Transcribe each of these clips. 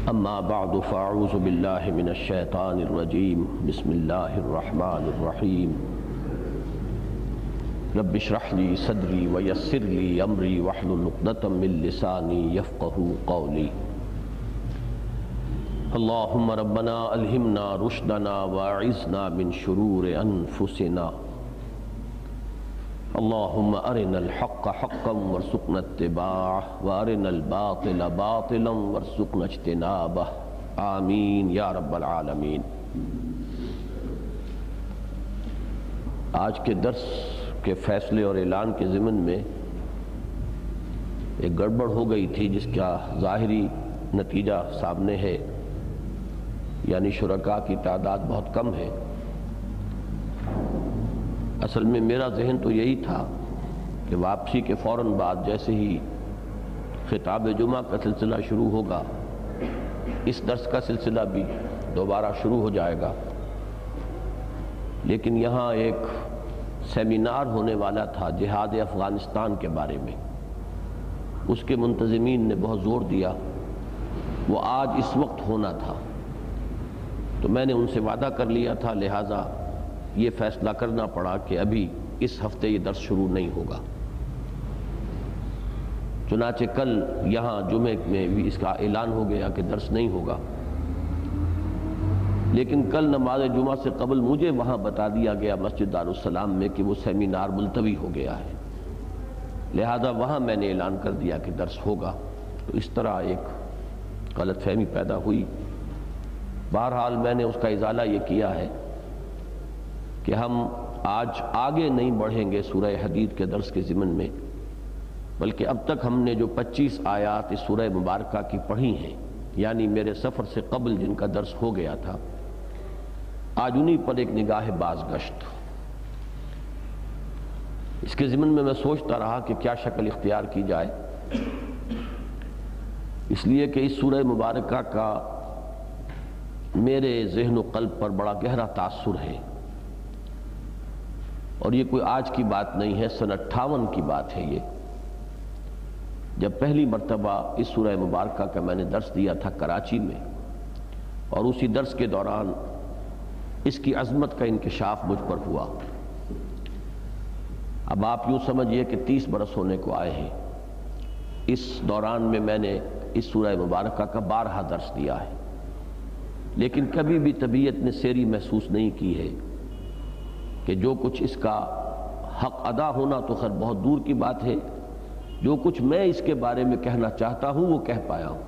اما بعد فاعوذ باللہ من الشیطان الرجیم بسم اللہ الرحمن الرحیم رب اشرح لی صدری ویسر لی امری واحلل عقدۃ من لسانی یفقہوا قولی اللہم ربنا الہمنا رشدنا واعذنا من شرور انفسنا اللہم ارنا الحق حقا وارزقنا اتباعہ وارنا الباطل باطلا وارزقنا اجتنابہ آمین یا رب العالمین۔ آج کے درس کے فیصلے اور اعلان کے ضمن میں ایک گڑبڑ ہو گئی تھی جس کا ظاہری نتیجہ سامنے ہے، یعنی شرکاء کی تعداد بہت کم ہے۔ اصل میں میرا ذہن تو یہی تھا کہ واپسی کے فوراً بعد جیسے ہی خطاب جمعہ کا سلسلہ شروع ہوگا اس درس کا سلسلہ بھی دوبارہ شروع ہو جائے گا، لیکن یہاں ایک سیمینار ہونے والا تھا جہاد افغانستان کے بارے میں، اس کے منتظمین نے بہت زور دیا، وہ آج اس وقت ہونا تھا، تو میں نے ان سے وعدہ کر لیا تھا، لہٰذا یہ فیصلہ کرنا پڑا کہ ابھی اس ہفتے یہ درس شروع نہیں ہوگا۔ چنانچہ کل یہاں جمعے میں بھی اس کا اعلان ہو گیا کہ درس نہیں ہوگا، لیکن کل نماز جمعہ سے قبل مجھے وہاں بتا دیا گیا مسجد دارالسلام میں کہ وہ سیمینار ملتوی ہو گیا ہے، لہذا وہاں میں نے اعلان کر دیا کہ درس ہوگا، تو اس طرح ایک غلط فہمی پیدا ہوئی۔ بہرحال میں نے اس کا ازالہ یہ کیا ہے کہ ہم آج آگے نہیں بڑھیں گے سورہ حدید کے درس کے ضمن میں، بلکہ اب تک ہم نے جو 25 آیات اس سورہ مبارکہ کی پڑھی ہیں، یعنی میرے سفر سے قبل جن کا درس ہو گیا تھا، آج انہی پر ایک نگاہ بازگشت۔ اس کے ضمن میں میں سوچتا رہا کہ کیا شکل اختیار کی جائے، اس لیے کہ اس سورہ مبارکہ کا میرے ذہن و قلب پر بڑا گہرا تاثر ہے، اور یہ کوئی آج کی بات نہیں ہے، سن 58 کی بات ہے یہ، جب پہلی مرتبہ اس سورہ مبارکہ کا میں نے درس دیا تھا کراچی میں، اور اسی درس کے دوران اس کی عظمت کا انکشاف مجھ پر ہوا۔ اب آپ یوں سمجھئے کہ 30 برس ہونے کو آئے ہیں، اس دوران میں میں نے اس سورہ مبارکہ کا 12 درس دیا ہے، لیکن کبھی بھی طبیعت نے سیری محسوس نہیں کی ہے کہ جو کچھ اس کا حق ادا ہونا تو خیر بہت دور کی بات ہے، جو کچھ میں اس کے بارے میں کہنا چاہتا ہوں وہ کہہ پایا ہوں۔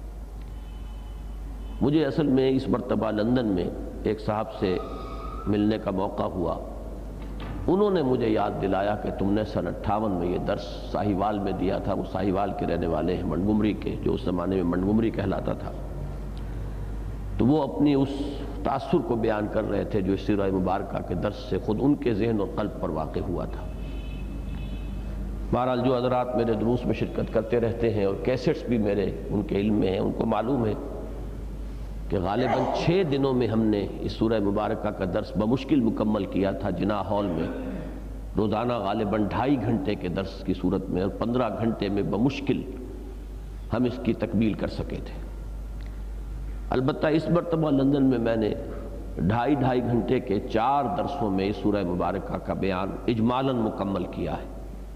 مجھے اصل میں اس مرتبہ لندن میں ایک صاحب سے ملنے کا موقع ہوا، انہوں نے مجھے یاد دلایا کہ تم نے سن 58 میں یہ درس ساہیوال میں دیا تھا، وہ ساہیوال کے رہنے والے ہیں، منٹگمری کے، جو اس زمانے میں منٹگمری کہلاتا تھا، تو وہ اپنی اس تاثر کو بیان کر رہے تھے جو اس سورہ مبارکہ کے درس سے خود ان کے ذہن اور قلب پر واقع ہوا تھا۔ بہرحال جو حضرات میرے دروس میں شرکت کرتے رہتے ہیں اور کیسٹس بھی میرے ان کے علم میں ہیں، ان کو معلوم ہے کہ غالباً 6 دنوں میں ہم نے اس سورہ مبارکہ کا درس بمشکل مکمل کیا تھا جناح ہال میں، روزانہ غالباً 2.5 گھنٹے کے درس کی صورت میں، اور 15 گھنٹے میں بمشکل ہم اس کی تکمیل کر سکے تھے۔ البتہ اس مرتبہ لندن میں میں نے 2.5 گھنٹے کے 4 درسوں میں اس سورہ مبارکہ کا بیان اجمالاً مکمل کیا ہے۔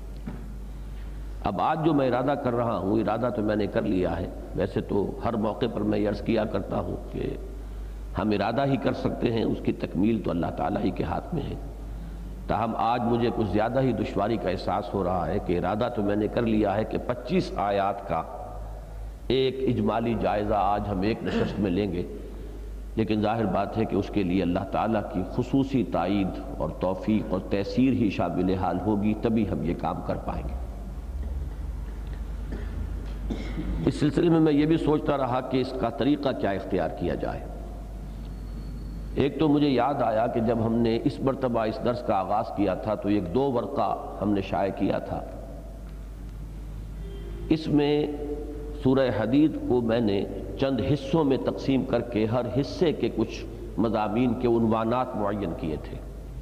اب آج جو میں ارادہ کر رہا ہوں، ارادہ تو میں نے کر لیا ہے، ویسے تو ہر موقع پر میں یہ عرض کیا کرتا ہوں کہ ہم ارادہ ہی کر سکتے ہیں، اس کی تکمیل تو اللہ تعالیٰ ہی کے ہاتھ میں ہے، تاہم آج مجھے کچھ زیادہ ہی دشواری کا احساس ہو رہا ہے کہ ارادہ تو میں نے کر لیا ہے کہ 25 آیات کا ایک اجمالی جائزہ آج ہم ایک نشست میں لیں گے، لیکن ظاہر بات ہے کہ اس کے لیے اللہ تعالیٰ کی خصوصی تائید اور توفیق اور تیسیر ہی شامل حال ہوگی، تبھی ہم یہ کام کر پائیں گے۔ اس سلسلے میں یہ بھی سوچتا رہا کہ اس کا طریقہ کیا اختیار کیا جائے۔ ایک تو مجھے یاد آیا کہ جب ہم نے اس مرتبہ اس درس کا آغاز کیا تھا تو ایک 2 ورقہ ہم نے شائع کیا تھا، اس میں سورہ حدید کو میں نے چند حصوں میں تقسیم کر کے ہر حصے کے کچھ مضامین کے عنوانات معین کیے تھے۔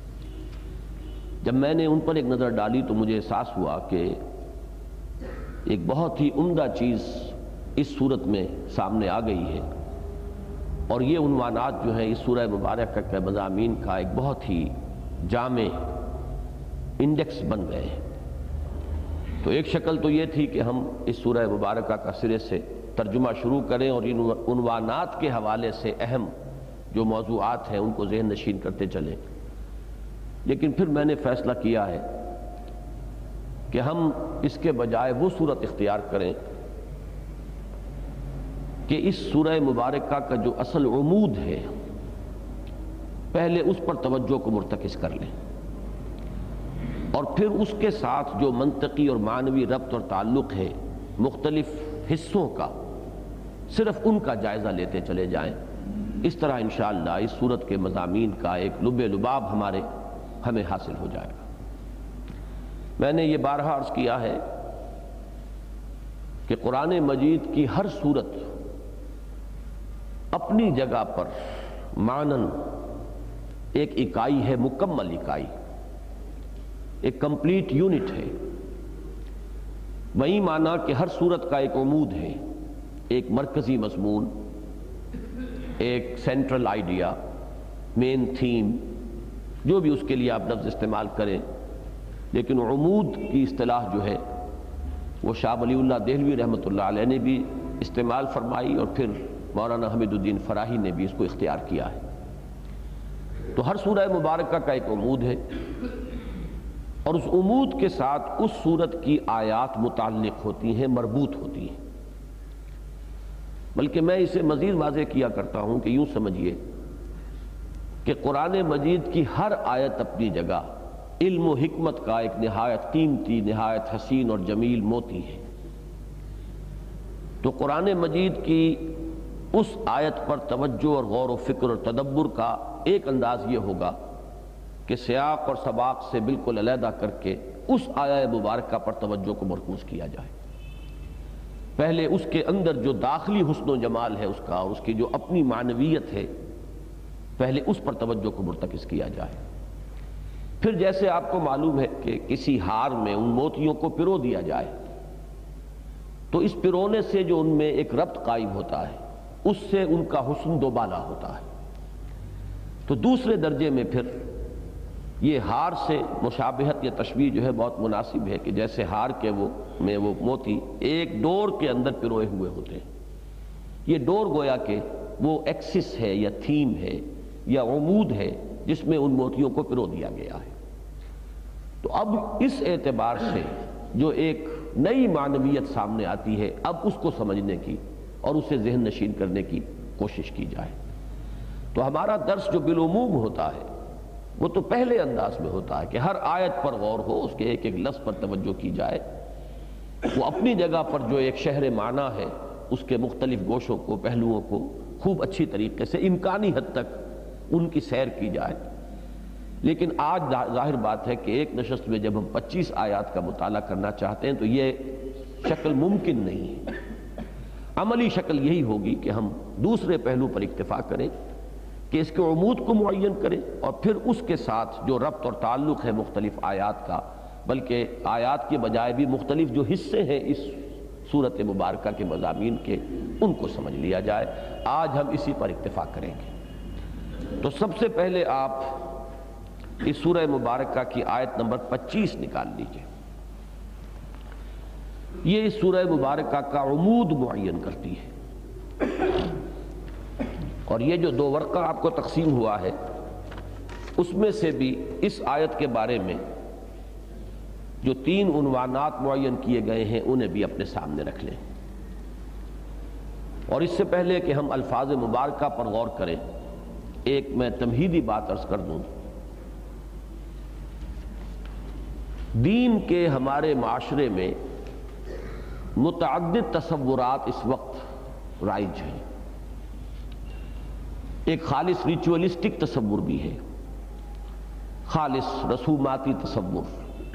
جب میں نے ان پر ایک نظر ڈالی تو مجھے احساس ہوا کہ ایک بہت ہی عمدہ چیز اس صورت میں سامنے آ گئی ہے، اور یہ عنوانات جو ہیں اس سورہ مبارکہ کے مضامین کا ایک بہت ہی جامع انڈیکس بن گئے ہیں۔ تو ایک شکل تو یہ تھی کہ ہم اس سورہ مبارکہ کا سرے سے ترجمہ شروع کریں اور ان عنوانات کے حوالے سے اہم جو موضوعات ہیں ان کو ذہن نشین کرتے چلیں، لیکن پھر میں نے فیصلہ کیا ہے کہ ہم اس کے بجائے وہ صورت اختیار کریں کہ اس سورہ مبارکہ کا جو اصل عمود ہے پہلے اس پر توجہ کو مرتکز کر لیں، اور پھر اس کے ساتھ جو منطقی اور معنوی ربط اور تعلق ہے مختلف حصوں کا، صرف ان کا جائزہ لیتے چلے جائیں۔ اس طرح انشاءاللہ اس سورت کے مضامین کا ایک لب لباب ہمیں حاصل ہو جائے گا۔ میں نے یہ بارہا عرض کیا ہے کہ قرآن مجید کی ہر سورت اپنی جگہ پر معنن ایک اکائی ہے، مکمل اکائی، ایک کمپلیٹ یونٹ ہے۔ وہی معنی کہ ہر سورت کا ایک عمود ہے، ایک مرکزی مضمون، ایک سینٹرل آئیڈیا، مین تھیم، جو بھی اس کے لیے آپ لفظ استعمال کریں، لیکن عمود کی اصطلاح جو ہے وہ شاہ ولی اللہ دہلوی رحمۃ اللہ علیہ نے بھی استعمال فرمائی، اور پھر مولانا حمید الدین فراہی نے بھی اس کو اختیار کیا ہے۔ تو ہر سورہ مبارکہ کا ایک عمود ہے، اور اس عمود کے ساتھ اس سورت کی آیات متعلق ہوتی ہیں، مربوط ہوتی ہیں۔ بلکہ میں اسے مزید واضح کیا کرتا ہوں کہ یوں سمجھیے کہ قرآن مجید کی ہر آیت اپنی جگہ علم و حکمت کا ایک نہایت قیمتی، نہایت حسین اور جمیل موتی ہے۔ تو قرآن مجید کی اس آیت پر توجہ اور غور و فکر اور تدبر کا ایک انداز یہ ہوگا کہ سیاق اور سباق سے بالکل علیحدہ کر کے اس آیہ مبارکہ پر توجہ کو مرکوز کیا جائے۔ پہلے اس کے اندر جو داخلی حسن و جمال ہے اس کا، اور اس کی جو اپنی معنویت ہے، پہلے اس پر توجہ کو مرتکز کیا جائے۔ پھر جیسے آپ کو معلوم ہے کہ کسی ہار میں ان موتیوں کو پرو دیا جائے تو اس پرونے سے جو ان میں ایک ربط قائم ہوتا ہے، اس سے ان کا حسن دوبالا ہوتا ہے۔ تو دوسرے درجے میں پھر یہ ہار سے مشابہت یا تشبیہ جو ہے بہت مناسب ہے کہ جیسے ہار کے وہ موتی ایک ڈور کے اندر پروئے ہوئے ہوتے ہیں۔ یہ ڈور گویا کہ وہ ایکسس ہے یا تھیم ہے یا عمود ہے جس میں ان موتیوں کو پرو دیا گیا ہے۔ تو اب اس اعتبار سے جو ایک نئی معنویت سامنے آتی ہے، اب اس کو سمجھنے کی اور اسے ذہن نشین کرنے کی کوشش کی جائے۔ تو ہمارا درس جو بالعموم ہوتا ہے وہ تو پہلے انداز میں ہوتا ہے کہ ہر آیت پر غور ہو، اس کے ایک ایک لفظ پر توجہ کی جائے، وہ اپنی جگہ پر جو ایک شہر معنی ہے اس کے مختلف گوشوں کو، پہلوؤں کو خوب اچھی طریقے سے امکانی حد تک ان کی سیر کی جائے۔ لیکن آج ظاہر بات ہے کہ ایک نشست میں جب ہم 25 آیات کا مطالعہ کرنا چاہتے ہیں تو یہ شکل ممکن نہیں ہے۔ عملی شکل یہی ہوگی کہ ہم دوسرے پہلو پر اکتفا کریں کہ اس کے عمود کو معین کریں، اور پھر اس کے ساتھ جو ربط اور تعلق ہے مختلف آیات کا، بلکہ آیات کے بجائے بھی مختلف جو حصے ہیں اس سورت مبارکہ کے مضامین کے، ان کو سمجھ لیا جائے۔ آج ہم اسی پر اکتفا کریں گے۔ تو سب سے پہلے آپ اس سورہ مبارکہ کی آیت نمبر 25 نکال لیجئے۔ یہ اس سورہ مبارکہ کا عمود معین کرتی ہے، اور یہ جو 2 ورقہ آپ کو تقسیم ہوا ہے اس میں سے بھی اس آیت کے بارے میں جو 3 عنوانات معین کیے گئے ہیں انہیں بھی اپنے سامنے رکھ لیں۔ اور اس سے پہلے کہ ہم الفاظ مبارکہ پر غور کریں، ایک میں تمہیدی بات عرض کر دوں۔ دین کے ہمارے معاشرے میں متعدد تصورات اس وقت رائج ہیں۔ ایک خالص ریچولسٹک تصور بھی ہے، خالص رسوماتی تصور،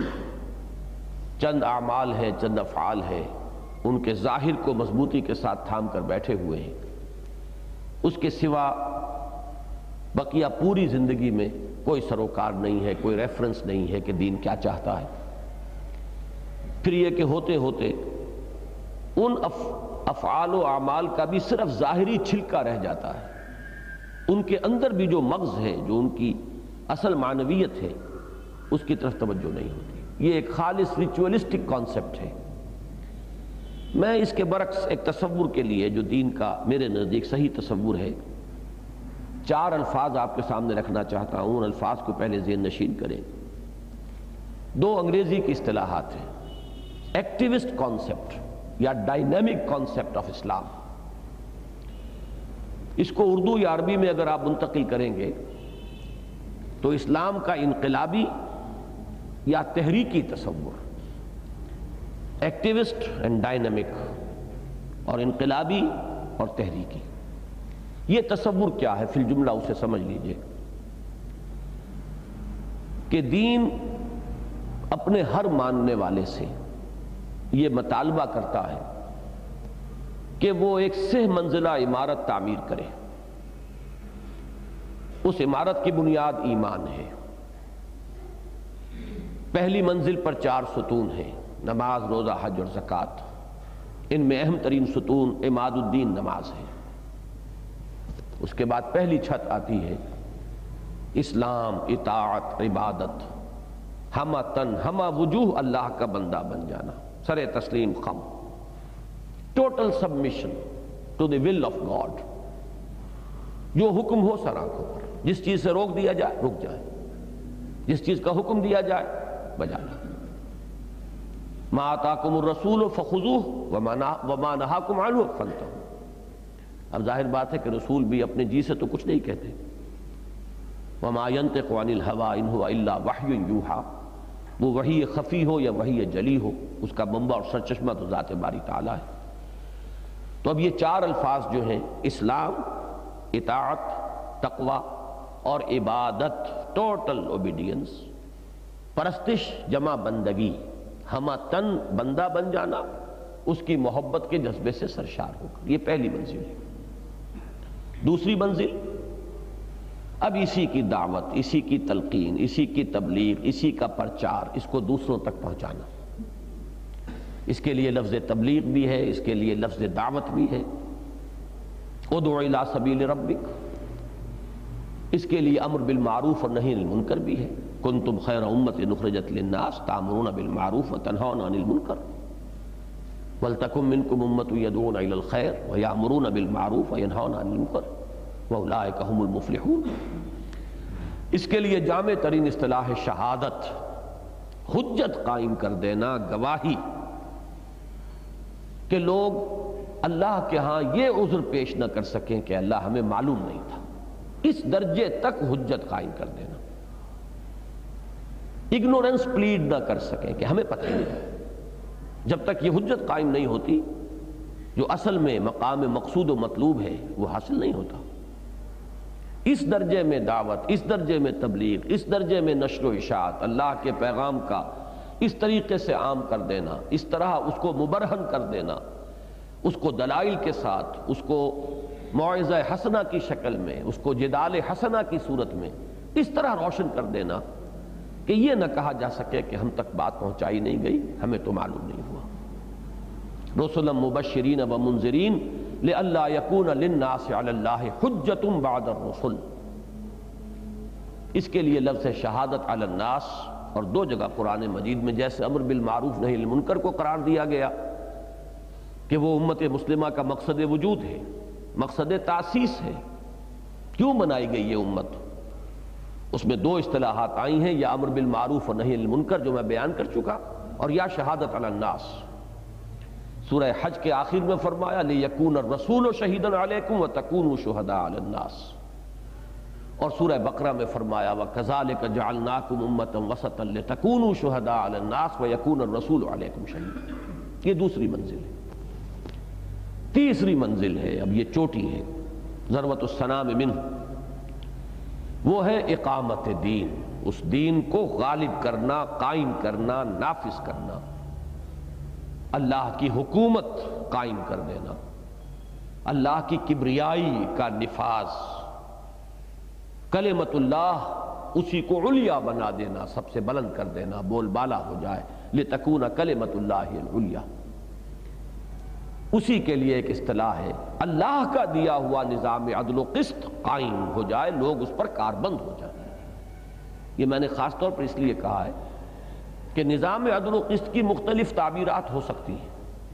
چند اعمال ہیں، چند افعال ہیں، ان کے ظاہر کو مضبوطی کے ساتھ تھام کر بیٹھے ہوئے ہیں، اس کے سوا بقیہ پوری زندگی میں کوئی سروکار نہیں ہے، کوئی ریفرنس نہیں ہے کہ دین کیا چاہتا ہے۔ پھر یہ کہ ہوتے ہوتے ان افعال و اعمال کا بھی صرف ظاہری چھلکا رہ جاتا ہے، ان کے اندر بھی جو مغز ہے، جو ان کی اصل معنویت ہے، اس کی طرف توجہ نہیں ہوتی۔ یہ ایک خالص ریچولسٹک کانسیپٹ ہے۔ میں اس کے برعکس ایک تصور کے لیے جو دین کا میرے نزدیک صحیح تصور ہے، 4 الفاظ آپ کے سامنے رکھنا چاہتا ہوں۔ ان الفاظ کو پہلے ذہن نشین کریں۔ 2 انگریزی کی اصطلاحات ہیں، ایکٹیوسٹ کانسیپٹ یا ڈائنامک کانسیپٹ آف اسلام۔ اس کو اردو یا عربی میں اگر آپ منتقل کریں گے تو اسلام کا انقلابی یا تحریکی تصور، ایکٹیوسٹ اینڈ ڈائنامک، اور انقلابی اور تحریکی۔ یہ تصور کیا ہے؟ فی الجملہ اسے سمجھ لیجئے کہ دین اپنے ہر ماننے والے سے یہ مطالبہ کرتا ہے کہ وہ ایک سہ منزلہ عمارت تعمیر کرے۔ اس عمارت کی بنیاد ایمان ہے۔ پہلی منزل پر 4 ستون ہیں، نماز، روزہ، حج اور زکوٰۃ۔ ان میں اہم ترین ستون عماد الدین نماز ہے۔ اس کے بعد پہلی چھت آتی ہے اسلام، اطاعت، عبادت، ہمہ تن ہمہ وجوہ اللہ کا بندہ بن جانا، سر تسلیم خم، total submission to the will of God. جو حکم ہو سر آنکھوں پر، جس چیز سے روک دیا جائے رک جائے، جس چیز کا حکم دیا جائے بجانا۔ ما آتاکم الرسول فخذوہ وما نہاکم عنہ فانتہوا۔ اب ظاہر بات ہے کہ رسول بھی اپنے جی سے تو کچھ نہیں کہتے۔ وما ينطق عن الهوى ان هو الا وحی یوحیٰ، وہ وحی خفی ہو یا وحی جلی ہو، اس کا منبع اور سرچشمہ تو ذات باری تعالیٰ ہے۔ تو اب یہ 4 الفاظ جو ہیں، اسلام، اطاعت، تقوی اور عبادت، ٹوٹل اوبیڈینس، پرستش جمع بندگی، ہمہ تن بندہ بن جانا، اس کی محبت کے جذبے سے سرشار ہو کر، یہ پہلی منزل ہے۔ دوسری منزل، اب اسی کی دعوت، اسی کی تلقین، اسی کی تبلیغ، اسی کا پرچار، اس کو دوسروں تک پہنچانا۔ اس کے لیے لفظ تبلیغ بھی ہے، اس کے لیے لفظ دعوت بھی ہے۔ ادع الی سبیل ربک، اس کے لیے امر بالمعروف اور نہی عن المنکر بھی ہے۔ کنتم خیر امۃ اخرجت للناس تأمرون بالمعروف وتنہون عن المنکر ولتکن منکم امۃ یدعون الی الخیر ویأمرون بالمعروف وینہون عن المنکر وَأُولَٰئِكَ هُمُ الْمُفْلِحُونَ۔ اس کے لیے جامع ترین اصطلاح شہادت، حجت قائم کر دینا، گواہی، کہ لوگ اللہ کے ہاں یہ عذر پیش نہ کر سکیں کہ اللہ ہمیں معلوم نہیں تھا۔ اس درجے تک حجت قائم کر دینا، اگنورنس پلیڈ نہ کر سکیں کہ ہمیں پتہ نہیں۔ جب تک یہ حجت قائم نہیں ہوتی، جو اصل میں مقام مقصود و مطلوب ہے وہ حاصل نہیں ہوتا۔ اس درجے میں دعوت، اس درجے میں تبلیغ، اس درجے میں نشر و اشاعت، اللہ کے پیغام کا اس طریقے سے عام کر دینا، اس طرح اس کو مبرہن کر دینا، اس کو دلائل کے ساتھ، اس کو موعظہ حسنہ کی شکل میں، اس کو جدال حسنہ کی صورت میں اس طرح روشن کر دینا کہ یہ نہ کہا جا سکے کہ ہم تک بات پہنچائی نہیں گئی، ہمیں تو معلوم نہیں ہوا۔ رسلا مبشرین ومنذرین لئلا یکون للناس علی اللہ حجۃ بعد الرسل۔ اس کے لیے لفظ شہادت علی الناس، اور 2 جگہ قرآن مجید میں جیسے امر بالمعروف نہی عن المنکر کو قرار دیا گیا کہ وہ امت مسلمہ کا مقصد وجود ہے، مقصد تاسیس ہے۔ کیوں بنائی گئی یہ امت؟ اس میں 2 اصطلاحات آئی ہیں، یا امر بالمعروف و نہی عن المنکر جو میں بیان کر چکا، اور یا شہادت علی الناس۔ سورہ حج کے آخر میں فرمایا لِيَكُونَ الرَّسُولُ شَهِيدًا عَلَيْكُمْ وَتَكُونُوا شُهَدَاءَ عَلَى النَّاسِ، اور سورہ بقرہ میں فرمایا وَكَذَلِكَ جَعَلْنَاكُمْ أُمَّةً وَسَطًا لِتَكُونُوا شُهَدَاءَ عَلَى النَّاسِ وَيَكُونَ الرَّسُولُ عَلَيْكُمْ شَهِيدًا۔ یہ دوسری منزل ہے۔ تیسری منزل ہے، اب یہ چوٹی ہے، ذروۃ السنام منہ، وہ ہے اقامت دین، اس دین کو غالب کرنا، قائم کرنا، نافذ کرنا، اللہ کی حکومت قائم کر دینا، اللہ کی کبریائی کا نفاذ، کلمت اللہ اسی کو علیا بنا دینا، سب سے بلند کر دینا، بول بالا ہو جائے، لتکون کلمت اللہ العلیٰ۔ اسی کے لیے ایک اصطلاح ہے، اللہ کا دیا ہوا نظام عدل و قسط قائم ہو جائے، لوگ اس پر کاربند ہو جائیں۔ یہ میں نے خاص طور پر اس لیے کہا ہے کہ نظام عدل و قسط کی مختلف تعبیرات ہو سکتی ہیں۔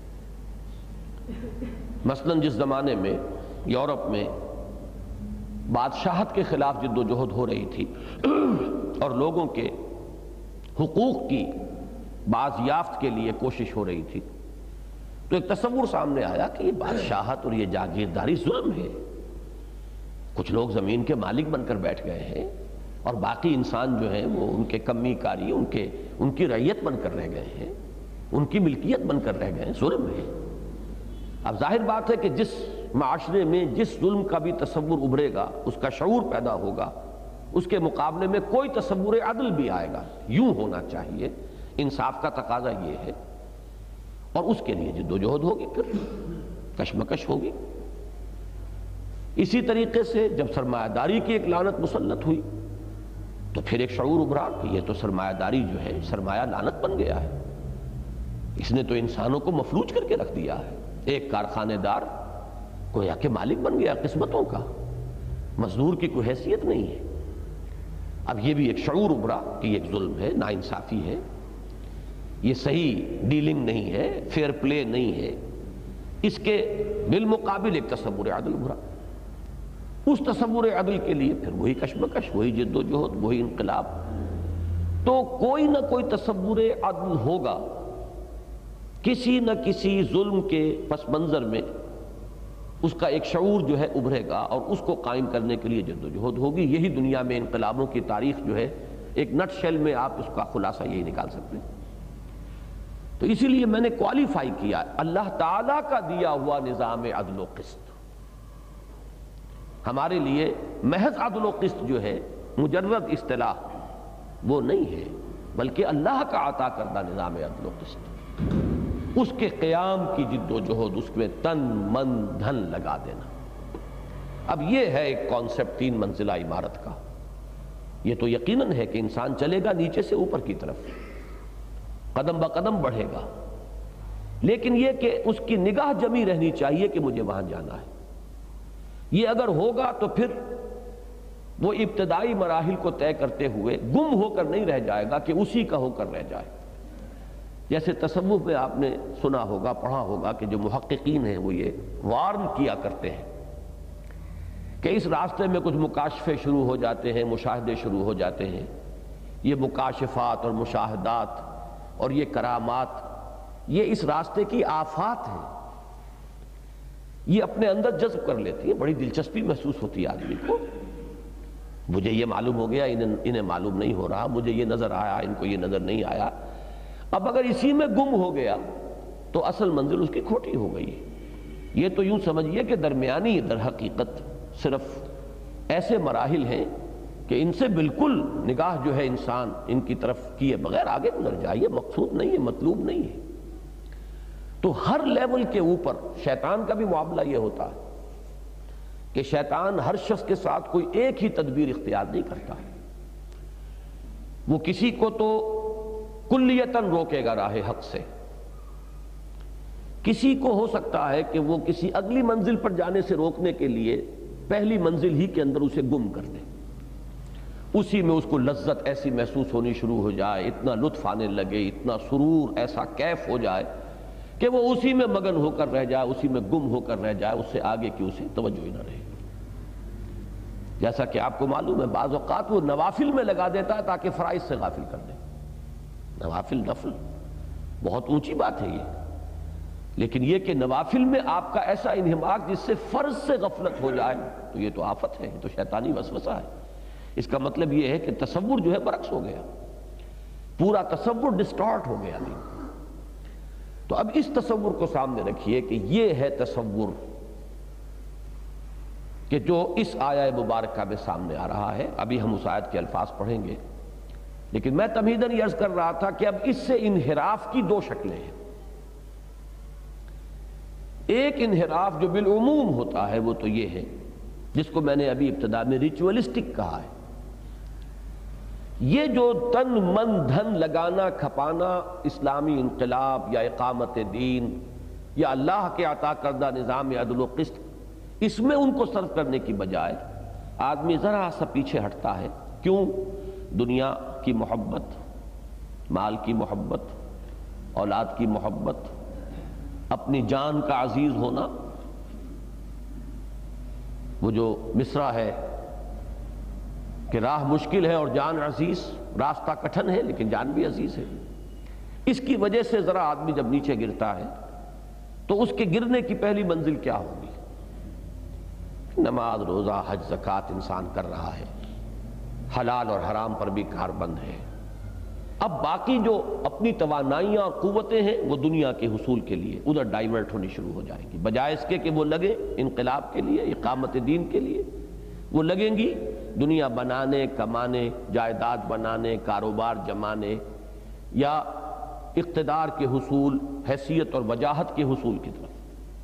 مثلا جس زمانے میں یورپ میں بادشاہت کے خلاف جد و جہد ہو رہی تھی اور لوگوں کے حقوق کی بازیافت کے لیے کوشش ہو رہی تھی، تو ایک تصور سامنے آیا کہ یہ بادشاہت اور یہ جاگیرداری ظلم ہے۔ کچھ لوگ زمین کے مالک بن کر بیٹھ گئے ہیں اور باقی انسان جو ہیں وہ ان کے کمی کاری، ان کی رعیت بن کر رہ گئے ہیں، ان کی ملکیت بن کر رہ گئے ہیں، ظلم ہے۔ اب ظاہر بات ہے کہ جس معاشرے میں جس ظلم کا بھی تصور ابھرے گا، اس کا شعور پیدا ہوگا، اس کے مقابلے میں کوئی تصور عدل بھی آئے گا۔ یوں ہونا چاہیے، انصاف کا تقاضا یہ ہے، اور اس کے لیے جد و جہد ہوگی، پھر کشمکش ہوگی۔ اسی طریقے سے جب سرمایہ داری کی ایک لعنت مسلط ہوئی تو پھر ایک شعور ابھرا کہ یہ تو سرمایہ داری جو ہے سرمایہ لعنت بن گیا ہے، اس نے تو انسانوں کو مفلوج کر کے رکھ دیا ہے۔ ایک کارخانے دار گویا کہ مالک بن گیا قسمتوں کا، مزدور کی کوئی حیثیت نہیں ہے۔ اب یہ بھی ایک شعور ابھرا کہ یہ ایک ظلم ہے، ناانصافی ہے، یہ صحیح ڈیلنگ نہیں ہے، فیئر پلے نہیں ہے۔ اس کے بالمقابل ایک تصور عدل ابھرا۔ اس تصور عدل کے لیے پھر وہی کشمکش، وہی جد و جہد، وہی انقلاب۔ تو کوئی نہ کوئی تصور عدل ہوگا، کسی نہ کسی ظلم کے پس منظر میں اس کا ایک شعور جو ہے ابھرے گا، اور اس کو قائم کرنے کے لیے جد و جہد ہوگی۔ یہی دنیا میں انقلابوں کی تاریخ جو ہے ایک نٹ شیل میں آپ اس کا خلاصہ یہی نکال سکتے ہیں۔ تو اسی لیے میں نے کوالیفائی کیا اللہ تعالیٰ کا دیا ہوا نظام عدل و قسط ہمارے لیے محض عدل و قسط جو ہے مجرد اصطلاح وہ نہیں ہے، بلکہ اللہ کا عطا کردہ نظام عدل و قسط، اس کے قیام کی جد و جہد، اس میں تن من دھن لگا دینا۔ اب یہ ہے ایک کانسیپٹ 3 منزلہ عمارت کا۔ یہ تو یقیناً ہے کہ انسان چلے گا نیچے سے اوپر کی طرف، قدم بہ قدم بڑھے گا، لیکن یہ کہ اس کی نگاہ جمی رہنی چاہیے کہ مجھے وہاں جانا ہے۔ یہ اگر ہوگا تو پھر وہ ابتدائی مراحل کو طے کرتے ہوئے گم ہو کر نہیں رہ جائے گا کہ اسی کا ہو کر رہ جائے۔ جیسے تصوف میں آپ نے سنا ہوگا، پڑھا ہوگا کہ جو محققین ہیں وہ یہ وارن کیا کرتے ہیں کہ اس راستے میں کچھ مکاشفے شروع ہو جاتے ہیں، مشاہدے شروع ہو جاتے ہیں۔ یہ مکاشفات اور مشاہدات اور یہ کرامات، یہ اس راستے کی آفات ہیں، یہ اپنے اندر جذب کر لیتی ہے۔ بڑی دلچسپی محسوس ہوتی ہے آدمی کو، مجھے یہ معلوم ہو گیا، انہیں معلوم نہیں ہو رہا، مجھے یہ نظر آیا، ان کو یہ نظر نہیں آیا۔ اب اگر اسی میں گم ہو گیا تو اصل منزل اس کی کھوٹی ہو گئی۔ یہ تو یوں سمجھیے کہ درمیانی در حقیقت صرف ایسے مراحل ہیں کہ ان سے بالکل نگاہ جو ہے انسان ان کی طرف کیے بغیر آگے گزر جائے، یہ مقصود نہیں ہے، مطلوب نہیں ہے۔ تو ہر لیول کے اوپر شیطان کا بھی معاملہ یہ ہوتا ہے کہ شیطان ہر شخص کے ساتھ کوئی ایک ہی تدبیر اختیار نہیں کرتا، وہ کسی کو تو کلیتاً روکے گا راہ حق سے، کسی کو ہو سکتا ہے کہ وہ کسی اگلی منزل پر جانے سے روکنے کے لیے پہلی منزل ہی کے اندر اسے گم کر دے، اسی میں اس کو لذت ایسی محسوس ہونی شروع ہو جائے، اتنا لطف آنے لگے، اتنا سرور، ایسا کیف ہو جائے کہ وہ اسی میں مگن ہو کر رہ جائے، اسی میں گم ہو کر رہ جائے، اس سے آگے کی اسے توجہ ہی نہ رہے۔ جیسا کہ آپ کو معلوم ہے بعض اوقات وہ نوافل میں لگا دیتا ہے تاکہ فرائض سے غافل کر دے۔ نوافل، نفل بہت اونچی بات ہے یہ، لیکن یہ کہ نوافل میں آپ کا ایسا انہماک جس سے فرض سے غفلت ہو جائے تو یہ تو آفت ہے، یہ تو شیطانی وسوسہ ہے۔ اس کا مطلب یہ ہے کہ تصور جو ہے برعکس ہو گیا، پورا تصور ڈسٹارٹ ہو گیا نہیں۔ تو اب اس تصور کو سامنے رکھیے کہ یہ ہے تصور کہ جو اس آیہ مبارکہ میں سامنے آ رہا ہے۔ ابھی ہم اس آیت کے الفاظ پڑھیں گے، لیکن میں تمہیداً یہ عرض کر رہا تھا کہ اب اس سے انحراف کی 2 شکلیں ہیں۔ ایک انحراف جو بالعموم ہوتا ہے وہ تو یہ ہے، جس کو میں نے ابھی ابتدا میں ریچولسٹک کہا ہے، یہ جو تن من دھن لگانا کھپانا اسلامی انقلاب یا اقامت دین یا اللہ کے عطا کردہ نظام عدل و قسط، اس میں ان کو صرف کرنے کی بجائے آدمی ذرا سا پیچھے ہٹتا ہے۔ کیوں؟ دنیا کی محبت، مال کی محبت، اولاد کی محبت، اپنی جان کا عزیز ہونا۔ وہ جو مصرع ہے کہ راہ مشکل ہے اور جان عزیز، راستہ کٹھن ہے لیکن جان بھی عزیز ہے، اس کی وجہ سے ذرا آدمی جب نیچے گرتا ہے تو اس کے گرنے کی پہلی منزل کیا ہوگی؟ نماز، روزہ، حج، زکوٰۃ انسان کر رہا ہے، حلال اور حرام پر بھی کار بند ہے۔ اب باقی جو اپنی توانائیاں اور قوتیں ہیں وہ دنیا کے حصول کے لیے ادھر ڈائیورٹ ہونی شروع ہو جائیں گی، بجائے اس کے کہ وہ لگے انقلاب کے لیے، اقامت دین کے لیے، وہ لگیں گی دنیا بنانے، کمانے، جائیداد بنانے، کاروبار جمانے، یا اقتدار کے حصول، حیثیت اور وجاہت کے حصول کی طرف۔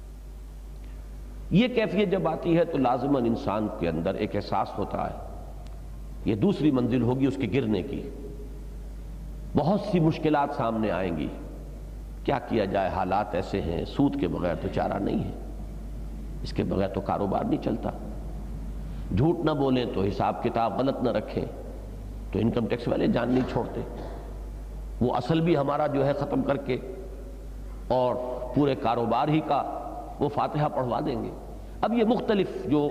یہ کیفیت جب آتی ہے تو لازماً انسان کے اندر ایک احساس ہوتا ہے، یہ دوسری منزل ہوگی اس کے گرنے کی، بہت سی مشکلات سامنے آئیں گی، کیا کیا جائے، حالات ایسے ہیں، سود کے بغیر تو چارہ نہیں ہے، اس کے بغیر تو کاروبار نہیں چلتا، جھوٹ نہ بولیں تو حساب کتاب غلط نہ رکھیں تو انکم ٹیکس والے جان نہیں چھوڑتے، وہ اصل بھی ہمارا جو ہے ختم کر کے اور پورے کاروبار ہی کا وہ فاتحہ پڑھوا دیں گے۔ اب یہ مختلف جو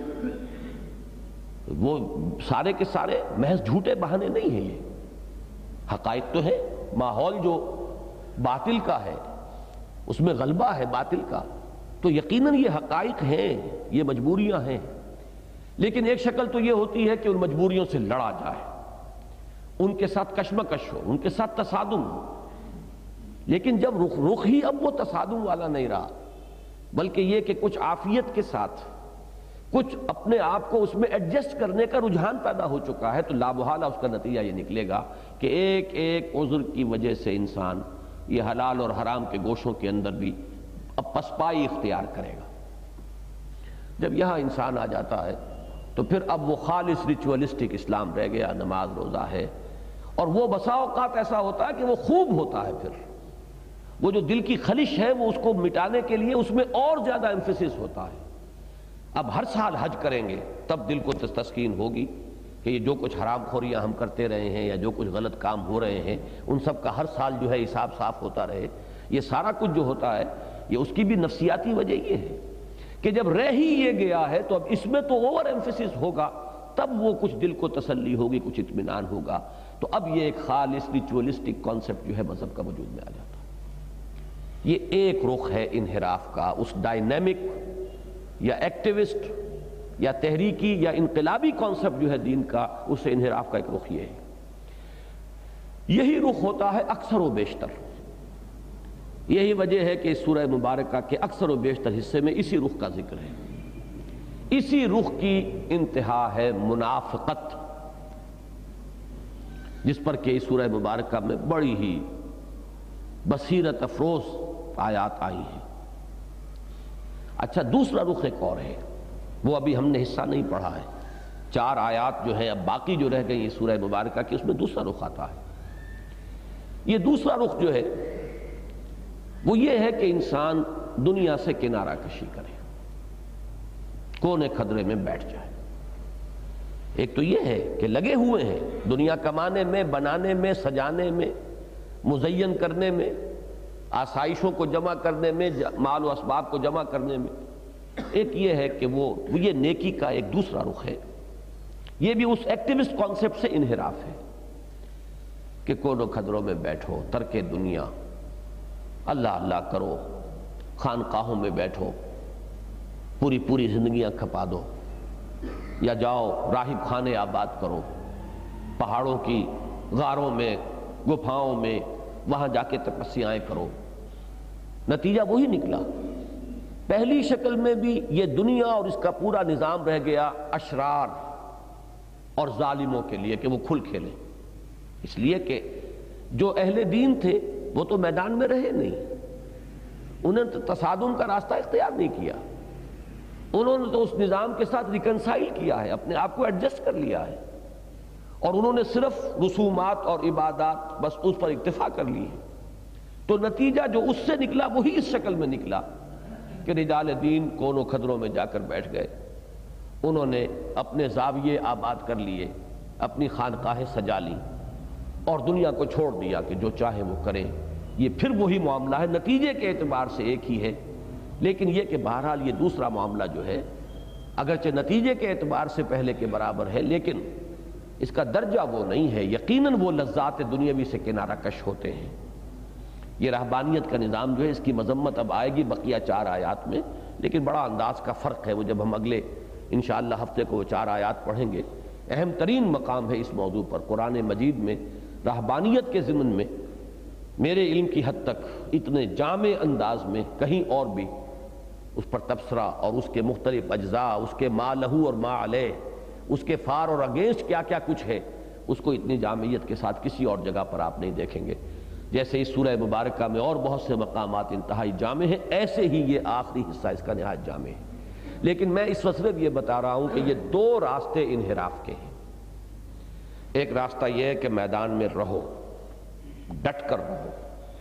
وہ سارے کے سارے محض جھوٹے بہانے نہیں ہیں، یہ حقائق تو ہے۔ ماحول جو باطل کا ہے، اس میں غلبہ ہے باطل کا، تو یقیناً یہ حقائق ہیں، یہ مجبوریاں ہیں، لیکن ایک شکل تو یہ ہوتی ہے کہ ان مجبوریوں سے لڑا جائے، ان کے ساتھ کشمکش ہو، ان کے ساتھ تصادم ہو، لیکن جب رخ ہی اب وہ تصادم والا نہیں رہا، بلکہ یہ کہ کچھ عافیت کے ساتھ کچھ اپنے آپ کو اس میں ایڈجسٹ کرنے کا رجحان پیدا ہو چکا ہے، تو لا محالہ اس کا نتیجہ یہ نکلے گا کہ ایک ایک عذر کی وجہ سے انسان یہ حلال اور حرام کے گوشوں کے اندر بھی اب پسپائی اختیار کرے گا۔ جب یہاں انسان آ جاتا ہے تو پھر اب وہ خالص ریچولسٹک اسلام رہ گیا، نماز روزہ ہے، اور وہ بسا اوقات ایسا ہوتا ہے کہ وہ خوب ہوتا ہے، پھر وہ جو دل کی خلش ہے وہ اس کو مٹانے کے لیے اس میں اور زیادہ ایمفیسس ہوتا ہے۔ اب ہر سال حج کریں گے تب دل کو تسکین ہوگی کہ یہ جو کچھ حرام خوریاں ہم کرتے رہے ہیں یا جو کچھ غلط کام ہو رہے ہیں ان سب کا ہر سال جو ہے حساب صاف ہوتا رہے۔ یہ سارا کچھ جو ہوتا ہے یہ اس کی بھی نفسیاتی وجہ یہ ہے کہ جب رہ ہی یہ گیا ہے تو اب اس میں تو اوور ایمفیسس ہوگا، تب وہ کچھ دل کو تسلی ہوگی، کچھ اطمینان ہوگا، تو اب یہ ایک خالص ریچولسٹک کانسیپٹ جو ہے مذہب کا وجود میں آ جاتا ہے۔ یہ ایک رخ ہے انحراف کا، اس ڈائنامک یا ایکٹیوسٹ یا تحریکی یا انقلابی کانسیپٹ جو ہے دین کا، اس سے انحراف کا ایک رخ یہ ہے۔ یہی رخ ہوتا ہے اکثر و بیشتر، یہی وجہ ہے کہ اس سورہ مبارکہ کے اکثر و بیشتر حصے میں اسی رخ کا ذکر ہے۔ اسی رخ کی انتہا ہے منافقت، جس پر کہ اس سورہ مبارکہ میں بڑی ہی بصیرت افروز آیات آئی ہیں۔ اچھا، دوسرا رخ ایک اور ہے، وہ ابھی ہم نے حصہ نہیں پڑھا ہے، 4 آیات جو ہیں اب باقی جو رہ گئی سورہ مبارکہ کی، اس میں دوسرا رخ آتا ہے۔ یہ دوسرا رخ جو ہے وہ یہ ہے کہ انسان دنیا سے کنارہ کشی کرے، کونے کھدرے میں بیٹھ جائے۔ ایک تو یہ ہے کہ لگے ہوئے ہیں دنیا کمانے میں، بنانے میں، سجانے میں، مزین کرنے میں، آسائشوں کو جمع کرنے میں، مال و اسباب کو جمع کرنے میں۔ ایک یہ ہے کہ وہ یہ نیکی کا ایک دوسرا رخ ہے، یہ بھی اس ایکٹیوسٹ کانسیپٹ سے انحراف ہے کہ کونوں کھدروں میں بیٹھو، ترک دنیا، اللہ اللہ کرو، خانقاہوں میں بیٹھو، پوری زندگیاں کھپا دو، یا جاؤ راہب خانے آباد کرو، پہاڑوں کی غاروں میں، گپھاؤں میں، وہاں جا کے تپسیائیں کرو۔ نتیجہ وہی نکلا، پہلی شکل میں بھی یہ دنیا اور اس کا پورا نظام رہ گیا اشرار اور ظالموں کے لیے کہ وہ کھل کھیلیں، اس لیے کہ جو اہل دین تھے وہ تو میدان میں رہے نہیں، انہوں نے تصادم کا راستہ اختیار نہیں کیا، انہوں نے تو اس نظام کے ساتھ ریکنسائل کیا ہے، اپنے آپ کو ایڈجسٹ کر لیا ہے، اور انہوں نے صرف رسومات اور عبادات بس اس پر اکتفا کر لی ہے۔ تو نتیجہ جو اس سے نکلا وہی اس شکل میں نکلا کہ رجال دین کونوں خدروں میں جا کر بیٹھ گئے، انہوں نے اپنے زاویے آباد کر لیے، اپنی خانقاہیں سجا لی اور دنیا کو چھوڑ دیا کہ جو چاہے وہ کریں۔ یہ پھر وہی معاملہ ہے، نتیجے کے اعتبار سے ایک ہی ہے، لیکن یہ کہ بہرحال یہ دوسرا معاملہ جو ہے اگرچہ نتیجے کے اعتبار سے پہلے کے برابر ہے، لیکن اس کا درجہ وہ نہیں ہے، یقیناً وہ لذات دنیاوی سے کنارہ کش ہوتے ہیں۔ یہ رہبانیت کا نظام جو ہے اس کی مذمت اب آئے گی بقیہ 4 آیات میں، لیکن بڑا انداز کا فرق ہے، وہ جب ہم اگلے انشاءاللہ ہفتے کو وہ 4 آیات پڑھیں گے۔ اہم ترین مقام ہے اس موضوع پر قرآن مجید میں، رہبانیت کے ضمن میں میرے علم کی حد تک اتنے جامع انداز میں کہیں اور بھی اس پر تبصرہ اور اس کے مختلف اجزاء، اس کے ما لہو اور ما علیہ، اس کے فار اور اگینسٹ کیا کیا کچھ ہے، اس کو اتنی جامعیت کے ساتھ کسی اور جگہ پر آپ نہیں دیکھیں گے۔ جیسے اس سورہ مبارکہ میں اور بہت سے مقامات انتہائی جامع ہیں، ایسے ہی یہ آخری حصہ اس کا نہایت جامع ہے۔ لیکن میں اس وقت یہ بتا رہا ہوں کہ یہ 2 راستے انحراف کے ہیں۔ ایک راستہ یہ ہے کہ میدان میں رہو، ڈٹ کر رہو،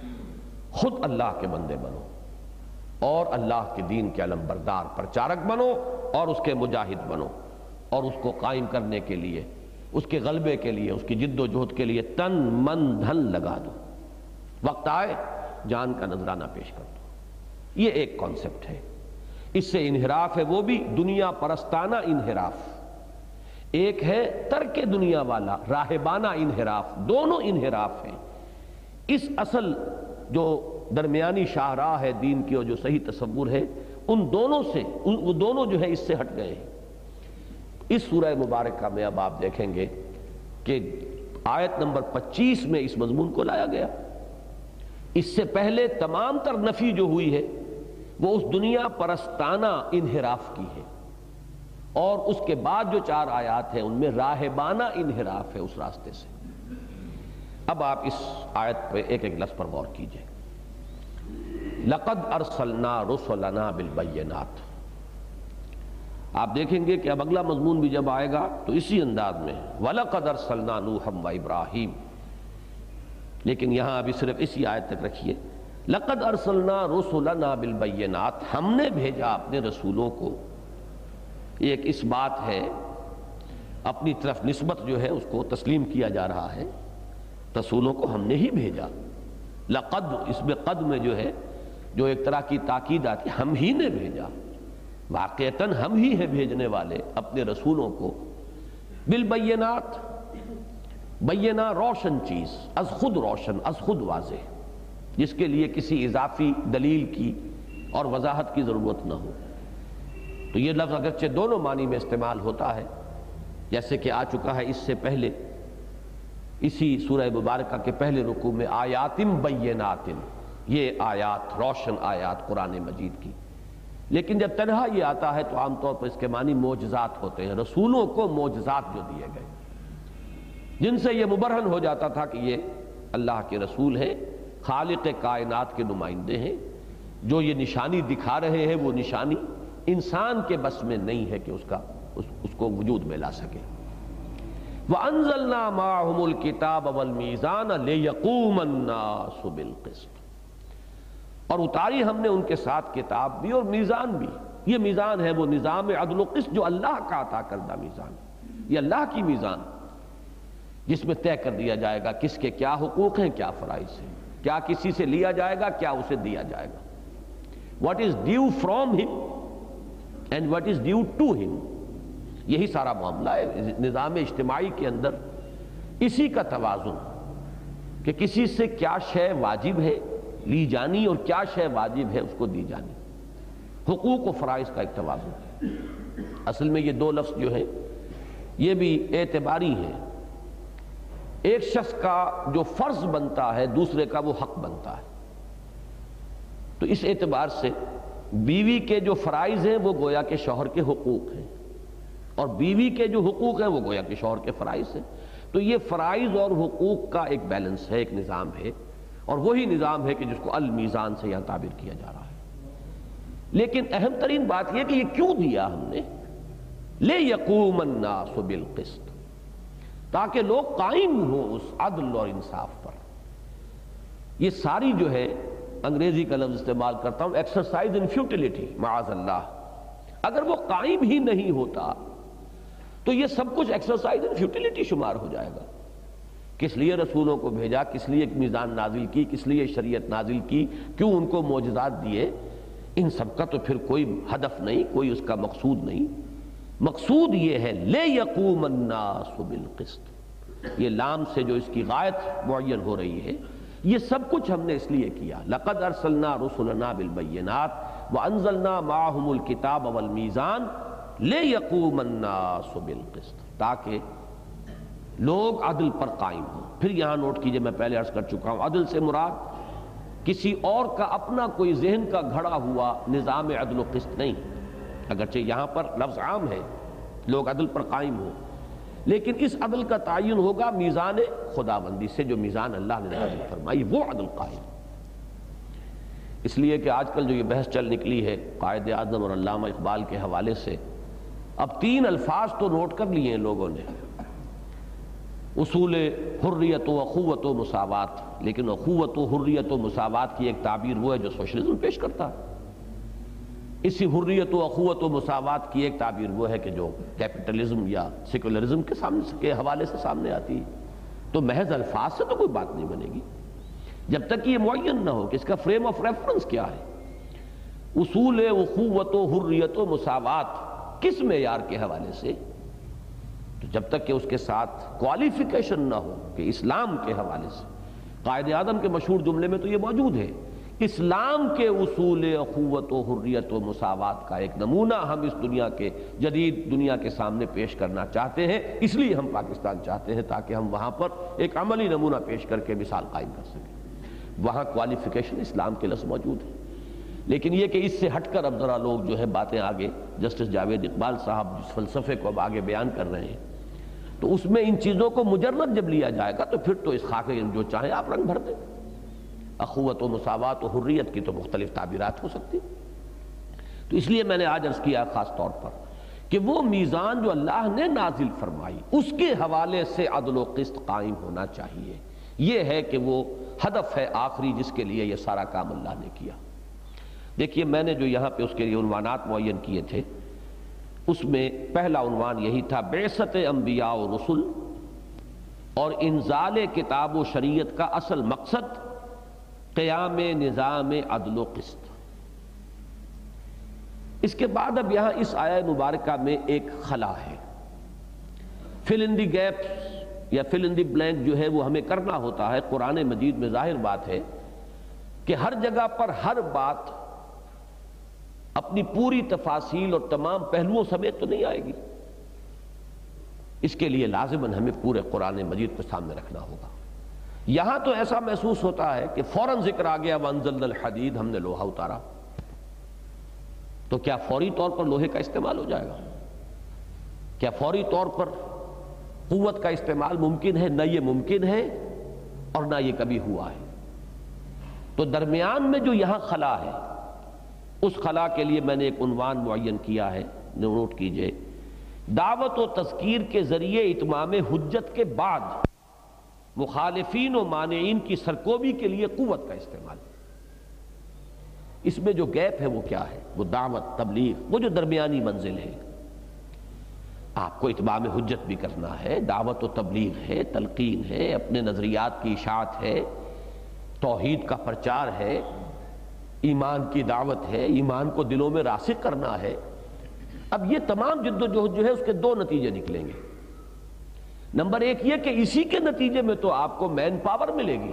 خود اللہ کے بندے بنو اور اللہ کے دین کے علم بردار پرچارک بنو اور اس کے مجاہد بنو، اور اس کو قائم کرنے کے لیے، اس کے غلبے کے لیے، اس کی جد و جہد کے لیے تن من دھن لگا دو، وقت آئے جان کا نذرانہ پیش کر دو۔ یہ ایک کانسیپٹ ہے۔ اس سے انحراف ہے وہ بھی دنیا پرستانہ انحراف، ایک ہے ترک دنیا والا راہبانہ انحراف، دونوں انحراف ہیں۔ اس اصل جو درمیانی شاہراہ ہے دین کی اور جو صحیح تصور ہے، ان دونوں سے وہ دونوں جو ہے اس سے ہٹ گئے ہیں۔ اس سورہ مبارکہ میں اب آپ دیکھیں گے کہ آیت نمبر 25 میں اس مضمون کو لایا گیا۔ اس سے پہلے تمام تر نفی جو ہوئی ہے وہ اس دنیا پرستانہ انحراف کی ہے، اور اس کے بعد جو 4 آیات ہیں ان میں راہبانہ انحراف ہے اس راستے سے۔ اب آپ اس آیت پہ ایک ایک لفظ پر غور کیجئے۔ لَقَدْ أَرْسَلْنَا رُسُلَنَا بِالْبَيِّنَاتِ، آپ دیکھیں گے کہ اب اگلا مضمون بھی جب آئے گا تو اسی انداز میں وَلَقَدْ أَرْسَلْنَا نُوحًا وَإِبْرَاهِيمَ، لیکن یہاں ابھی صرف اسی آیت تک رکھیے۔ لَقَدْ أَرْسَلْنَا رُسُلَنَا بِالْبَيِّنَاتِ، ہم نے بھیجا اپنے رسولوں کو۔ ایک اس بات ہے، اپنی طرف نسبت جو ہے اس کو تسلیم کیا جا رہا ہے، رسولوں کو ہم نے ہی بھیجا۔ لقد، اس میں قد میں جو ہے جو ایک طرح کی تاکید آتی، ہم ہی نے بھیجا، واقعتاً ہم ہی ہیں بھیجنے والے اپنے رسولوں کو۔ بالبینات، بینہ روشن چیز، از خود روشن، از خود واضح، جس کے لیے کسی اضافی دلیل کی اور وضاحت کی ضرورت نہ ہو۔ تو یہ لفظ اگرچہ دونوں معنی میں استعمال ہوتا ہے، جیسے کہ آ چکا ہے اس سے پہلے اسی سورہ مبارکہ کے پہلے رکوع میں آیاتم بینات، یہ آیات روشن آیات قرآن مجید کی، لیکن جب تنہا یہ آتا ہے تو عام طور پر اس کے معنی معجزات ہوتے ہیں، رسولوں کو معجزات جو دیے گئے، جن سے یہ مبرہن ہو جاتا تھا کہ یہ اللہ کے رسول ہیں، خالق کائنات کے نمائندے ہیں۔ جو یہ نشانی دکھا رہے ہیں وہ نشانی انسان کے بس میں نہیں ہے کہ اس کو وجود میں لا سکے۔ وَأَنزَلْنَا مَعَهُمُ الْكِتَابَ وَالْمِيزَانَ لِيَقُومَ النَّاسُ بِالْقِسْطِ، اور اتاری ہم نے ان کے ساتھ کتاب بھی اور میزان بھی۔ یہ میزان ہے وہ نظام عدل و قسط جو اللہ کا عطا کردہ میزان، یہ اللہ کی میزان، جس میں طے کر دیا جائے گا کس کے کیا حقوق ہیں، کیا فرائض ہیں، کیا کسی سے لیا جائے گا، کیا اسے دیا جائے گا، what is due from him and what is due to him۔ یہی سارا معاملہ ہے نظام اجتماعی کے اندر، اسی کا توازن کہ کسی سے کیا شے واجب ہے لی جانی اور کیا شے واجب ہے اس کو دی جانی، حقوق و فرائض کا ایک توازن۔ اصل میں یہ 2 لفظ جو ہیں یہ بھی اعتباری ہیں، ایک شخص کا جو فرض بنتا ہے دوسرے کا وہ حق بنتا ہے۔ تو اس اعتبار سے بیوی کے جو فرائض ہیں وہ گویا کہ شوہر کے حقوق ہیں، اور بیوی کے جو حقوق ہیں وہ گویا کہ شوہر کے فرائض ہیں۔ تو یہ فرائض اور حقوق کا ایک بیلنس ہے، ایک نظام ہے، اور وہی نظام ہے کہ جس کو المیزان سے یہاں تعبیر کیا جا رہا ہے۔ لیکن اہم ترین بات یہ کہ یہ کیوں دیا ہم نے؟ لِيَقُومَ النَّاسُ بِالْقِسْطِ، تاکہ لوگ قائم ہوں اس عدل اور انصاف پر۔ یہ ساری جو ہے انگریزی کا لفظ استعمال کرتا ہوں، ایکسرسائز ان فیوٹیلیٹی، معاذ اللہ، اگر وہ قائم ہی نہیں ہوتا تو یہ سب کچھ ایکسرسائز ان فیوٹیلیٹی شمار ہو جائے گا۔ کس لیے رسولوں کو بھیجا، کس لیے ایک میزان نازل کی، کس لیے شریعت نازل کی، کیوں ان کو معجزات دیے، ان سب کا تو پھر کوئی ہدف نہیں، کوئی اس کا مقصود نہیں۔ مقصود یہ ہے لِیَقُومَ النَّاسُ بِالْقِسْطِ، یہ لام سے جو اس کی غایت معین ہو رہی ہے، یہ سب کچھ ہم نے اس لیے کیا۔ لَقَدْ أَرْسَلْنَا رُسُلَنَا بِالْبَيِّنَاتِ وَأَنزَلْنَا مَعَهُمُ الْكِتَابَ وَالْمِيزَانَ لِيَقُومَ النَّاسُ بِالْقِسْطِ، تاکہ لوگ عدل پر قائم ہوں۔ پھر یہاں نوٹ کیجئے، میں پہلے عرض کر چکا ہوں، عدل سے مراد کسی اور کا اپنا کوئی ذہن کا گھڑا ہوا نظام عدل و قسط نہیں، اگرچہ یہاں پر لفظ عام ہے، لوگ عدل پر قائم ہوں، لیکن اس عدل کا تعین ہوگا میزان خداوندی سے، جو میزان اللہ نے نازل فرمائی، وہ عدل قائم۔ اس لیے کہ آج کل جو یہ بحث چل نکلی ہے قائد اعظم اور علامہ اقبال کے حوالے سے، اب 3 الفاظ تو نوٹ کر لیے ہیں لوگوں نے، اصول حریت و اخوت و مساوات، لیکن اخوت و حریت و مساوات کی ایک تعبیر وہ ہے جو سوشلزم پیش کرتا ہے، اسی حریت و اخوت و مساوات کی ایک تعبیر وہ ہے کہ جو کیپٹلزم یا سیکولرزم کے حوالے سے سامنے آتی ہے۔ تو محض الفاظ سے تو کوئی بات نہیں بنے گی جب تک یہ معین نہ ہو کہ اس کا فریم آف ریفرنس کیا ہے۔ اصول اخوت و حریت و مساوات کس معیار کے حوالے سے؟ تو جب تک کہ اس کے ساتھ کوالیفیکیشن نہ ہو کہ اسلام کے حوالے سے۔ قائد اعظم کے مشہور جملے میں تو یہ موجود ہے، اسلام کے اصول اخوت و حریت و مساوات کا ایک نمونہ ہم اس دنیا کے جدید دنیا کے سامنے پیش کرنا چاہتے ہیں، اس لیے ہم پاکستان چاہتے ہیں تاکہ ہم وہاں پر ایک عملی نمونہ پیش کر کے مثال قائم کر سکیں۔ وہاں کوالیفیکیشن اسلام کے لفظ موجود ہے، لیکن یہ کہ اس سے ہٹ کر اب ذرا لوگ جو ہے باتیں آگے، جسٹس جاوید اقبال صاحب جس فلسفے کو اب آگے بیان کر رہے ہیں، تو اس میں ان چیزوں کو مجرد جب لیا جائے گا تو پھر تو اس خاکے میں جو چاہیں آپ رنگ بھر دیں۔ اخوت و مساوات و حریت کی تو مختلف تعبیرات ہو سکتی، تو اس لیے میں نے آج عرض کیا خاص طور پر کہ وہ میزان جو اللہ نے نازل فرمائی اس کے حوالے سے عدل و قسط قائم ہونا چاہیے۔ یہ ہے کہ وہ ہدف ہے آخری جس کے لیے یہ سارا کام اللہ نے کیا۔ دیکھیے میں نے جو یہاں پہ اس کے لیے عنوانات معین کیے تھے، اس میں پہلا عنوان یہی تھا، بعثت انبیاء و رسل اور انزال کتاب و شریعت کا اصل مقصد قیام نظام عدل و قسط۔ اس کے بعد اب یہاں اس آیہ مبارکہ میں ایک خلا ہے، فل ان دی گیپس یا فل ان دی بلینک جو ہے وہ ہمیں کرنا ہوتا ہے۔ قرآن مجید میں ظاہر بات ہے کہ ہر جگہ پر ہر بات اپنی پوری تفاصیل اور تمام پہلوؤں سمیت تو نہیں آئے گی، اس کے لیے لازماً ہمیں پورے قرآن مجید کو سامنے رکھنا ہوگا۔ یہاں تو ایسا محسوس ہوتا ہے کہ فوراً ذکر آ گیا وَأَنزَلْنَا الْحَدِيدَ، ہم نے لوہا اتارا، تو کیا فوری طور پر لوہے کا استعمال ہو جائے گا؟ کیا فوری طور پر قوت کا استعمال ممکن ہے؟ نہ یہ ممکن ہے اور نہ یہ کبھی ہوا ہے۔ تو درمیان میں جو یہاں خلا ہے، اس خلا کے لیے میں نے ایک عنوان معین کیا ہے، نوٹ کیجئے، دعوت و تذکیر کے ذریعے اتمام حجت کے بعد مخالفین و مانعین کی سرکوبی کے لیے قوت کا استعمال۔ اس میں جو گیپ ہے وہ کیا ہے؟ وہ دعوت، تبلیغ، وہ جو درمیانی منزل ہے۔ آپ کو اتمام حجت بھی کرنا ہے، دعوت و تبلیغ ہے، تلقین ہے، اپنے نظریات کی اشاعت ہے، توحید کا پرچار ہے، ایمان کی دعوت ہے، ایمان کو دلوں میں راسخ کرنا ہے۔ اب یہ تمام جد و جہد جو ہے اس کے 2 نتیجے نکلیں گے۔ نمبر 1 یہ کہ اسی کے نتیجے میں تو آپ کو مین پاور ملے گی،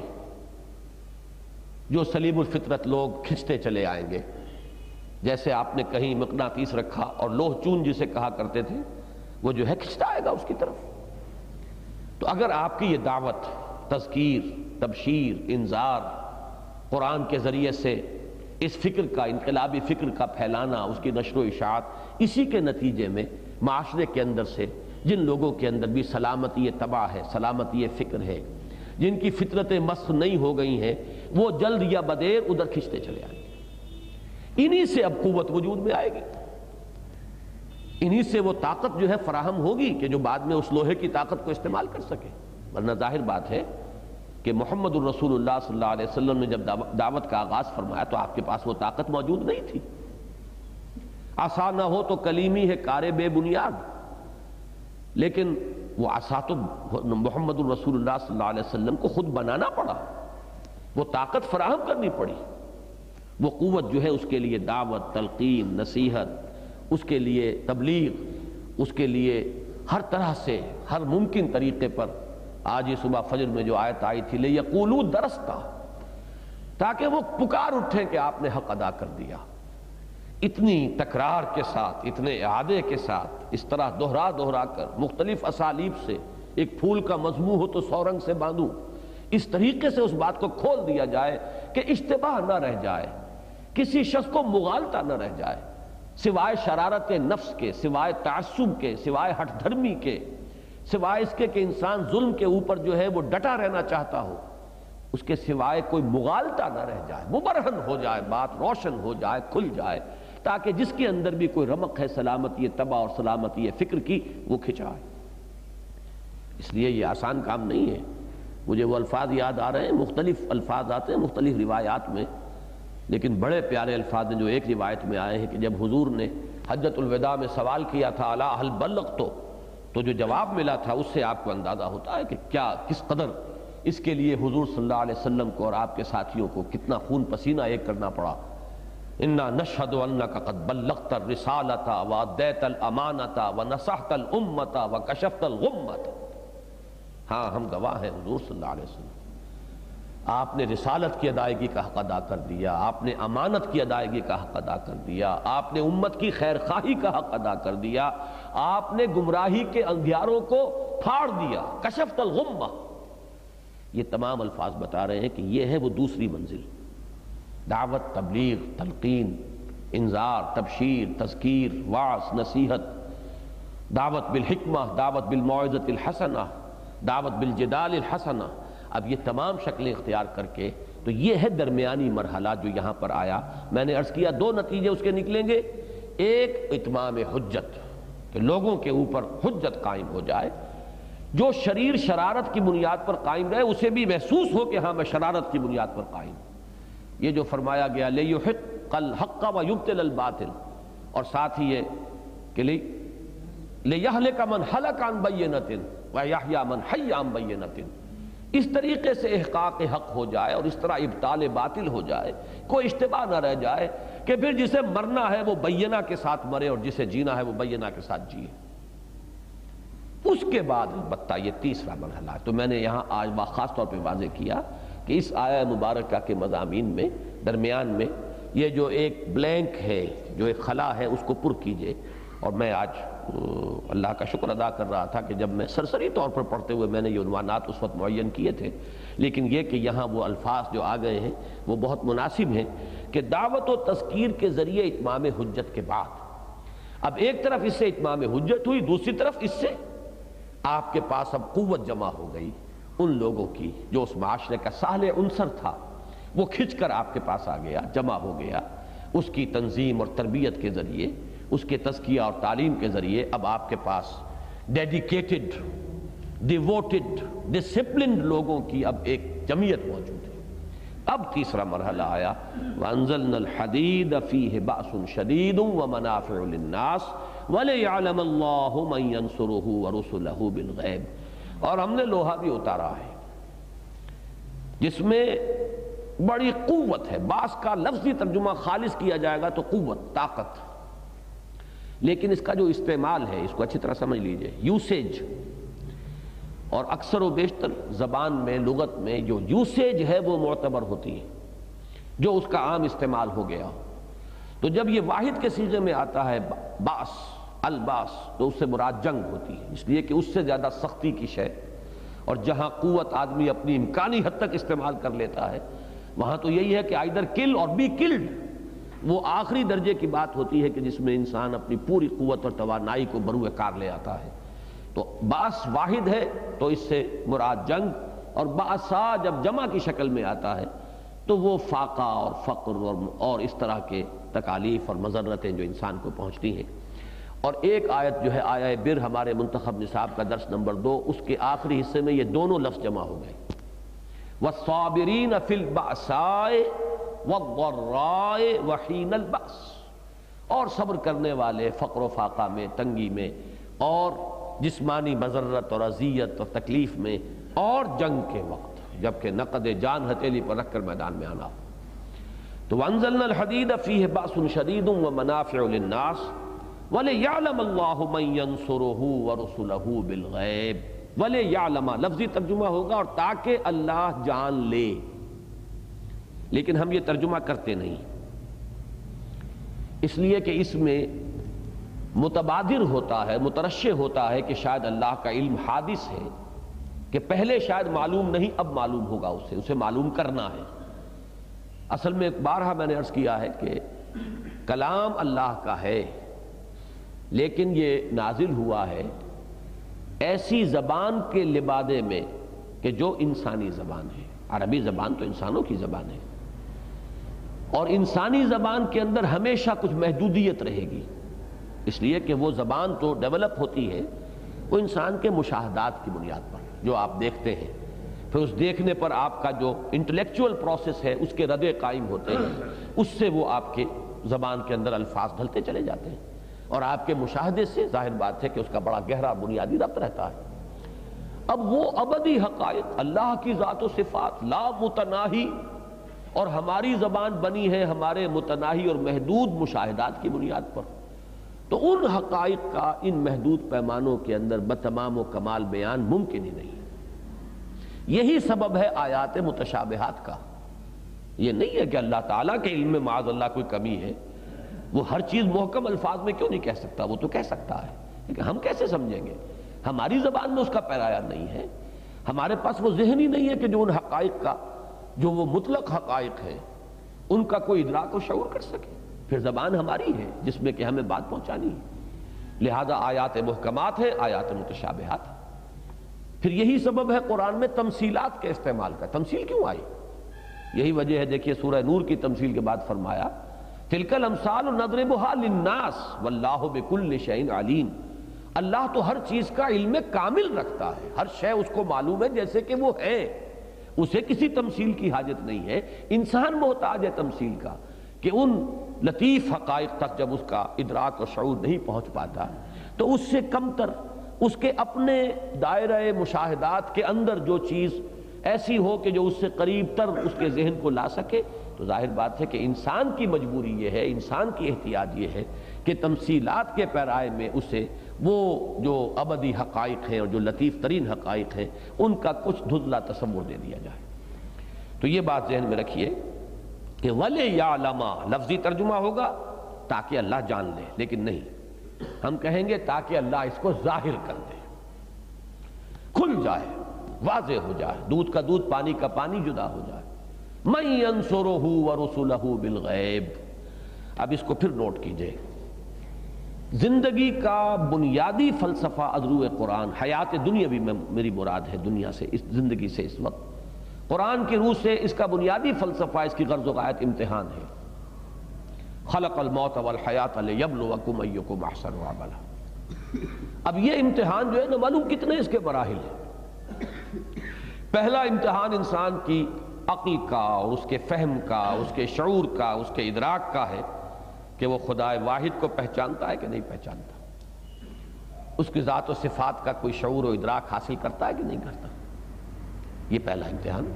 جو سلیم الفطرت لوگ کھنچتے چلے آئیں گے، جیسے آپ نے کہیں مقناطیس رکھا اور لوہ چون جسے کہا کرتے تھے، وہ جو ہے کھنچتا آئے گا اس کی طرف۔ تو اگر آپ کی یہ دعوت، تذکیر، تبشیر، انذار، قرآن کے ذریعے سے اس فکر کا، انقلابی فکر کا پھیلانا، اس کی نشر و اشاعت، اسی کے نتیجے میں معاشرے کے اندر سے جن لوگوں کے اندر بھی سلامتی طبع ہے، سلامتی فکر ہے، جن کی فطرتیں مسخ نہیں ہو گئی ہیں، وہ جلد یا بدیر ادھر کھنچتے چلے آئیں گے۔ انہی سے اب قوت وجود میں آئے گی، انہی سے وہ طاقت جو ہے فراہم ہوگی کہ جو بعد میں اس لوہے کی طاقت کو استعمال کر سکے۔ ورنہ ظاہر بات ہے کہ محمد الرسول اللہ صلی اللہ علیہ وسلم نے جب دعوت کا آغاز فرمایا تو آپ کے پاس وہ طاقت موجود نہیں تھی. عصا نہ ہو تو کلیمی ہے کار بے بنیاد، لیکن وہ عصا تو محمد الرسول اللہ صلی اللہ علیہ وسلم کو خود بنانا پڑا، وہ طاقت فراہم کرنی پڑی. وہ قوت جو ہے اس کے لیے دعوت، تلقین، نصیحت، اس کے لیے تبلیغ، اس کے لیے ہر طرح سے ہر ممکن طریقے پر. آج ہی صبح فجر میں جو آیت آئی تھی لِيَقُولُوا دَرَسْتَ، تاکہ وہ پکار اٹھیں کہ آپ نے حق ادا کر دیا. اتنی تکرار کے ساتھ، اتنے اعادے کے ساتھ، اس طرح دہرا دہرا کر مختلف اسالیب سے، ایک پھول کا مضمون ہو تو 100 رنگ سے باندھوں، اس طریقے سے اس بات کو کھول دیا جائے کہ اشتباہ نہ رہ جائے، کسی شخص کو مغالطہ نہ رہ جائے، سوائے شرارت نفس کے، سوائے تعصب کے، سوائے ہٹ دھرمی کے، سوائے اس کے کہ انسان ظلم کے اوپر جو ہے وہ ڈٹا رہنا چاہتا ہو، اس کے سوائے کوئی مغالطہ نہ رہ جائے، مبرہن ہو جائے، بات روشن ہو جائے، کھل جائے، تاکہ جس کے اندر بھی کوئی رمق ہے سلامتی طبع اور سلامتی فکر کی وہ کھچائے. اس لیے یہ آسان کام نہیں ہے. مجھے وہ الفاظ یاد آ رہے ہیں، مختلف الفاظ آتے ہیں مختلف روایات میں، لیکن بڑے پیارے الفاظ ہیں جو ایک روایت میں آئے ہیں کہ جب حضور نے حجۃ الوداع میں سوال کیا تھا الا هل بلغت، تو جو جواب ملا تھا اس سے آپ کو اندازہ ہوتا ہے کہ کیا کس قدر اس کے لیے حضور صلی اللہ علیہ وسلم کو اور آپ کے ساتھیوں کو کتنا خون پسینہ ایک کرنا پڑا. انا نشہد انک قد بلغت الرسالۃ وادیت الامانۃ ونصحت الامۃ وکشفت الغمۃ. ہاں ہم گواہ ہیں حضور صلی اللہ علیہ وسلم، آپ نے رسالت کی ادائیگی کا حق ادا کر دیا، آپ نے امانت کی ادائیگی کا حق ادا کر دیا، آپ نے امت کی خیر خواہی کا حق ادا کر دیا، آپ نے گمراہی کے اندھیاروں کو پھاڑ دیا، کشفت الغمہ. یہ تمام الفاظ بتا رہے ہیں کہ یہ ہے وہ دوسری منزل، دعوت، تبلیغ، تلقین، انذار، تبشیر، تذکیر، وعظ، نصیحت، دعوت بالحکمہ، دعوت بالموعظۃ الحسنہ، دعوت بالجدال الحسنہ. اب یہ تمام شکلیں اختیار کر کے تو یہ ہے درمیانی مرحلہ جو یہاں پر آیا. میں نے عرض کیا 2 نتیجے اس کے نکلیں گے. ایک اتمام حجت، کہ لوگوں کے اوپر حجت قائم ہو جائے، جو شریر شرارت کی بنیاد پر قائم رہے اسے بھی محسوس ہو کہ ہاں میں شرارت کی بنیاد پر قائم. یہ جو فرمایا گیا لِيُحِقَّ الْحَقَّ وَيُبْطِلَ الْبَاطِلَ، اور ساتھ ہی یہ کہ لِيَهْلِكَ مَنْ هَلَكَ عَنْ بَيِّنَةٍ وَيَحْيَىٰ مَنْ حَيَّ عَنْ بَيِّنَةٍ. اس طریقے سے احقاق حق ہو جائے اور اس طرح ابطال باطل ہو جائے، کوئی اشتباہ نہ رہ جائے کہ پھر جسے مرنا ہے وہ بینہ کے ساتھ مرے اور جسے جینا ہے وہ بینہ کے ساتھ جیے. اس کے بعد البتہ یہ تیسرا مرحلہ ہے. تو میں نے یہاں آج خاص طور پہ واضح کیا کہ اس آیہ مبارکہ کے مضامین میں درمیان میں یہ جو ایک بلینک ہے، جو ایک خلا ہے، اس کو پر کیجئے. اور میں آج اللہ کا شکر ادا کر رہا تھا کہ جب میں سرسری طور پر پڑھتے ہوئے میں نے یہ عنوانات اس وقت معین کیے تھے، لیکن یہ کہ یہاں وہ الفاظ جو آ گئے ہیں وہ بہت مناسب ہیں کہ دعوت و تذکیر کے ذریعے اتمام حجت کے بعد اب ایک طرف اس سے اتمام حجت ہوئی، دوسری طرف اس سے آپ کے پاس اب قوت جمع ہو گئی ان لوگوں کی جو اس معاشرے کا صالح عنصر تھا، وہ کھنچ کر آپ کے پاس آ گیا، جمع ہو گیا. اس کی تنظیم اور تربیت کے ذریعے، اس کے تزکیہ اور تعلیم کے ذریعے اب آپ کے پاس ڈیڈیکیٹڈ، ڈیووٹڈ، ڈسپلنڈ لوگوں کی اب ایک جمعیت موجود ہے. اب تیسرا مرحلہ آیا وَأَنزَلْنَا الْحَدِيدَ فِيهِ بَأْسٌ شَدِيدٌ وَمَنَافِعُ لِلنَّاسِ وَلِيَعْلَمَ اللَّهُ مَن يَنصُرُهُ وَرُسُلَهُ بِالْغَيْبِ. اور ہم نے لوہا بھی اتارا ہے جس میں بڑی قوت ہے. باس کا لفظی ترجمہ خالص کیا جائے گا تو قوت، طاقت، لیکن اس کا جو استعمال ہے اس کو اچھی طرح سمجھ لیجئے. یوسیج، اور اکثر و بیشتر زبان میں، لغت میں جو یوسیج ہے وہ معتبر ہوتی ہے، جو اس کا عام استعمال ہو گیا. تو جب یہ واحد کے صیغے میں آتا ہے باس، الباس، تو اس سے مراد جنگ ہوتی ہے، اس لیے کہ اس سے زیادہ سختی کی شے، اور جہاں قوت آدمی اپنی امکانی حد تک استعمال کر لیتا ہے وہاں تو یہی ہے کہ آئیدر کل اور بی کلڈ. وہ آخری درجے کی بات ہوتی ہے کہ جس میں انسان اپنی پوری قوت اور توانائی کو بروئے کار لے آتا ہے. تو باس واحد ہے تو اس سے مراد جنگ، اور باسا جب جمع کی شکل میں آتا ہے تو وہ فاقہ اور فقر اور اس طرح کے تکالیف اور مضرتیں جو انسان کو پہنچتی ہیں. اور ایک آیت جو ہے آیہ بر، ہمارے منتخب نصاب کا درس نمبر 2، اس کے آخری حصے میں یہ دونوں لفظ جمع ہو گئے. والصابرین فی البأساء والضراء وحین البأس، اور صبر کرنے والے فقر و فاقہ میں، تنگی میں، اور جسمانی مضرت اور اذیت اور تکلیف میں، اور جنگ کے وقت جبکہ نقد جان ہتھیلی پر رکھ کر میدان میں آنا ہو۔ تو وانزلنا الحدید فیہ بأس شدید ومنافع للناس ولیعلم اللہ من ینصرہ ورسلہ بالغیب۔ ولیعلم لفظی ترجمہ ہوگا اور تاکہ اللہ جان لے، لیکن ہم یہ ترجمہ کرتے نہیں، اس لیے کہ اس میں متبادر ہوتا ہے، مترشح ہوتا ہے کہ شاید اللہ کا علم حادث ہے، کہ پہلے شاید معلوم نہیں، اب معلوم ہوگا اسے معلوم کرنا ہے۔ اصل میں ایک بارہا میں نے عرض کیا ہے کہ کلام اللہ کا ہے، لیکن یہ نازل ہوا ہے ایسی زبان کے لبادے میں کہ جو انسانی زبان ہے۔ عربی زبان تو انسانوں کی زبان ہے، اور انسانی زبان کے اندر ہمیشہ کچھ محدودیت رہے گی، اس لیے کہ وہ زبان تو ڈیولپ ہوتی ہے وہ انسان کے مشاہدات کی بنیاد پر، جو آپ دیکھتے ہیں، پھر اس دیکھنے پر آپ کا جو انٹلیکچول پروسیس ہے اس کے ردے قائم ہوتے ہیں، اس سے وہ آپ کے زبان کے اندر الفاظ ڈھلتے چلے جاتے ہیں، اور آپ کے مشاہدے سے ظاہر بات ہے کہ اس کا بڑا گہرا بنیادی ربط رہتا ہے۔ اب وہ ابدی حقائق، اللہ کی ذات و صفات لا متناہی، اور ہماری زبان بنی ہے ہمارے متناہی اور محدود مشاہدات کی بنیاد پر، تو ان حقائق کا ان محدود پیمانوں کے اندر بتمام و کمال بیان ممکن ہی نہیں۔ یہی سبب ہے آیات متشابہات کا۔ یہ نہیں ہے کہ اللہ تعالیٰ کے علم میں معاذ اللہ کوئی کمی ہے، وہ ہر چیز محکم الفاظ میں کیوں نہیں کہہ سکتا، وہ تو کہہ سکتا ہے، لیکن ہم کیسے سمجھیں گے؟ ہماری زبان میں اس کا پیرایا نہیں ہے، ہمارے پاس وہ ذہن ہی نہیں ہے کہ جو ان حقائق کا، جو وہ مطلق حقائق ہیں، ان کا کوئی ادراک و شعور کر سکے۔ پھر زبان ہماری ہے جس میں کہ ہمیں بات پہنچانی ہے، لہذا آیات محکمات ہے، آیات متشابہات ہے۔ پھر یہی سبب ہے قرآن میں تمثیلات کے استعمال کا۔ تمثیل کیوں آئی؟ یہی وجہ ہے، دیکھیے سورہ نور کی تمثیل کے بعد فرمایا تلک الامثال نضربها للناس واللہ بکل شیء علیم۔ اللہ تو ہر چیز کا علم کامل رکھتا ہے، ہر شے اس کو معلوم ہے جیسے کہ وہ ہے، اسے کسی تمثیل کی حاجت نہیں ہے۔ انسان محتاج ہے تمثیل کا، کہ ان لطیف حقائق تک جب اس کا ادراک و شعور نہیں پہنچ پاتا تو اس سے کم تر، اس کے اپنے دائرہ مشاہدات کے اندر جو چیز ایسی ہو کہ جو اس سے قریب تر اس کے ذہن کو لا سکے، تو ظاہر بات ہے کہ انسان کی مجبوری یہ ہے، انسان کی احتیاج یہ ہے کہ تمثیلات کے پیرائے میں اسے وہ جو ابدی حقائق ہیں اور جو لطیف ترین حقائق ہیں ان کا کچھ دھندلا تصور دے دیا جائے۔ تو یہ بات ذہن میں رکھیے کہ وَلِيَعْلَمَ لفظی ترجمہ ہوگا تاکہ اللہ جان لے، لیکن نہیں، ہم کہیں گے تاکہ اللہ اس کو ظاہر کر دے، کھل جائے، واضح ہو جائے، دودھ کا دودھ پانی کا پانی جدا ہو جائے۔ مَن يَنصُرُهُ وَرُسُلَهُ بِالْغَیب۔ اب اس کو پھر نوٹ کیجئے، زندگی کا بنیادی فلسفہ از روئے قرآن، حیات دنیاوی میں میری مراد ہے، دنیا سے، اس زندگی سے اس وقت قرآن کی روح سے اس کا بنیادی فلسفہ، اس کی غرض و غایت امتحان ہے۔ خلق الموت والحیات لیبلوکم ایکم احسن عملا۔ اب یہ امتحان جو ہے نہ معلوم کتنے اس کے مراحل ہیں۔ پہلا امتحان انسان کی عقل کا اور اس کے فہم کا، اس کے شعور کا، اس کے ادراک کا ہے کہ وہ خدا واحد کو پہچانتا ہے کہ نہیں پہچانتا، اس کی ذات و صفات کا کوئی شعور و ادراک حاصل کرتا ہے کہ نہیں کرتا۔ یہ پہلا امتحان۔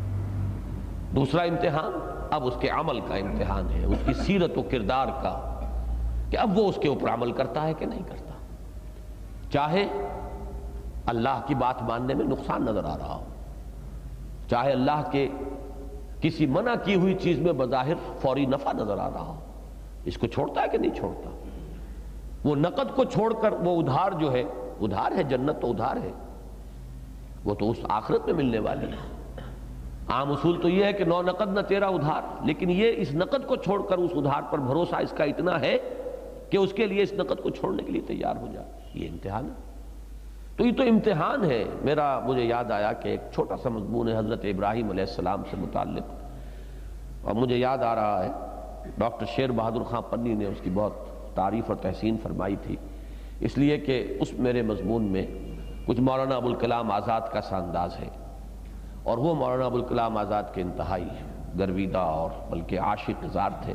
دوسرا امتحان اب اس کے عمل کا امتحان ہے، اس کی سیرت و کردار کا، کہ اب وہ اس کے اوپر عمل کرتا ہے کہ نہیں کرتا، چاہے اللہ کی بات ماننے میں نقصان نظر آ رہا ہو، چاہے اللہ کے کسی منع کی ہوئی چیز میں بظاہر فوری نفع نظر آ رہا ہو، اس کو چھوڑتا ہے کہ نہیں چھوڑتا۔ وہ نقد کو چھوڑ کر وہ ادھار جو ہے، ادھار ہے، جنت تو ادھار ہے، وہ تو اس آخرت میں ملنے والی ہے۔ عام اصول تو یہ ہے کہ نو نقد نہ تیرا ادھار، لیکن یہ اس نقد کو چھوڑ کر اس ادھار پر بھروسہ اس کا اتنا ہے کہ اس کے لیے اس نقد کو چھوڑنے کے لیے تیار ہو جائے۔ یہ امتحان ہے۔ تو یہ تو امتحان ہے۔ مجھے یاد آیا کہ ایک چھوٹا سا مضمون ہے حضرت ابراہیم علیہ السلام سے متعلق، اور مجھے یاد آ رہا ہے ڈاکٹر شیر بہادر خان پنی نے اس کی بہت تعریف اور تحسین فرمائی تھی، اس لیے کہ اس میرے مضمون میں کچھ مولانا ابوالکلام آزاد کا سا انداز ہے، اور وہ مولانا ابوالکلام آزاد کے انتہائی گرویدہ اور بلکہ عاشق زار تھے.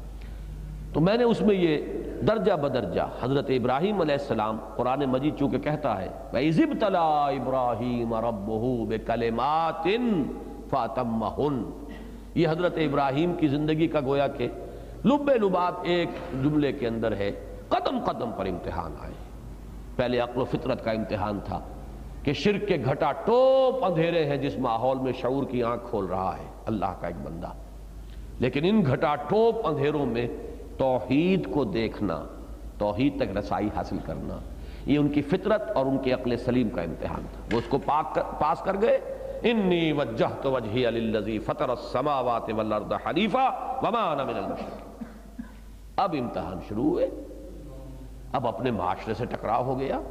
تو میں نے اس میں یہ درجہ بدرجہ حضرت ابراہیم علیہ السلام، قرآن مجید چونکہ کہتا ہے وَإِذِ ابْتَلَىٰ إِبْرَاهِيمَ رَبُّهُ بِكَلِمَاتٍ فَأَتَمَّهُنَّ، یہ حضرت ابراہیم کی زندگی کا گویا کہ لب لباب ایک جملے کے اندر ہے. قدم قدم پر امتحان آئے. پہلے عقل و فطرت کا امتحان تھا کہ شرک کے گھٹا ٹوپ اندھیرے ہیں جس ماحول میں شعور کی آنکھ کھول رہا ہے اللہ کا ایک بندہ، لیکن ان گھٹا ٹوپ اندھیروں میں توحید کو دیکھنا، توحید تک رسائی حاصل کرنا، یہ ان کی فطرت اور ان کی عقل سلیم کا امتحان تھا. وہ اس کو پاس کر گئے. انی وجہت وجہی للذی فطر السماوات والارض حنیفا وما انا من المشرکین. اب امتحان شروع ہوئے. اب اپنے معاشرے سے ٹکراؤ ہو گیا.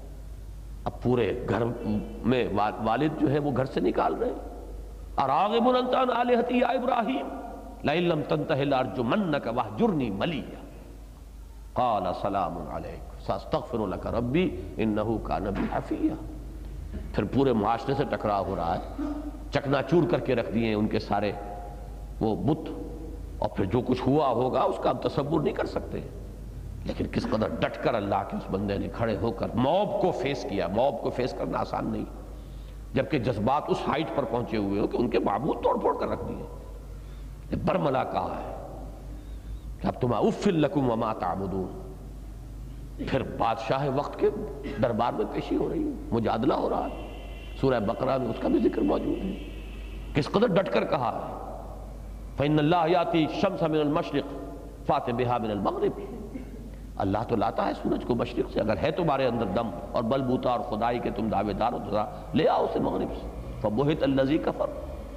اب پورے گھر میں والد جو ہے وہ گھر سے نکال رہے. اراغب انت عن آلہتی یا ابراہیم لئن لم تنتہ لارجمنک واہجرنی ملیا قال سلام علیک ساستغفر لک ربی انہ کان بی حفیا. پھر پورے معاشرے سے ٹکراؤ ہو رہا ہے. چکنا چور کر کے رکھ دیے ان کے سارے وہ بت، اور پھر جو کچھ ہوا ہوگا اس کا ہم تصور نہیں کر سکتے. لیکن کس قدر ڈٹ کر اللہ کے اس بندے نے کھڑے ہو کر موب کو فیس کیا. موب کو فیس کرنا آسان نہیں، جبکہ جذبات اس ہائٹ پر پہنچے ہوئے ہو کہ ان کے معبود توڑ پھوڑ کر رکھ دیے. برملا کہا ہے کہ اب تم اف لکم وما تعبدون. پھر بادشاہ وقت کے دربار میں پیشی ہو رہی ہے، مجادلہ ہو رہا ہے. سورہ بقرہ میں اس کا بھی ذکر موجود ہے. کس قدر ڈٹ کر کہا ہے فإن اللہ یاتی الشمس من المشرق فات بہا من المغرب. اللہ تو لاتا ہے سورج کو مشرق سے، اگر ہے تمہارے اندر دم اور بل بوتا اور خدائی کے تم دعوے دار ہو تو لے آؤ اسے مغرب سے. فبہت الذی کفر.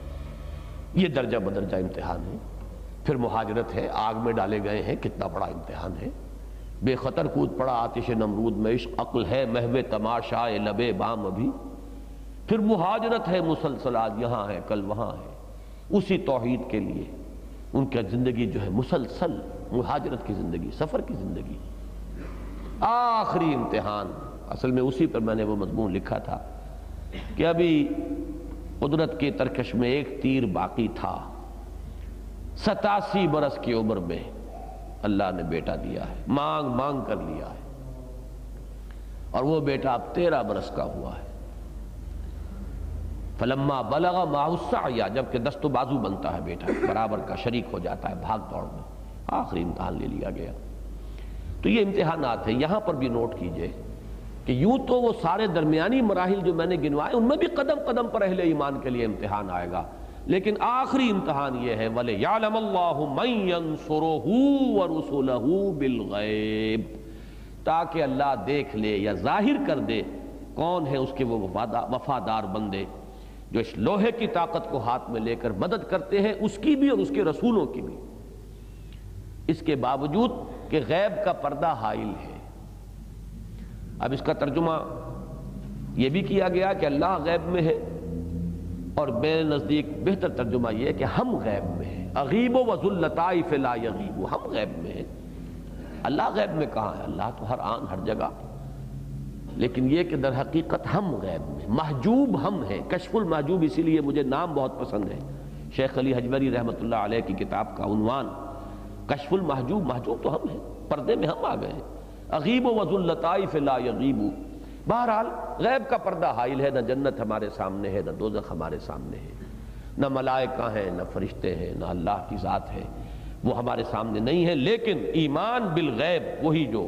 یہ درجہ بدرجہ امتحان ہے. پھر مہاجرت ہے، آگ میں ڈالے گئے ہیں، کتنا بڑا امتحان ہے. بے خطر کود پڑا آتش نمرود میں، عشق عقل ہے محو تماشائے لبے بام ابھی. پھر مہاجرت ہے مسلسل، آج یہاں ہے کل وہاں ہے، اسی توحید کے لیے ان کی زندگی جو ہے مسلسل مہاجرت کی زندگی، سفر کی زندگی. آخری امتحان، اصل میں اسی پر میں نے وہ مضمون لکھا تھا کہ ابھی قدرت کے ترکش میں ایک تیر باقی تھا. 87 برس کی عمر میں اللہ نے بیٹا دیا ہے، مانگ مانگ کر لیا ہے، اور وہ بیٹا اب 13 برس کا ہوا ہے. فلما بلغ معه السعی، جبکہ دست و بازو بنتا ہے بیٹا، برابر کا شریک ہو جاتا ہے بھاگ دوڑ میں. آخری امتحان لے لیا گیا. تو یہ امتحانات ہیں. یہاں پر بھی نوٹ کیجئے کہ یوں تو وہ سارے درمیانی مراحل جو میں نے گنوائے ان میں بھی قدم قدم پر اہل ایمان کے لیے امتحان آئے گا، لیکن آخری امتحان یہ ہے وَلِيَعْلَمَ اللَّهُ مَن يَنصُرُهُ وَرُسُلَهُ بِالْغَيْبِ، تاکہ اللہ دیکھ لے یا ظاہر کر دے کون ہے اس کے وہ وفادار بندے جو اس لوہے کی طاقت کو ہاتھ میں لے کر مدد کرتے ہیں، اس کی بھی اور اس کے رسولوں کی بھی، اس کے باوجود کہ غیب کا پردہ حائل ہے. اب اس کا ترجمہ یہ بھی کیا گیا کہ اللہ غیب میں ہے، اور میرے نزدیک بہتر ترجمہ یہ ہے کہ ہم غیب میں ہیں. اغیب و ذو اللطائف لا یغیب، ہم غیب میں ہیں. اللہ غیب میں کہاں ہے؟ اللہ تو ہر آن ہر جگہ، لیکن یہ کہ در حقیقت ہم غیب میں، محجوب ہم ہیں. کشف المحجوب اسی لیے مجھے نام بہت پسند ہے. شیخ علی حجویری رحمۃ اللہ علیہ کی کتاب کا عنوان کشف المحجوب. محجوب تو ہم ہیں، پردے میں ہم آ گئے ہیں. اغیب و ذو اللطائف لا یغیب. بہرحال غیب کا پردہ حائل ہے. نہ جنت ہمارے سامنے ہے، نہ دوزخ ہمارے سامنے ہے، نہ ملائکہ ہیں، نہ فرشتے ہیں، نہ اللہ کی ذات ہے، وہ ہمارے سامنے نہیں ہے. لیکن ایمان بالغیب، وہی جو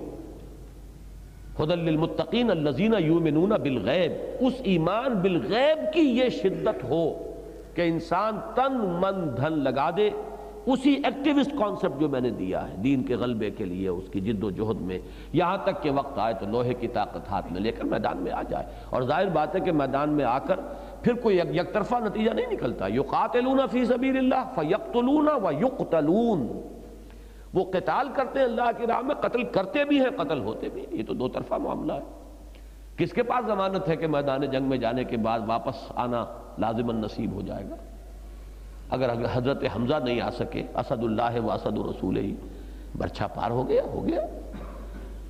ھدی للمتقین الذین یؤمنون بالغیب، اس ایمان بالغیب کی یہ شدت ہو کہ انسان تن من دھن لگا دے اسی ایکٹیوسٹ کانسیپٹ جو میں نے دیا ہے دین کے غلبے کے لیے، اس کی جد و جہد میں، یہاں تک کہ وقت آئے تو لوہے کی طاقت ہاتھ میں لے کر میدان میں آ جائے. اور ظاہر بات ہے کہ میدان میں آ کر پھر کوئی یک طرفہ نتیجہ نہیں نکلتا. یقاتلون فی سبیل اللہ فیقتلون ویقتلون، وہ قتال کرتے ہیں اللہ کی راہ میں، قتل کرتے بھی ہیں، قتل ہوتے بھی ہیں. یہ تو دو طرفہ معاملہ ہے. کس کے پاس ضمانت ہے کہ میدان جنگ میں جانے کے بعد واپس آنا لازماً نصیب ہو جائے گا؟ اگر حضرت حمزہ نہیں آ سکے، اسد اللہ و اسد رسول ہی، برچھا پار ہو گیا.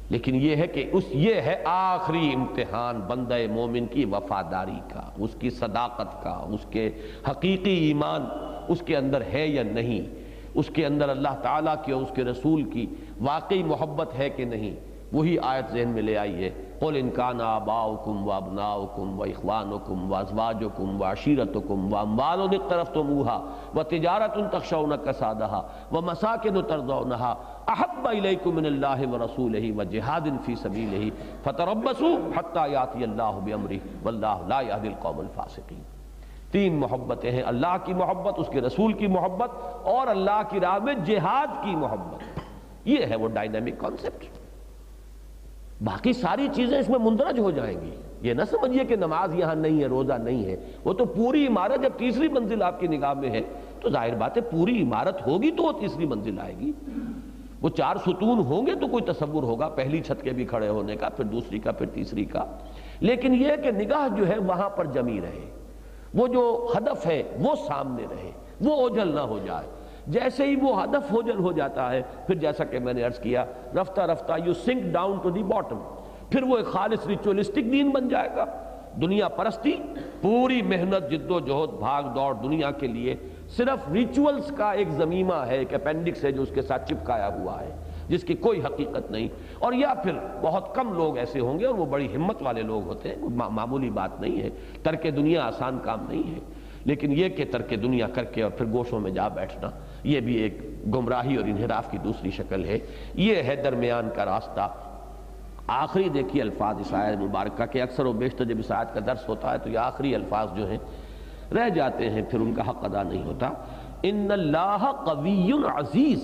لیکن یہ ہے کہ یہ ہے آخری امتحان بندہ مومن کی وفاداری کا، اس کی صداقت کا، اس کے حقیقی ایمان اس کے اندر ہے یا نہیں، اس کے اندر اللہ تعالیٰ کی اور اس کے رسول کی واقعی محبت ہے کہ نہیں۔ وہی آیت ذہن میں لے آئیے، قُلْ إِنْ كَانَ آبَاؤُكُمْ وَأَبْنَاؤُكُمْ وَإِخْوَانُكُمْ وَأَزْوَاجُكُمْ وَعَشِيرَتُكُمْ وَأَمْوَالٌ اقْتَرَفْتُمُوهَا وَتِجَارَةٌ تَخْشَوْنَ كَسَادَهَا وَمَسَاكِنُ تَرْضَوْنَهَا أَحَبَّ إِلَيْكُم مِّنَ اللَّهِ وَرَسُولِهِ وَجِهَادٍ فِي سَبِيلِهِ فَتَرَبَّصُوا حَتَّى يَأْتِيَ اللَّهُ بِأَمْرِهِ وَاللَّهُ لَا يَهْدِي الْقَوْمَ الْفَاسِقِينَ۔ تین محبتیں ہیں، اللہ کی محبت، اس کے رسول کی محبت، اور اللہ کی راہ میں جہاد کی محبت۔ یہ ہے وہ ڈائنامک کانسیپٹ۔ باقی ساری چیزیں اس میں مندرج ہو جائیں گی۔ یہ نہ سمجھیے کہ نماز یہاں نہیں ہے، روزہ نہیں ہے، وہ تو پوری عمارت جب تیسری منزل آپ کی نگاہ میں ہے تو ظاہر بات ہے پوری عمارت ہوگی تو وہ تیسری منزل آئے گی۔ وہ چار ستون ہوں گے تو کوئی تصور ہوگا پہلی چھت کے بھی کھڑے ہونے کا، پھر دوسری کا، پھر تیسری کا، لیکن یہ کہ نگاہ جو ہے وہاں پر جمی رہے، وہ جو ہدف ہے وہ سامنے رہے، وہ اوجھل نہ ہو جائے۔ جیسے ہی وہ ہدف اوجھل ہو جاتا ہے پھر جیسا کہ میں نے عرض کیا رفتہ رفتہ you sink down to the bottom, پھر وہ ایک خالص ریچولسٹک دین بن جائے گا۔ دنیا پرستی، پوری محنت جد و جہد بھاگ دوڑ دنیا کے لیے صرف ریچولز کا ایک ضمیمہ ہے، ایک اپینڈکس ہے جو اس کے ساتھ چپکایا ہوا ہے، جس کی کوئی حقیقت نہیں۔ اور یا پھر بہت کم لوگ ایسے ہوں گے اور وہ بڑی ہمت والے لوگ ہوتے ہیں، معمولی بات نہیں ہے، ترک دنیا آسان کام نہیں ہے، لیکن یہ کہ ترک دنیا کر کے اور پھر گوشوں میں جا بیٹھنا یہ بھی ایک گمراہی اور انحراف کی دوسری شکل ہے۔ یہ ہے درمیان کا راستہ۔ آخری دیکھیے الفاظ اس آیت مبارکہ کے، اکثر و بیشتر جب اس آیت کا درس ہوتا ہے تو یہ آخری الفاظ جو ہیں رہ جاتے ہیں، پھر ان کا حق ادا نہیں ہوتا۔ ان اللہ قوی عزیز،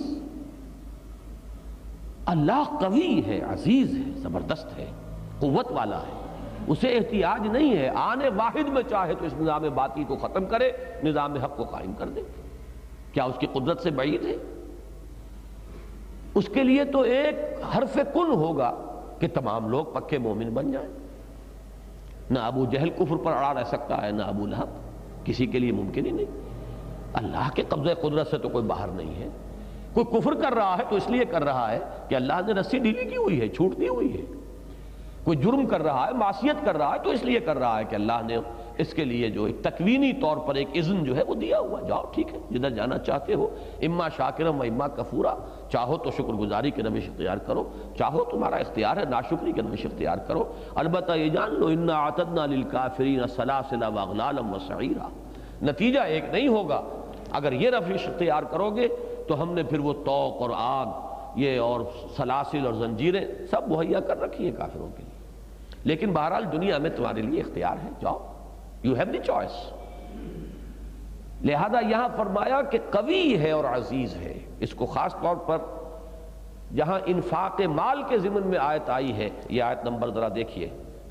اللہ قوی ہے، عزیز ہے، زبردست ہے، قوت والا ہے، اسے احتیاج نہیں ہے، آنے واحد میں چاہے تو اس نظام باطل کو ختم کرے، نظام حق کو قائم کر دے۔ کیا اس کی قدرت سے بعید ہے؟ اس کے لیے تو ایک حرف کن ہوگا کہ تمام لوگ پکے مومن بن جائیں۔ نہ ابو جہل کفر پر اڑا رہ سکتا ہے، نہ ابو لہب، کسی کے لیے ممکن ہی نہیں۔ اللہ کے قبضہ قدرت سے تو کوئی باہر نہیں ہے۔ کوئی کفر کر رہا ہے تو اس لیے کر رہا ہے کہ اللہ نے رسی ڈھیلی کی ہوئی ہے، چھوٹ دی ہوئی ہے۔ کوئی جرم کر رہا ہے، معصیت کر رہا ہے تو اس لیے کر رہا ہے کہ اللہ نے اس کے لیے جو ایک تکوینی طور پر ایک اذن جو ہے وہ دیا ہوا، جاؤ ٹھیک ہے جدھر جانا چاہتے ہو، اما شاکرم و اما کفورا، چاہو تو شکر گزاری کے روش اختیار کرو، چاہو تمہارا اختیار ہے ناشکری کے روش اختیار کرو۔ البتہ یہ جان لو انا اعتدنا للکافرین سلاسل واغلالا وسعیرا، نتیجہ ایک نہیں ہوگا۔ اگر یہ روش اختیار کرو گے تو ہم نے پھر وہ طوق اور آگ، یہ اور سلاسل اور زنجیریں سب مہیا کر رکھی ہیں کافروں کے لیے۔ لیکن بہرحال دنیا میں تمہارے لیے اختیار ہے، جاؤ، یو ہیو دی چوائس۔ لہذا یہاں فرمایا کہ قوی ہے اور عزیز ہے۔ اس کو خاص طور پر جہاں انفاق مال کے ضمن میں آیت آئی ہے، یہ آیت نمبر ذرا دیکھیے،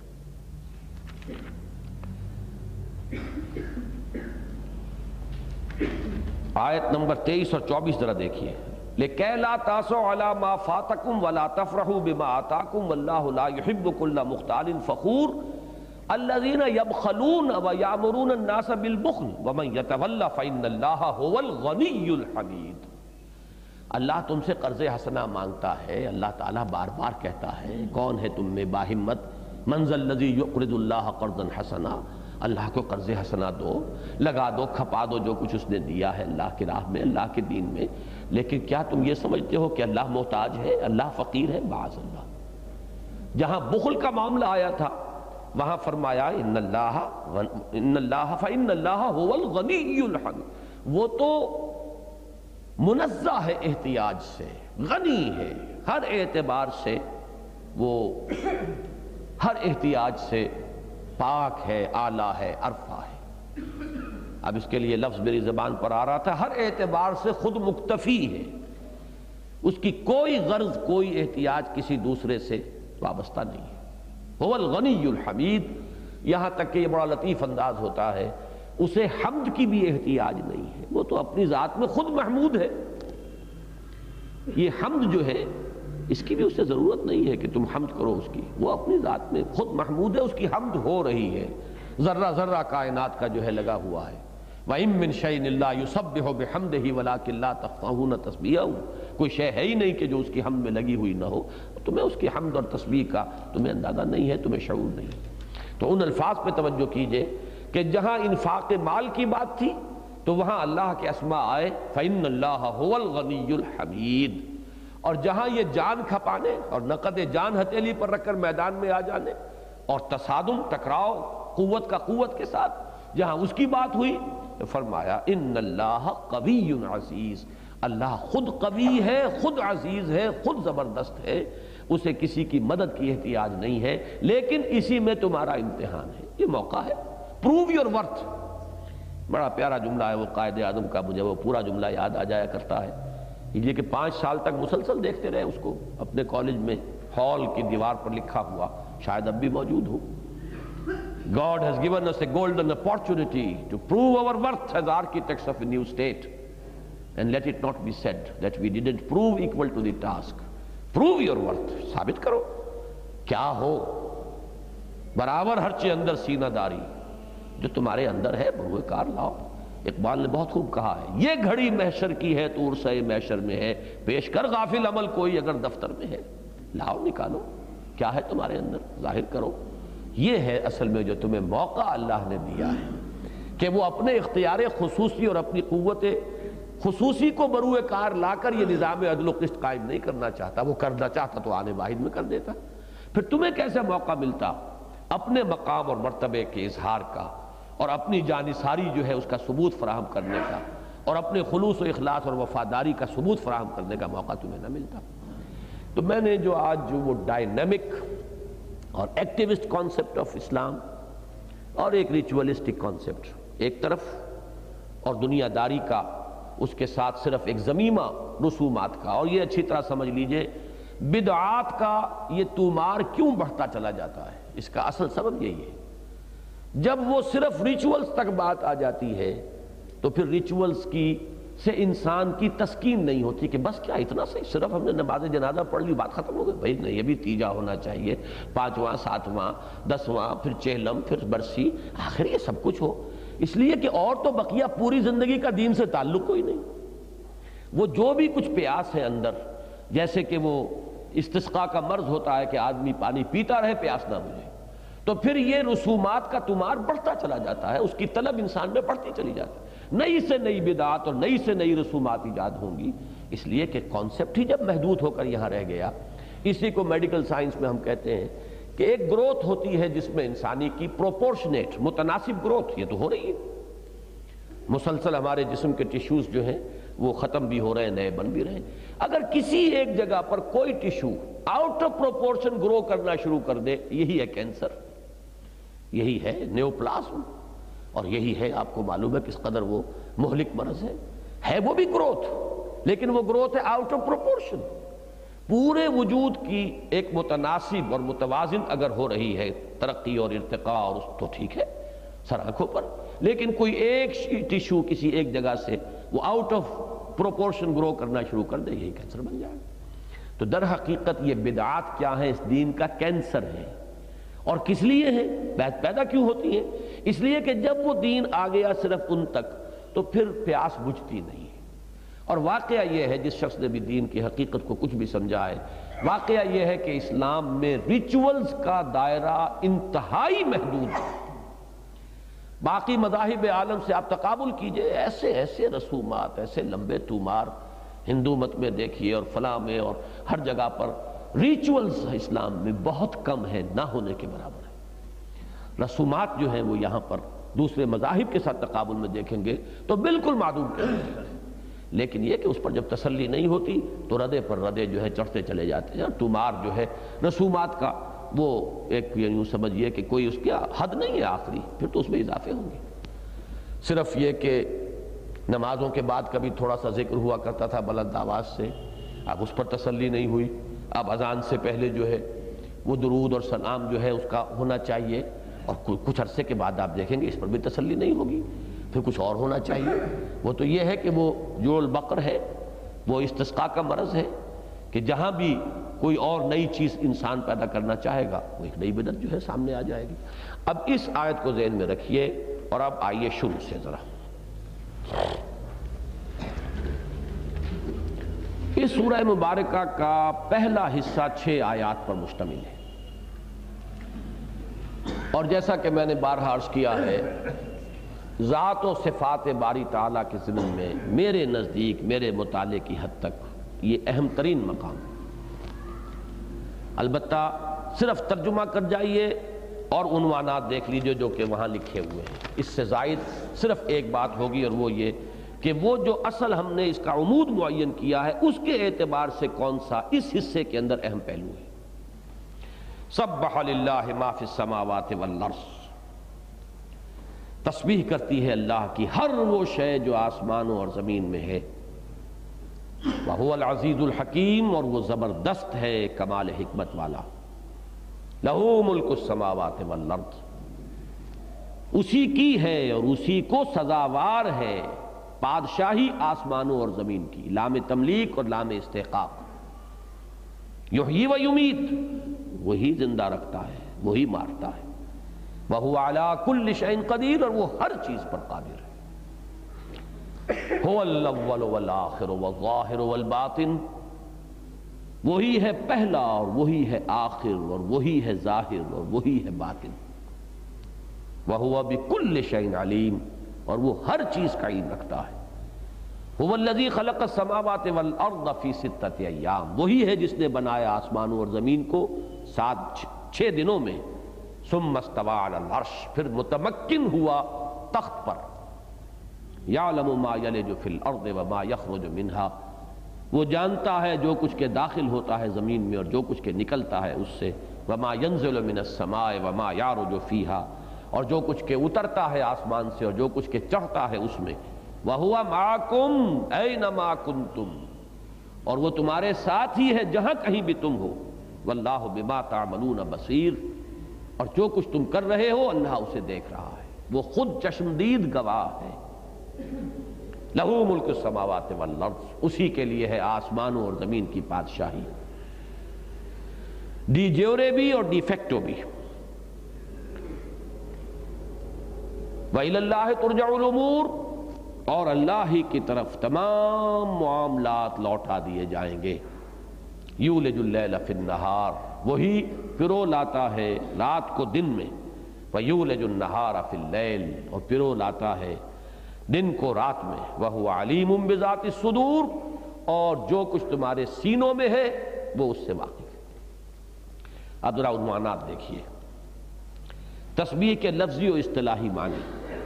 آیت نمبر 23 اور 24 ذرا دیکھیے۔ لِكَيْ لَا تَأْسَوْا عَلَىٰ مَا فَاتَكُمْ وَلَا تَفْرَحُوا بِمَا آتَاكُمْ وَاللَّهُ لَا يُحِبُّ كُلَّ مُخْتَالٍ فَخُورٍ الَّذِينَ يَبْخَلُونَ وَيَأْمُرُونَ النَّاسَ بِالْبُخْلِ وَمَن يَتَوَلَّ فَإِنَّ اللَّهَ هُوَ الْغَنِيُّ الْحَمِيدُ۔ اللہ تم سے قرض حسنہ مانگتا ہے، اللہ تعالیٰ بار بار کہتا ہے کون ہے تم میں باہمت، من ذا الذی یقرض اللہ قرضا حسنا، اللہ کو قرض حسنہ دو، لگا دو، کھپا دو جو کچھ اس نے دیا ہے اللہ کی راہ میں، اللہ کے دین میں۔ لیکن کیا تم یہ سمجھتے ہو کہ اللہ محتاج ہے، اللہ فقیر ہے؟ معاذ اللہ۔ جہاں بخل کا معاملہ آیا تھا وہاں فرمایا ان اللہ فإن اللہ هو الغنی الحمید، وہ تو منزہ ہے احتیاج سے، غنی ہے، ہر اعتبار سے وہ ہر احتیاج سے پاک ہے، اعلیٰ ہے، عرفہ ہے۔ اب اس کے لیے لفظ میری زبان پر آ رہا تھا، ہر اعتبار سے خود مکتفی ہے، اس کی کوئی غرض، کوئی احتیاج کسی دوسرے سے وابستہ نہیں ہے۔ هو الغنی الحمید، یہاں تک کہ یہ بڑا لطیف انداز ہوتا ہے، اسے حمد کی بھی احتیاج نہیں ہے، وہ تو اپنی ذات میں خود محمود ہے۔ یہ حمد جو ہے اس کی بھی اسے ضرورت نہیں ہے کہ تم حمد کرو اس کی، وہ اپنی ذات میں خود محمود ہے، اس کی حمد ہو رہی ہے، ذرہ ذرہ کائنات کا جو ہے لگا ہوا ہے۔ وَإِن مِّن شَيْءٍ إِلَّا يُسَبِّحُ بِحَمْدِهِ وَلَٰكِن لَّا تَفْقَهُونَ تَسْبِيحَهُ، کوئی شے ہے ہی نہیں کہ جو اس کی حمد میں لگی ہوئی نہ ہو، تمہیں اس کی حمد اور تسبیح کا تمہیں اندازہ نہیں ہے، تمہیں شعور نہیں ہے۔ تو ان الفاظ پہ توجہ کیجئے کہ جہاں انفاق مال کی بات تھی تو وہاں اللہ کے اسماء آئے فَإِنَّ اللَّهَ هُوَ الْغَنِيُّ الْحَمِيدُ، اور جہاں یہ جان کھپانے اور نقد جان ہتھیلی پر رکھ کر میدان میں آ جانے اور تصادم ٹکراؤ قوت کا قوت کے ساتھ جہاں اس کی بات ہوئی تو فرمایا اِنَّ اللَّهَ قَوِيٌّ عَزِيزٌ، اللہ خود قوی ہے، خود عزیز ہے، خود زبردست ہے، اسے کسی کی مدد کی احتیاج نہیں ہے، لیکن اسی میں تمہارا امتحان ہے، یہ موقع ہے، پروو یور ورتھ۔ بڑا پیارا جملہ ہے وہ قائد اعظم کا، مجھے وہ پورا جملہ یاد آ جایا کرتا ہے، یہ کہ 5 سال تک مسلسل دیکھتے رہے اس کو اپنے کالج میں ہال کی دیوار پر لکھا ہوا، شاید اب بھی موجود ہو۔ God has given us a golden opportunity to prove our worth as architects of a new state, and let it not be said that we didn't prove equal to the task. Prove your worth، ثابت کرو کیا ہو، برابر ہر چیز اندر سینہ داری جو تمہارے اندر ہے بروئے کار لاؤ۔ اقبال نے بہت خوب کہا ہے، یہ گھڑی محشر کی ہے تو عرصہ محشر میں ہے، پیش کر غافل عمل کوئی اگر دفتر میں ہے، لاؤ نکالو کیا ہے تمہارے اندر، ظاہر کرو۔ یہ ہے اصل میں جو تمہیں موقع اللہ نے دیا ہے کہ وہ اپنے اختیار خصوصی اور اپنی قوت خصوصی کو بروئے کار لا کر یہ نظام عدل و قسط قائم نہیں کرنا چاہتا، وہ کرنا چاہتا تو آنے واحد میں کر دیتا۔ پھر تمہیں کیسے موقع ملتا اپنے مقام اور مرتبے کے اظہار کا اور اپنی جانثاری جو ہے اس کا ثبوت فراہم کرنے کا اور اپنے خلوص و اخلاص اور وفاداری کا ثبوت فراہم کرنے کا موقع تمہیں نہ ملتا۔ تو میں نے جو آج جو وہ ڈائنامک اور ایکٹیوسٹ کانسیپٹ آف اسلام اور ایک ریچولسٹک کانسیپٹ ایک طرف اور دنیا داری کا اس کے ساتھ صرف ایک ضمیمہ رسومات کا، اور یہ اچھی طرح سمجھ لیجئے بدعات کا یہ تومار کیوں بڑھتا چلا جاتا ہے، اس کا اصل سبب یہی ہے۔ جب وہ صرف ریچولز تک بات آ جاتی ہے تو پھر ریچولز کی سے انسان کی تسکین نہیں ہوتی کہ بس کیا اتنا صحیح، صرف ہم نے نماز جنازہ پڑھ لی بات ختم ہو گئی، بھائی نہیں، یہ بھی تیجا ہونا چاہیے، 5واں 7واں 10واں پھر چہلم پھر برسی، آخر یہ سب کچھ ہو، اس لیے کہ اور تو بقیہ پوری زندگی کا دین سے تعلق کوئی نہیں۔ وہ جو بھی کچھ پیاس ہے اندر، جیسے کہ وہ استسقاء کا مرض ہوتا ہے کہ آدمی پانی پیتا رہے پیاس نہ بجھے، تو پھر یہ رسومات کا تمار بڑھتا چلا جاتا ہے، اس کی طلب انسان میں بڑھتی چلی جاتی ہے، نئی سے نئی بدعات اور نئی سے نئی رسومات ایجاد ہوں گی، اس لیے کہ کانسیپٹ ہی جب محدود ہو کر یہاں رہ گیا۔ اسی کو میڈیکل سائنس میں ہم کہتے ہیں کہ ایک گروتھ ہوتی ہے جس میں انسانی کی پروپورشنیٹ متناسب گروتھ، یہ تو ہو رہی ہے، مسلسل ہمارے جسم کے ٹیشوز جو ہیں وہ ختم بھی ہو رہے ہیں، نئے بن بھی رہے ہیں۔ اگر کسی ایک جگہ پر کوئی tissue out of proportion grow کرنا شروع کر دے، یہی ہے کینسر، یہی ہے نیوپلاسم، اور یہی ہے آپ کو معلوم ہے کس قدر وہ مہلک مرض ہے وہ بھی گروتھ، لیکن وہ گروتھ ہے آؤٹ آف پروپورشن۔ پورے وجود کی ایک متناسب اور متوازن اگر ہو رہی ہے ترقی اور ارتقاء اور تو ٹھیک ہے سر آنکھوں پر، لیکن کوئی ایک ٹیشو کسی ایک جگہ سے وہ آؤٹ آف پروپورشن گرو کرنا شروع کر دے، یہی کینسر بن جائے۔ تو در حقیقت یہ بدعات کیا ہیں، اس دین کا کینسر ہے۔ اور کس لیے ہے پیدا کیوں ہوتی ہے؟ اس لیے کہ جب وہ دین آ گیا صرف ان تک تو پھر پیاس بجھتی نہیں ہے۔ اور واقعہ یہ ہے، جس شخص نے بھی دین کی حقیقت کو کچھ بھی سمجھا ہے، واقعہ یہ ہے کہ اسلام میں ریچولز کا دائرہ انتہائی محدود ہے۔ باقی مذاہب عالم سے آپ تقابل کیجئے، ایسے ایسے رسومات، ایسے لمبے تومار ہندو مت میں دیکھیے اور فلاں میں اور ہر جگہ پر، ریچولز اسلام میں بہت کم ہے، نہ ہونے کے برابر ہے۔ رسومات جو ہیں وہ یہاں پر دوسرے مذاہب کے ساتھ تقابل میں دیکھیں گے تو بالکل معدوم ہیں، لیکن یہ کہ اس پر جب تسلی نہیں ہوتی تو ردے پر ردے جو ہے چڑھتے چلے جاتے ہیں۔ تومار جو ہے رسومات کا وہ ایک یوں سمجھیے کہ کوئی اس کی حد نہیں ہے آخری، پھر تو اس میں اضافے ہوں گے۔ صرف یہ کہ نمازوں کے بعد کبھی تھوڑا سا ذکر ہوا کرتا تھا بلند آواز سے، اب اس پر تسلی نہیں ہوئی۔ اب اذان سے پہلے جو ہے وہ درود اور سلام جو ہے اس کا ہونا چاہیے، اور کچھ عرصے کے بعد آپ دیکھیں گے اس پر بھی تسلی نہیں ہوگی، پھر کچھ اور ہونا چاہیے۔ وہ تو یہ ہے کہ وہ جوڑ البقر ہے، وہ استسقاء کا مرض ہے کہ جہاں بھی کوئی اور نئی چیز انسان پیدا کرنا چاہے گا وہ ایک نئی بدعت جو ہے سامنے آ جائے گی۔ اب اس آیت کو ذہن میں رکھیے اور اب آئیے شروع سے ذرا۔ کہ سورہ مبارکہ کا پہلا حصہ 6 آیات پر مشتمل ہے، اور جیسا کہ میں نے بارہا عرض کیا ہے، ذات و صفات باری تعالیٰ کے ضمن میں میرے نزدیک، میرے مطالعے کی حد تک یہ اہم ترین مقام ہے۔ البتہ صرف ترجمہ کر جائیے اور عنوانات دیکھ لیجئے جو کہ وہاں لکھے ہوئے ہیں، اس سے زائد صرف ایک بات ہوگی، اور وہ یہ کہ وہ جو اصل ہم نے اس کا عمود معین کیا ہے اس کے اعتبار سے کون سا اس حصے کے اندر اہم پہلو ہے۔ سبح للہ ما فی السماوات والارض، تسبیح کرتی ہے اللہ کی ہر وہ شے جو آسمانوں اور زمین میں ہے۔ وَهُوَ الْعَزِيزُ الْحَكِيمُ، اور وہ زبردست ہے، کمال حکمت والا۔ لَهُ مُلْكُ السَّمَاوَاتِ وَالْأَرْضِ، اسی کی ہے اور اسی کو سزاوار ہے بادشاہی آسمانوں اور زمین کی، لام تملیک اور لام استحقاق۔ یحیی و یمیت، وہی زندہ رکھتا ہے، وہی مارتا ہے۔ وَهُوَ عَلَىٰ كُلِّ شَيْءٍ قَدِيرٌ، اور وہ ہر چیز پر قادر ہے۔ هُوَ الْأَوَّلُ وَالْآخِرُ وَالظَّاهِرُ وَالْبَاطِنُ، وہی ہے پہلا اور وہی ہے آخر اور وہی ہے ظاہر اور وہی ہے باطن۔ وَهُوَ بِكُلِّ شَيْءٍ عَلِيمٌ، اور وہ ہر چیز کا علم رکھتا ہے۔ هُوَ الَّذِي خَلَقَ السَّمَاوَاتِ وَالْأَرْضَ فِي 6 أَيَّامٍ، وہی ہے جس نے بنایا آسمانوں اور زمین کو 6 دنوں میں۔ ثُمَّ اسْتَوَىٰ عَلَى الْعَرْشِ، پھر متمکن ہوا تخت پر۔ يَعْلَمُ مَا يَلِجُ فِي الْأَرْضِ وَمَا يَخْرُجُ مِنْهَا، وہ جانتا ہے جو کچھ کے داخل ہوتا ہے زمین میں اور جو کچھ کے نکلتا ہے اس سے۔ وَمَا يَنزِلُ مِنَ السَّمَاءِ وَمَا يَعْرُجُ فِيهَا، اور جو کچھ کے اترتا ہے آسمان سے اور جو کچھ کے چڑھتا ہے اس میں۔ وَهُوَ مَعَكُمْ أَيْنَمَا كُنْتُمْ، اور وہ تمہارے ساتھ ہی ہے جہاں کہیں بھی تم ہو۔ وَاللَّهُ بِمَا تَعْمَلُونَ بَصِيرٌ، اور جو کچھ تم کر رہے ہو اللہ اسے دیکھ رہا ہے، وہ خود چشمدید گواہ ہے۔ لَهُ مُلْكُ السَّمَاوَاتِ وَالْأَرْضِ، اسی کے لیے ہے آسمانوں اور زمین کی بادشاہی، ڈی جیورے بھی اور ڈی فیکٹو بھی۔ وَإِلَى اللَّهِ تُرْجَعُ الْأُمُورُ، اور اللہ ہی کی طرف تمام معاملات لوٹا دیے جائیں گے۔ یولج اللیل فی النہار، وہی پرو لاتا ہے رات کو دن میں۔ ویولج النہار فی اللیل، اور پرو لاتا ہے دن کو رات میں۔ وہو علیم بذات الصدور، اور جو کچھ تمہارے سینوں میں ہے وہ اس سے واقف ہے۔ اب ذرا عنوانات دیکھیے۔ تسبیح کے لفظی و اصطلاحی معنی۔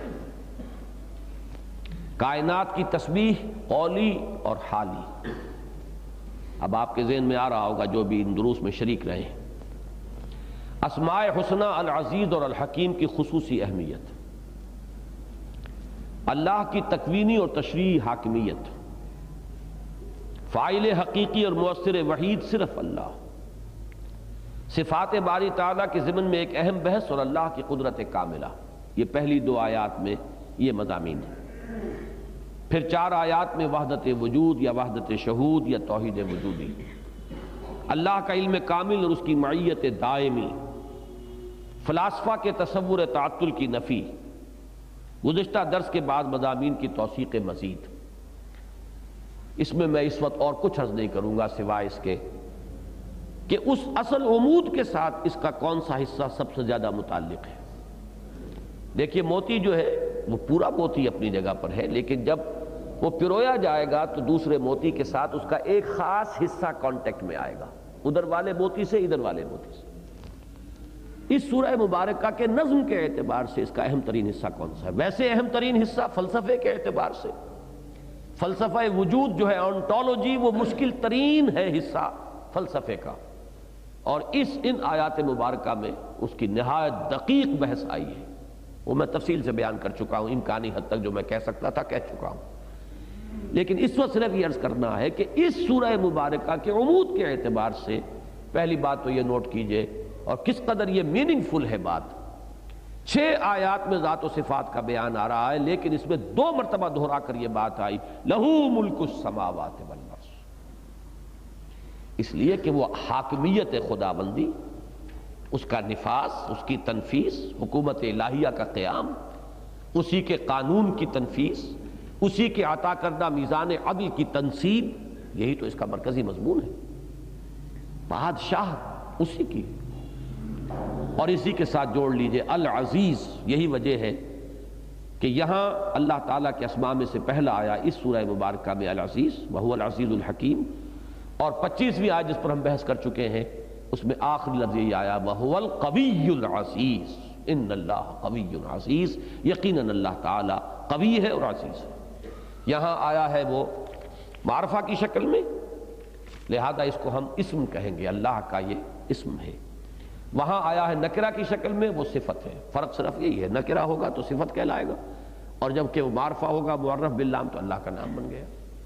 کائنات کی تسبیح قولی اور حالی۔ اب آپ کے ذہن میں آ رہا ہوگا جو بھی ان دروس میں شریک رہے ہیں، اسماء حسنہ العزیز اور الحکیم کی خصوصی اہمیت، اللہ کی تکوینی اور تشریعی حاکمیت، فاعل حقیقی اور مؤثر وحید صرف اللہ، صفات باری تعالیٰ کے ضمن میں ایک اہم بحث اور اللہ کی قدرت کاملہ۔ یہ پہلی 2 آیات میں یہ مضامین ہیں۔ پھر 4 آیات میں وحدت وجود یا وحدت شہود یا توحید وجودی، اللہ کا علم کامل اور اس کی معیت دائمی، فلاسفہ کے تصور تعطل کی نفی۔ گزشتہ درس کے بعد مضامین کی توثیق مزید۔ اس میں اس وقت اور کچھ عرض نہیں کروں گا سوائے اس کے کہ اس اصل عمود کے ساتھ اس کا کون سا حصہ سب سے زیادہ متعلق ہے۔ دیکھیے موتی جو ہے وہ پورا موتی اپنی جگہ پر ہے، لیکن جب وہ پرویا جائے گا تو دوسرے موتی کے ساتھ اس کا ایک خاص حصہ کانٹیکٹ میں آئے گا، ادھر والے موتی سے ادھر والے موتی سے۔ اس سورہ مبارکہ کے نظم کے اعتبار سے اس کا اہم ترین حصہ کون سا ہے؟ ویسے اہم ترین حصہ فلسفے کے اعتبار سے، فلسفہ وجود جو ہے آنٹولوجی، وہ مشکل ترین ہے حصہ فلسفے کا، اور ان آیات مبارکہ میں اس کی نہایت دقیق بحث آئی ہے۔ وہ میں تفصیل سے بیان کر چکا ہوں، امکانی حد تک جو میں کہہ سکتا تھا کہہ چکا ہوں، لیکن اس وقت صرف یہ عرض کرنا ہے کہ اس سورہ مبارکہ کے عمود کے اعتبار سے پہلی بات تو یہ نوٹ کیجئے، اور کس قدر یہ میننگ فل ہے بات۔ 6 آیات میں ذات و صفات کا بیان آ رہا ہے، لیکن اس میں 2 مرتبہ دہرا کر یہ بات آئی، لہو ملک السماوات والارض، اس لیے کہ وہ حاکمیت خداوندی، اس کا نفاذ، اس کی تنفیذ، حکومت الہیہ کا قیام، اسی کے قانون کی تنفیذ، اسی کے عطا کردہ میزان عدل کی تنصیب، یہی تو اس کا مرکزی مضمون ہے، بادشاہ اسی کی، اور اسی کے ساتھ جوڑ لیجئے العزیز۔ یہی وجہ ہے کہ یہاں اللہ تعالیٰ کے اسماء میں سے پہلا آیا اس سورہ مبارکہ میں العزیز، وہو العزیز الحکیم، اور 25ویں آیت جس پر ہم بحث کر چکے ہیں اس میں آخری لفظ یہ آیا وہو القوی العزیز، ان اللہ قوی عزیز، یقیناً اللہ تعالیٰ قوی ہے اور عزیز ہے۔ یہاں آیا ہے وہ معرفہ کی شکل میں، لہذا اس کو ہم اسم کہیں گے، اللہ کا یہ اسم ہے۔ وہاں آیا ہے نکرہ کی شکل میں، وہ صفت ہے۔ فرق صرف یہی ہے، نکرہ ہوگا تو صفت کہلائے گا، اور جب کہ وہ معرفہ ہوگا معرف باللام تو اللہ کا نام بن گیا۔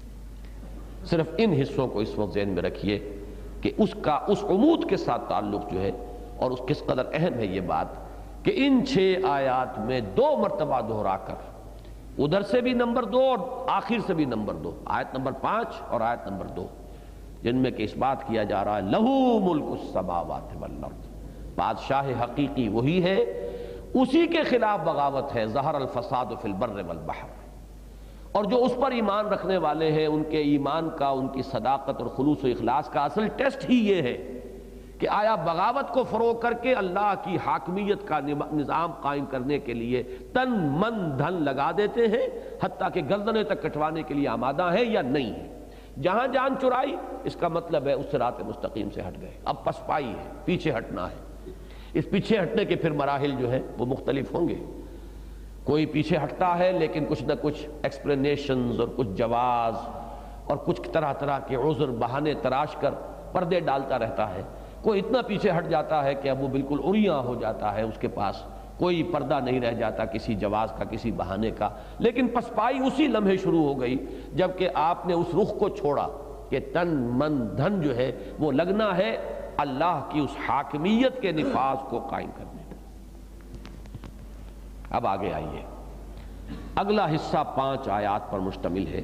صرف ان حصوں کو اس وقت ذہن میں رکھیے کہ اس کا اس عمود کے ساتھ تعلق جو ہے، اور اس کس قدر اہم ہے یہ بات کہ ان 6 آیات میں 2 مرتبہ دہرا کر، ادھر سے بھی نمبر 2 اور آخر سے بھی نمبر 2، آیت نمبر 5 اور آیت نمبر 2، جن میں کہ اس بات کیا جا رہا ہے لہو ملک السماوات والارض، بادشاہ حقیقی وہی ہے، اسی کے خلاف بغاوت ہے، ظہر الفساد فی البر والبحر، اور جو اس پر ایمان رکھنے والے ہیں ان کے ایمان کا، ان کی صداقت اور خلوص و اخلاص کا اصل ٹیسٹ ہی یہ ہے کہ آیا بغاوت کو فروغ کر کے اللہ کی حاکمیت کا نظام قائم کرنے کے لیے تن من دھن لگا دیتے ہیں، حتیٰ کہ گردنیں تک کٹوانے کے لیے آمادہ ہیں یا نہیں ہیں۔ جہاں جان چرائی اس کا مطلب ہے اس صراط مستقیم سے ہٹ گئے، اب پسپائی ہے، پیچھے ہٹنا ہے۔ اس پیچھے ہٹنے کے پھر مراحل جو ہیں وہ مختلف ہوں گے، کوئی پیچھے ہٹتا ہے لیکن کچھ نہ کچھ ایکسپلینیشنز اور کچھ جواز اور کچھ طرح طرح کے عذر بہانے تراش کر پردے ڈالتا رہتا ہے، کوئی اتنا پیچھے ہٹ جاتا ہے کہ اب وہ بالکل عریاں ہو جاتا ہے، اس کے پاس کوئی پردہ نہیں رہ جاتا کسی جواز کا، کسی بہانے کا۔ لیکن پسپائی اسی لمحے شروع ہو گئی جب کہ آپ نے اس رخ کو چھوڑا کہ تن من دھن جو ہے وہ لگنا ہے اللہ کی اس حاکمیت کے نفاذ کو قائم کرنے میں۔ اب آگے آئیے، اگلا حصہ 5 آیات پر مشتمل ہے۔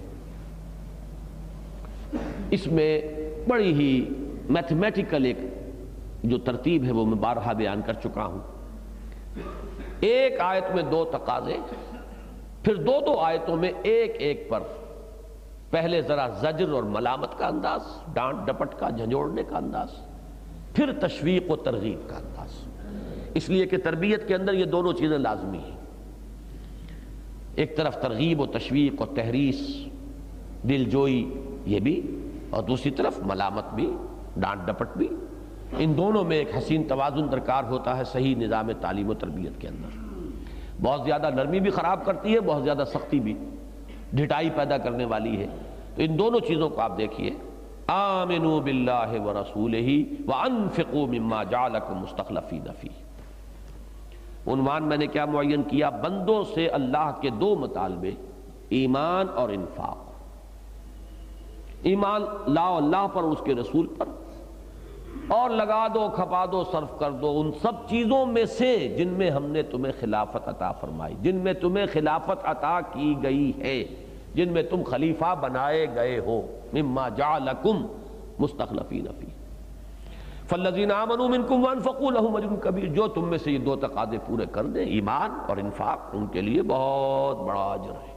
اس میں بڑی ہی میتھمیٹیکل ایک جو ترتیب ہے وہ میں بارہا بیان کر چکا ہوں۔ ایک آیت میں 2 تقاضے، پھر 2 آیتوں میں ایک پر پہلے ذرا زجر اور ملامت کا انداز، ڈانٹ ڈپٹ کا، جھنجھوڑنے کا انداز، پھر تشویق و ترغیب کا انداز، اس لیے کہ تربیت کے اندر یہ دونوں چیزیں لازمی ہیں۔ ایک طرف ترغیب و تشویق و تحریص، دل جوئی یہ بھی، اور دوسری طرف ملامت بھی، ڈانٹ ڈپٹ بھی۔ ان دونوں میں ایک حسین توازن درکار ہوتا ہے صحیح نظام تعلیم و تربیت کے اندر۔ بہت زیادہ نرمی بھی خراب کرتی ہے، بہت زیادہ سختی بھی ڈھٹائی پیدا کرنے والی ہے۔ تو ان دونوں چیزوں کو آپ دیکھیے، آمنوا باللہ ورسولہ وانفقوا مما جعلکم مستخلفین فیہ۔ عنوان میں نے کیا معین کیا؟ بندوں سے اللہ کے 2 مطالبے، ایمان اور انفاق۔ ایمان لاؤ اللہ پر اور اس کے رسول پر، اور لگا دو، کھپا دو، صرف کر دو ان سب چیزوں میں سے جن میں ہم نے تمہیں خلافت عطا فرمائی، جن میں تمہیں خلافت عطا کی گئی ہے، جن میں تم خلیفہ بنائے گئے ہو، مما جعلکم مستخلفین فیہ فالذین آمنوا منکم وانفقوا لہم اجر کبیر۔ جو تم میں سے یہ 2 تقاضے پورے کر دیں، ایمان اور انفاق، ان کے لیے بہت بڑا اجر ہے۔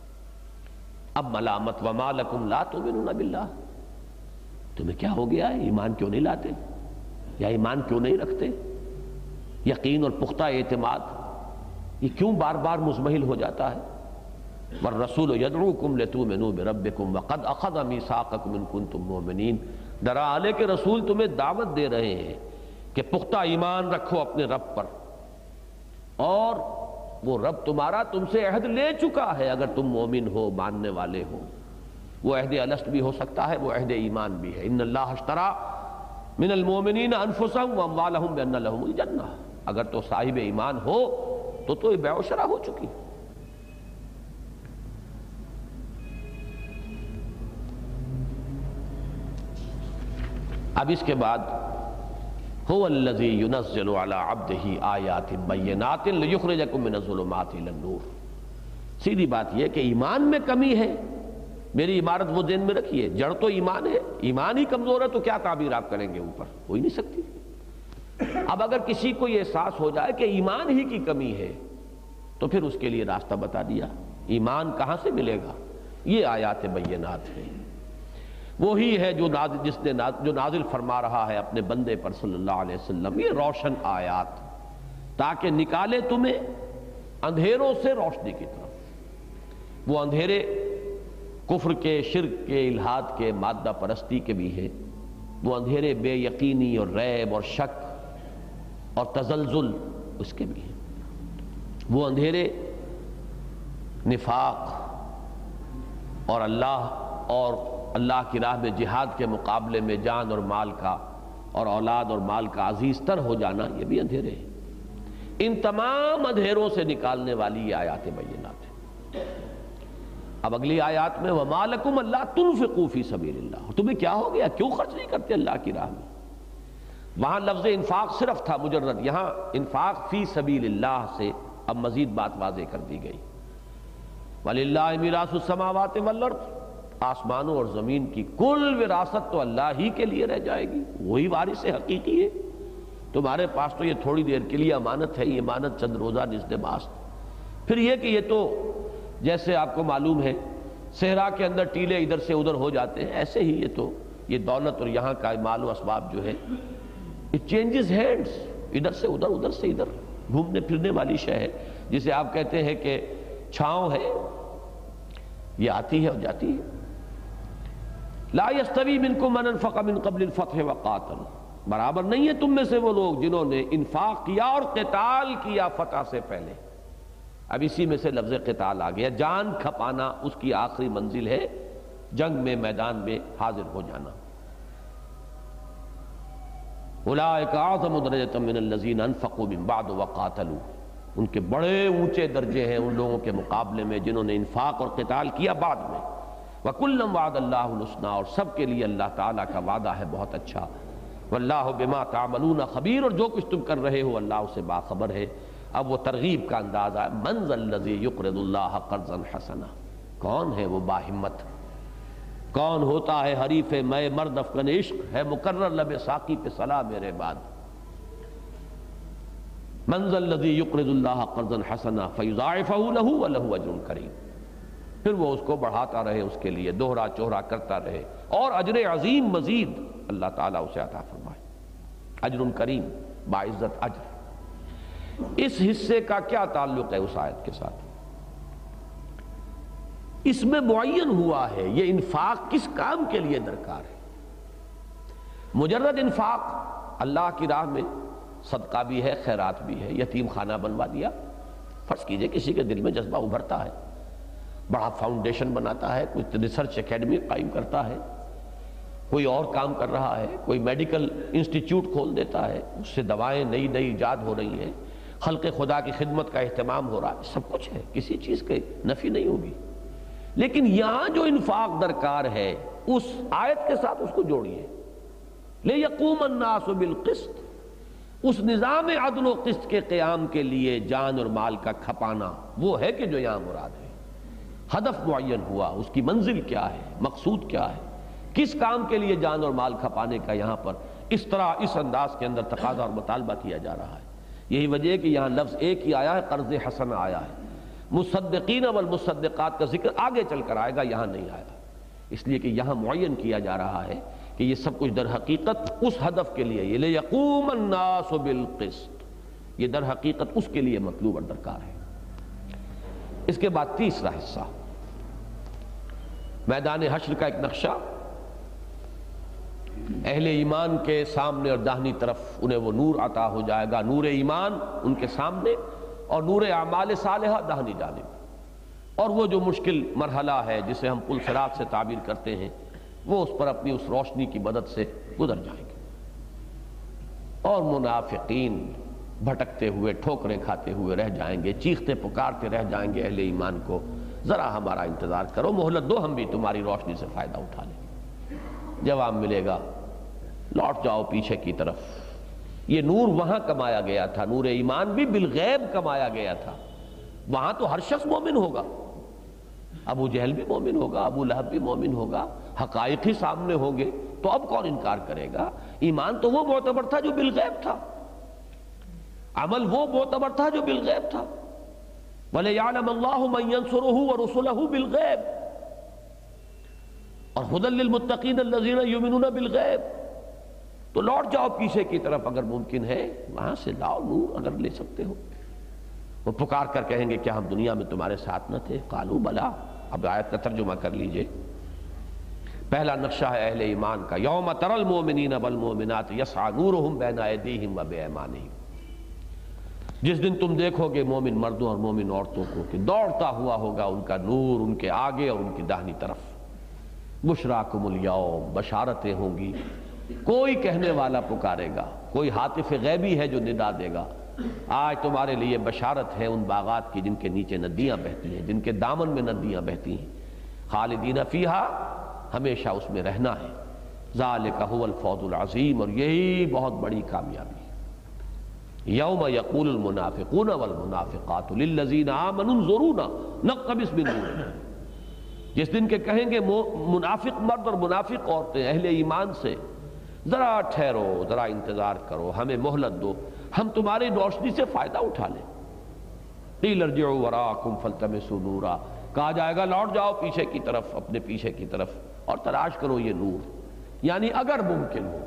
اب ملامت، وما لکم لا تؤمنون باللہ، تمہیں کیا ہو گیا ہے، ایمان کیوں نہیں لاتے یا ایمان کیوں نہیں رکھتے؟ یقین اور پختہ اعتماد یہ کیوں بار بار مزمحل ہو جاتا ہے؟ والرسول یدعوکم لتؤمنوا بربکم وقد اخذ میثاقکم ان کنتم مؤمنین۔ دراعلے کے رسول تمہیں دعوت دے رہے ہیں کہ پختہ ایمان رکھو اپنے رب پر، اور وہ رب تمہارا تم سے عہد لے چکا ہے اگر تم مومن ہو، ماننے والے ہو۔ وہ عہد الست بھی ہو سکتا ہے، وہ عہد ایمان بھی ہے۔ ان اللہ اشترى من المؤمنین انفسهم واموالهم بان لهم الجنہ۔ اگر تو صاحب ایمان ہو تو یہ بیع و شرع ہو چکی۔ اب اس کے بعد هو الذی ينزل على عبده آیات بینات لیخرجکم من الظلمات الى النور۔ سیدھی بات یہ کہ ایمان میں کمی ہے، میری عبارت وہ ذہن میں رکھیے، جڑ تو ایمان ہے، ایمان ہی کمزور ہے تو کیا تعبیر آپ کریں گے اوپر؟ ہو ہی نہیں سکتی۔ اب اگر کسی کو یہ احساس ہو جائے کہ ایمان ہی کی کمی ہے تو پھر اس کے لیے راستہ بتا دیا، ایمان کہاں سے ملے گا؟ یہ آیات بینات ہیں۔ وہی ہے جو نازل فرما رہا ہے اپنے بندے پر صلی اللہ علیہ وسلم یہ روشن آیات، تاکہ نکالے تمہیں اندھیروں سے روشنی کی طرف۔ وہ اندھیرے کفر کے، شرک کے، الحاد کے، مادہ پرستی کے بھی ہے، وہ اندھیرے بے یقینی اور ریب اور شک اور تزلزل اس کے بھی ہیں، وہ اندھیرے نفاق اور اللہ کی راہ میں جہاد کے مقابلے میں جان اور مال کا اور اولاد اور مال کا عزیز تر ہو جانا، یہ بھی اندھیرے ہیں۔ ان تمام اندھیروں سے نکالنے والی یہ آیات بینات ہیں۔ اب اگلی آیات میں وَمَا لَكُمْ أَلَّا تُنْفِقُوا فِي سَبِيلِ اللَّهِ، تمہیں کیا ہو گیا، کیوں خرچ نہیں کرتے اللہ کی راہ میں؟ وہاں لفظ انفاق صرف تھا مجرد، یہاں انفاق فی سبیل اللہ سے اب مزید بات واضح کر دی گئی۔ وَلِلَّهِ مِيرَاثُ السَّمَاوَاتِ وَالْأَرْضِ، آسمانوں اور زمین کی کل وراثت تو اللہ ہی کے لیے رہ جائے گی، وہی وارث حقیقی ہے۔ تمہارے پاس تو یہ تھوڑی دیر کے لیے امانت ہے، یہ امانت چند روزہ نزد ماست۔ پھر یہ کہ یہ تو جیسے آپ کو معلوم ہے صحرا کے اندر ٹیلے ادھر سے ادھر ہو جاتے ہیں، ایسے ہی یہ تو یہ دولت اور یہاں کا مال و اسباب جو ہے اٹ چینجز ہینڈز، ادھر سے ادھر، ادھر سے ادھر گھومنے پھرنے والی شے ہے، جسے آپ کہتے ہیں کہ چھاؤں ہے، یہ آتی ہے اور جاتی ہے۔ لا یستوی منکم من انفق من قبل الفتح وقاتل، برابر نہیں ہے تم میں سے وہ لوگ جنہوں نے انفاق کیا اور قتال کیا فتح سے پہلے۔ اب اسی میں سے لفظ قتال آ گیا، جان کھپانا اس کی آخری منزل ہے، جنگ میں میدان میں حاضر ہو جانا۔ اولئک اعظم درجۃ من الذین انفقوا من بعد وقاتلوا، ان کے بڑے اونچے درجے ہیں ان لوگوں کے مقابلے میں جنہوں نے انفاق اور قتال کیا بعد میں۔ وَكُلًّا وَعَدَ اللَّهُ الْحُسْنَىٰ، اور سب کے لیے اللہ تعالیٰ کا وعدہ ہے بہت اچھا۔ وَاللَّهُ بِمَا تَعْمَلُونَ خَبِيرٌ، اور جو کچھ تم کر رہے ہو اللہ اسے باخبر ہے۔ اب وہ ترغیب کا انداز ہے، مَنْ ذَا الَّذِي يُقْرِضُ اللَّهَ قَرْضًا حَسَنًا، کون ہے وہ باہمت، کون ہوتا ہے حریف میں مرد افکن عشق ہے مقرر لب ساقی پہ صلا میرے بعد۔ مَنْ ذَا الَّذِي يُقْرِضُ اللَّهَ قَرْضًا حَسَنًا فَيُضَاعِفَهُ لَهُ وَلَهُ أَجْرٌ كَرِيمٌ، پھر وہ اس کو بڑھاتا رہے، اس کے لیے دوہرا چوہرا کرتا رہے، اور اجر عظیم مزید اللہ تعالیٰ اسے عطا فرمائے۔ اجر کریم، باعزت اجر۔ اس حصے کا کیا تعلق ہے اس آیت کے ساتھ؟ اس میں معین ہوا ہے یہ انفاق کس کام کے لیے درکار ہے۔ مجرد انفاق اللہ کی راہ میں صدقہ بھی ہے، خیرات بھی ہے، یتیم خانہ بنوا دیا، فرض کیجئے کسی کے دل میں جذبہ ابھرتا ہے، بڑا فاؤنڈیشن بناتا ہے، کوئی ریسرچ اکیڈمی قائم کرتا ہے، کوئی اور کام کر رہا ہے، کوئی میڈیکل انسٹیٹیوٹ کھول دیتا ہے، اس سے دوائیں نئی نئی ایجاد ہو رہی ہیں، خلق خدا کی خدمت کا اہتمام ہو رہا ہے، سب کچھ ہے، کسی چیز کی نفی نہیں ہوگی۔ لیکن یہاں جو انفاق درکار ہے اس آیت کے ساتھ اس کو جوڑیے، لِيَقُومَ النَّاسُ بِالْقِسْطِ، اس نظام عدل و قسط کے قیام کے لیے جان اور مال کا کھپانا وہ ہے کہ جو یہاں مراد ہے۔ ہدف معین ہوا، اس کی منزل کیا ہے، مقصود کیا ہے، کس کام کے لیے جان اور مال کھپانے کا یہاں پر اس طرح اس انداز کے اندر تقاضا اور مطالبہ کیا جا رہا ہے۔ یہی وجہ ہے کہ یہاں لفظ ایک ہی آیا ہے، قرض حسن آیا ہے، مصدقین والمصدقات کا ذکر آگے چل کر آئے گا، یہاں نہیں آیا، اس لیے کہ یہاں معین کیا جا رہا ہے کہ یہ سب کچھ در حقیقت اس ہدف کے لیے، یہ لِيَقُومَ النَّاسُ بِالْقِسْطِ، یہ در حقیقت اس کے لیے مطلوب اور درکار ہے۔ اس کے بعد تیسرا حصہ، میدان حشر کا ایک نقشہ، اہل ایمان کے سامنے اور داہنی طرف انہیں وہ نور عطا ہو جائے گا، نور ایمان ان کے سامنے اور نور اعمال صالحہ داہنی جانب، اور وہ جو مشکل مرحلہ ہے جسے ہم پل صراط سے تعبیر کرتے ہیں وہ اس پر اپنی اس روشنی کی مدد سے گزر جائیں گے، اور منافقین بھٹکتے ہوئے ٹھوکریں کھاتے ہوئے رہ جائیں گے، چیختے پکارتے رہ جائیں گے اہل ایمان کو ذرا ہمارا انتظار کرو، مہلت دو، ہم بھی تمہاری روشنی سے فائدہ اٹھا لیں۔ جواب ملے گا لوٹ جاؤ پیچھے کی طرف، یہ نور وہاں کمایا گیا تھا، نور ایمان بھی بالغیب کمایا گیا تھا، وہاں تو ہر شخص مومن ہوگا، ابو جہل بھی مومن ہوگا، ابو لہب بھی مومن ہوگا، حقائق ہی سامنے ہوں گے، تو اب کون انکار کرے گا؟ ایمان تو وہ معتبر تھا جو بالغیب تھا، عمل وہ معتبر تھا جو بالغیب تھا۔ وَلِيَعْلَمَ اللَّهُ مَن يَنصُرُهُ وَرُسُلَهُ بِالْغَيْبِ، اور ھدی للمتقین الذین یؤمنون بالغیب. تو لوٹ جاؤ پیچھے کی طرف اگر ممکن ہے، وہاں سے لاؤ نور اگر لے سکتے ہو. وہ پکار کر کہیں گے کیا ہم دنیا میں تمہارے ساتھ نہ تھے؟ قالوا بلا. اب آیت کا ترجمہ کر لیجئے. پہلا نقشہ ہے اہل ایمان کا، یوم تری المؤمنین والمؤمنات یسعی نورہم بین ایدیہم وبایمانہم. جس دن تم دیکھو گے مومن مردوں اور مومن عورتوں کو کہ دوڑتا ہوا ہوگا ان کا نور ان کے آگے اور ان کی داہنی طرف. بشراکم الیوم، بشارتیں ہوں گی. کوئی کہنے والا پکارے گا، کوئی ہاتف غیبی ہے جو ندا دے گا، آج تمہارے لیے بشارت ہے ان باغات کی جن کے نیچے ندیاں بہتی ہیں، جن کے دامن میں ندیاں بہتی ہیں. خالدین فیہا، ہمیشہ اس میں رہنا ہے. ذالک ھو الفوز العظیم، اور یہی بہت بڑی کامیابی. یوم یقول المنافقون والمنافقات للذین آمنوا انظرونا نقتبس من نورکم. جس دن کے کہیں گے منافق مرد اور منافق عورتیں اہل ایمان سے، ذرا ٹھہرو، ذرا انتظار کرو، ہمیں مہلت دو، ہم تمہاری روشنی سے فائدہ اٹھا لیں. قیل ارجعوا وراءکم فالتمسوا نورا، کہا جائے گا لوٹ جاؤ پیچھے کی طرف، اپنے پیچھے کی طرف، اور تلاش کرو یہ نور. یعنی اگر ممکن ہو.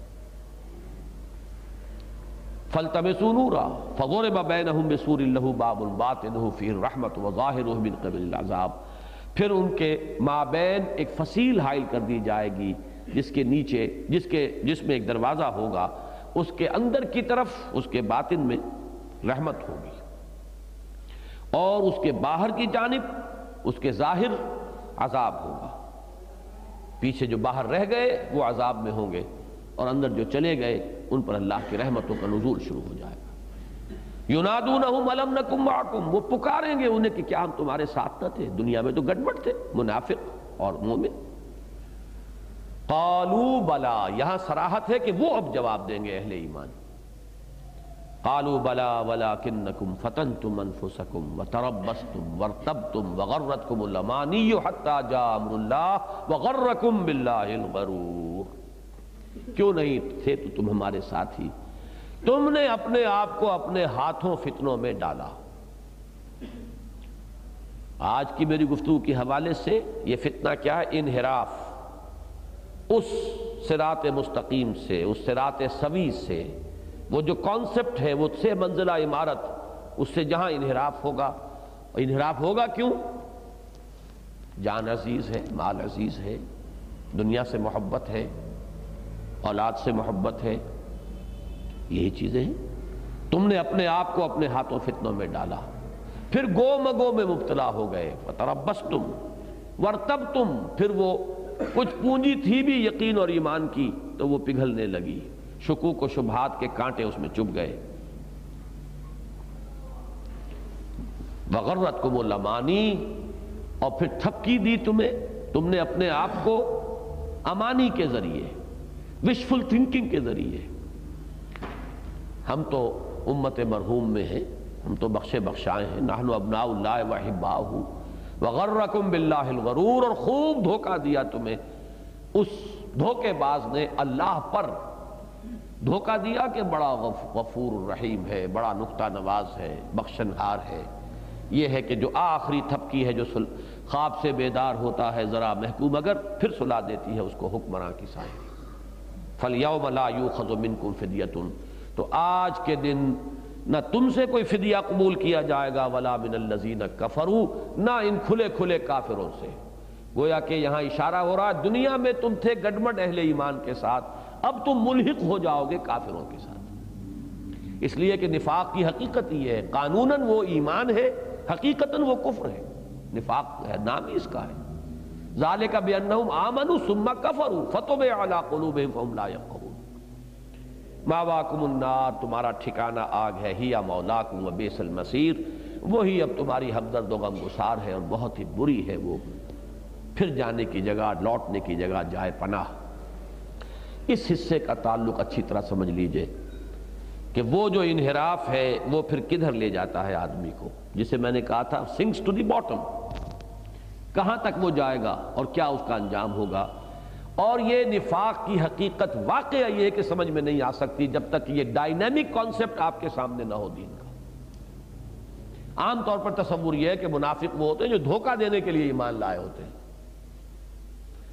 فالتمسوا نورا فضرب بینہم بسور لہ باب باطنہ فیہ الرحمۃ وظاہرہ من قبل العذاب. پھر ان کے مابین ایک فصیل حائل کر دی جائے گی جس کے نیچے جس میں ایک دروازہ ہوگا، اس کے اندر کی طرف اس کے باطن میں رحمت ہوگی، اور اس کے باہر کی جانب اس کے ظاہر عذاب ہوگا. پیچھے جو باہر رہ گئے وہ عذاب میں ہوں گے، اور اندر جو چلے گئے ان پر اللہ کی رحمتوں کا نزول شروع ہو جائے گا. ینادونہم الم نکن معکم، وہ پکاریں گے انہیں کہ کیا ہم تمہارے ساتھ نہ تھے؟ دنیا میں تو گڑبڑ تھے منافق اور مومن. قالوا بلا، یہاں صراحت ہے کہ وہ اب جواب دیں گے اہل ایمان. قالوا بلا ولکنکم فتنتم انفسکم وتربصتم وارتبتم وغرتکم الامانی حتی جاء امر اللہ وغرکم باللہ الغرور. کیوں نہیں تھے تو تم ہمارے ساتھی، تم نے اپنے آپ کو اپنے ہاتھوں فتنوں میں ڈالا. آج کی میری گفتگو کے حوالے سے یہ فتنہ کیا ہے؟ انحراف اس صراط مستقیم سے، اس صراط سوی سے. وہ جو کانسیپٹ ہے، وہ 6 منزلہ عمارت، اس سے جہاں انحراف ہوگا. انحراف ہوگا کیوں؟ جان عزیز ہے، مال عزیز ہے، دنیا سے محبت ہے، اولاد سے محبت ہے، یہی چیزیں ہیں. تم نے اپنے آپ کو اپنے ہاتھوں فتنوں میں ڈالا، پھر گو مگو میں مبتلا ہو گئے. فتربصتم وارتبتم، پھر وہ کچھ پونجی تھی بھی یقین اور ایمان کی تو وہ پگھلنے لگی، شکوک و شبہات کے کانٹے اس میں چبھ گئے. وغرتکم الامانی، اور پھر تھپکی دی تمہیں، تم نے اپنے آپ کو امانی کے ذریعے، وشفل تھنکنگ کے ذریعے. ہم تو امت مرحوم میں ہیں، ہم تو بخشے بخشائے ہیں. نحن ابناء اللہ واحباؤہ وغرکم باللہ الغرور، اور خوب دھوکہ دیا تمہیں اس دھوکے باز نے اللہ پر. دھوکہ دیا کہ بڑا غفور الرحیم ہے، بڑا نکتہ نواز ہے، بخشنہار ہے. یہ ہے کہ جو آخری تھپکی ہے، جو خواب سے بیدار ہوتا ہے ذرا محکوم، اگر پھر سلا دیتی ہے اس کو حکمراں کی سائے. فَالْيَوْمَ لَا يُؤْخَذُ مِنْكُمْ فِدْيَةٌ، تو آج کے دن نہ تم سے کوئی فدیہ قبول کیا جائے گا، وَلَا مِنَ الَّذِينَ كَفَرُوا، نہ ان کھلے کھلے کافروں سے. گویا کہ یہاں اشارہ ہو رہا ہے دنیا میں تم تھے گڈمڈ اہل ایمان کے ساتھ، اب تم ملحق ہو جاؤ گے کافروں کے ساتھ. اس لیے کہ نفاق کی حقیقت یہ ہے، قانوناً وہ ایمان ہے، حقیقتاً وہ کفر ہے. نفاق ہے، نام ہی اس کا ہے. ذالک بانہم آمنوا ثم کفروا فطبع علی قلوبہم فہم لا یفقہون. ماواکم النار، تمہارا ٹھکانہ آگ ہے، ہی مولاکم وبئس المصیر، وہی اب تمہاری ہمدرد و غمگسار ہے اور بہت ہی بری ہے وہ پھر جانے کی جگہ، لوٹنے کی جگہ، جائے پناہ. اس حصے کا تعلق اچھی طرح سمجھ لیجئے کہ وہ جو انحراف ہے وہ پھر کدھر لے جاتا ہے آدمی کو، جسے میں نے کہا تھا sinks to the bottom. کہاں تک وہ جائے گا اور کیا اس کا انجام ہوگا. اور یہ نفاق کی حقیقت واقعہ یہ ہے کہ سمجھ میں نہیں آ سکتی جب تک یہ ڈائنامک کانسیپٹ آپ کے سامنے نہ ہو دین کا. عام طور پر تصور یہ ہے کہ منافق وہ ہوتے ہیں جو دھوکہ دینے کے لیے ایمان لائے ہوتے ہیں،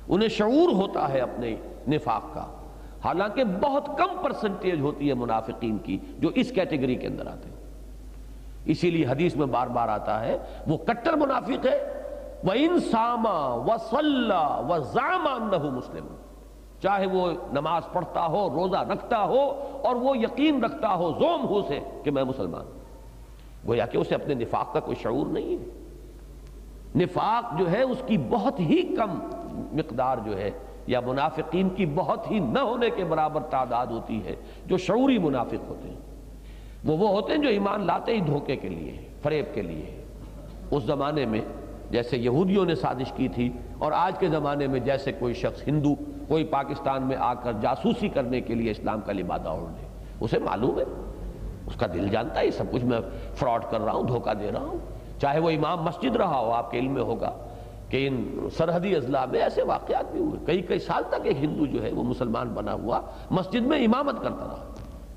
انہیں شعور ہوتا ہے اپنے نفاق کا، حالانکہ بہت کم پرسنٹیج ہوتی ہے منافقین کی جو اس کیٹیگری کے اندر آتے ہیں۔ اسی لیے حدیث میں بار بار آتا ہے وہ کٹر منافق ہے، وَإِن صَامَ وَصَلَّى وَزَعَمَ أَنَّهُ مُسْلِمٌ، چاہے وہ نماز پڑھتا ہو، روزہ رکھتا ہو، اور وہ یقین رکھتا ہو زوم ہو سے کہ میں مسلمان ہوں، گویا کہ اسے اپنے نفاق کا کوئی شعور نہیں ہے۔ نفاق جو ہے اس کی بہت ہی کم مقدار جو ہے، یا منافقین کی بہت ہی نہ ہونے کے برابر تعداد ہوتی ہے جو شعوری منافق ہوتے ہیں۔ وہ ہوتے ہیں جو ایمان لاتے ہی دھوکے کے لیے، فریب کے لیے۔ اس زمانے میں جیسے یہودیوں نے سازش کی تھی، اور آج کے زمانے میں جیسے کوئی شخص ہندو کوئی پاکستان میں آ کر جاسوسی کرنے کے لیے اسلام کا لبادہ اوڑھ لے، اسے معلوم ہے، اس کا دل جانتا ہے یہ سب کچھ میں فراڈ کر رہا ہوں، دھوکہ دے رہا ہوں۔ چاہے وہ امام مسجد رہا ہو، آپ کے علم میں ہوگا کہ ان سرحدی اضلاع میں ایسے واقعات بھی ہوئے، کئی سال تک ایک ہندو جو ہے وہ مسلمان بنا ہوا مسجد میں امامت کرتا رہا۔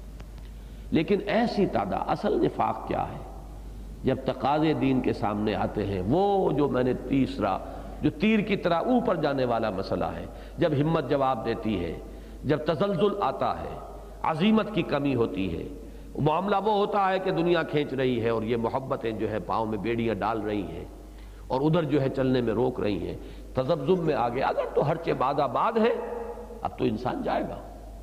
لیکن ایسی تعداد، اصل نفاق کیا ہے؟ جب تقاضے دین کے سامنے آتے ہیں، وہ جو میں نے تیسرا جو تیر کی طرح اوپر جانے والا مسئلہ ہے، جب ہمت جواب دیتی ہے، جب تزلزل آتا ہے، عزیمت کی کمی ہوتی ہے، معاملہ وہ ہوتا ہے کہ دنیا کھینچ رہی ہے اور یہ محبتیں جو ہے پاؤں میں بیڑیاں ڈال رہی ہیں اور ادھر جو ہے چلنے میں روک رہی ہیں، تذبذب میں آگے اگر تو ہرچہ باد آباد ہے، اب تو انسان جائے گا،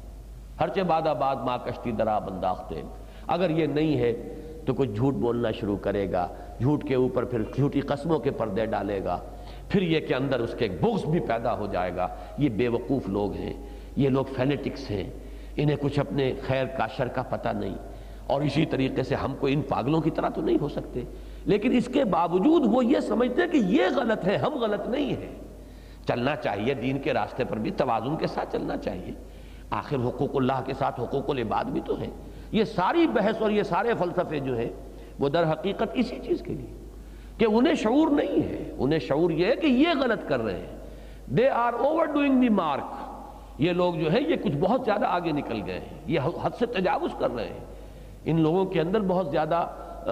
ہرچہ باد آباد ماں کشتی درا بنداختے، اگر یہ نہیں ہے تو کچھ جھوٹ بولنا شروع کرے گا، جھوٹ کے اوپر پھر جھوٹی قسموں کے پردے ڈالے گا، پھر یہ کہ اندر اس کے بغض بھی پیدا ہو جائے گا۔ یہ بے وقوف لوگ ہیں، یہ لوگ فینیٹکس ہیں، انہیں کچھ اپنے خیر کا شر کا پتہ نہیں، اور اسی طریقے سے ہم کو ان پاگلوں کی طرح تو نہیں ہو سکتے، لیکن اس کے باوجود وہ یہ سمجھتے ہیں کہ یہ غلط ہے، ہم غلط نہیں ہیں۔ چلنا چاہیے دین کے راستے پر بھی توازن کے ساتھ چلنا چاہیے، آخر حقوق اللہ کے ساتھ حقوق العباد بھی تو ہے۔ یہ ساری بحث اور یہ سارے فلسفے جو ہیں وہ در حقیقت اسی چیز کے لیے کہ انہیں شعور نہیں ہے، انہیں شعور یہ ہے کہ یہ غلط کر رہے ہیں، they are over doing the mark, یہ لوگ جو ہے یہ کچھ بہت زیادہ آگے نکل گئے ہیں، یہ حد سے تجاوز کر رہے ہیں، ان لوگوں کے اندر بہت زیادہ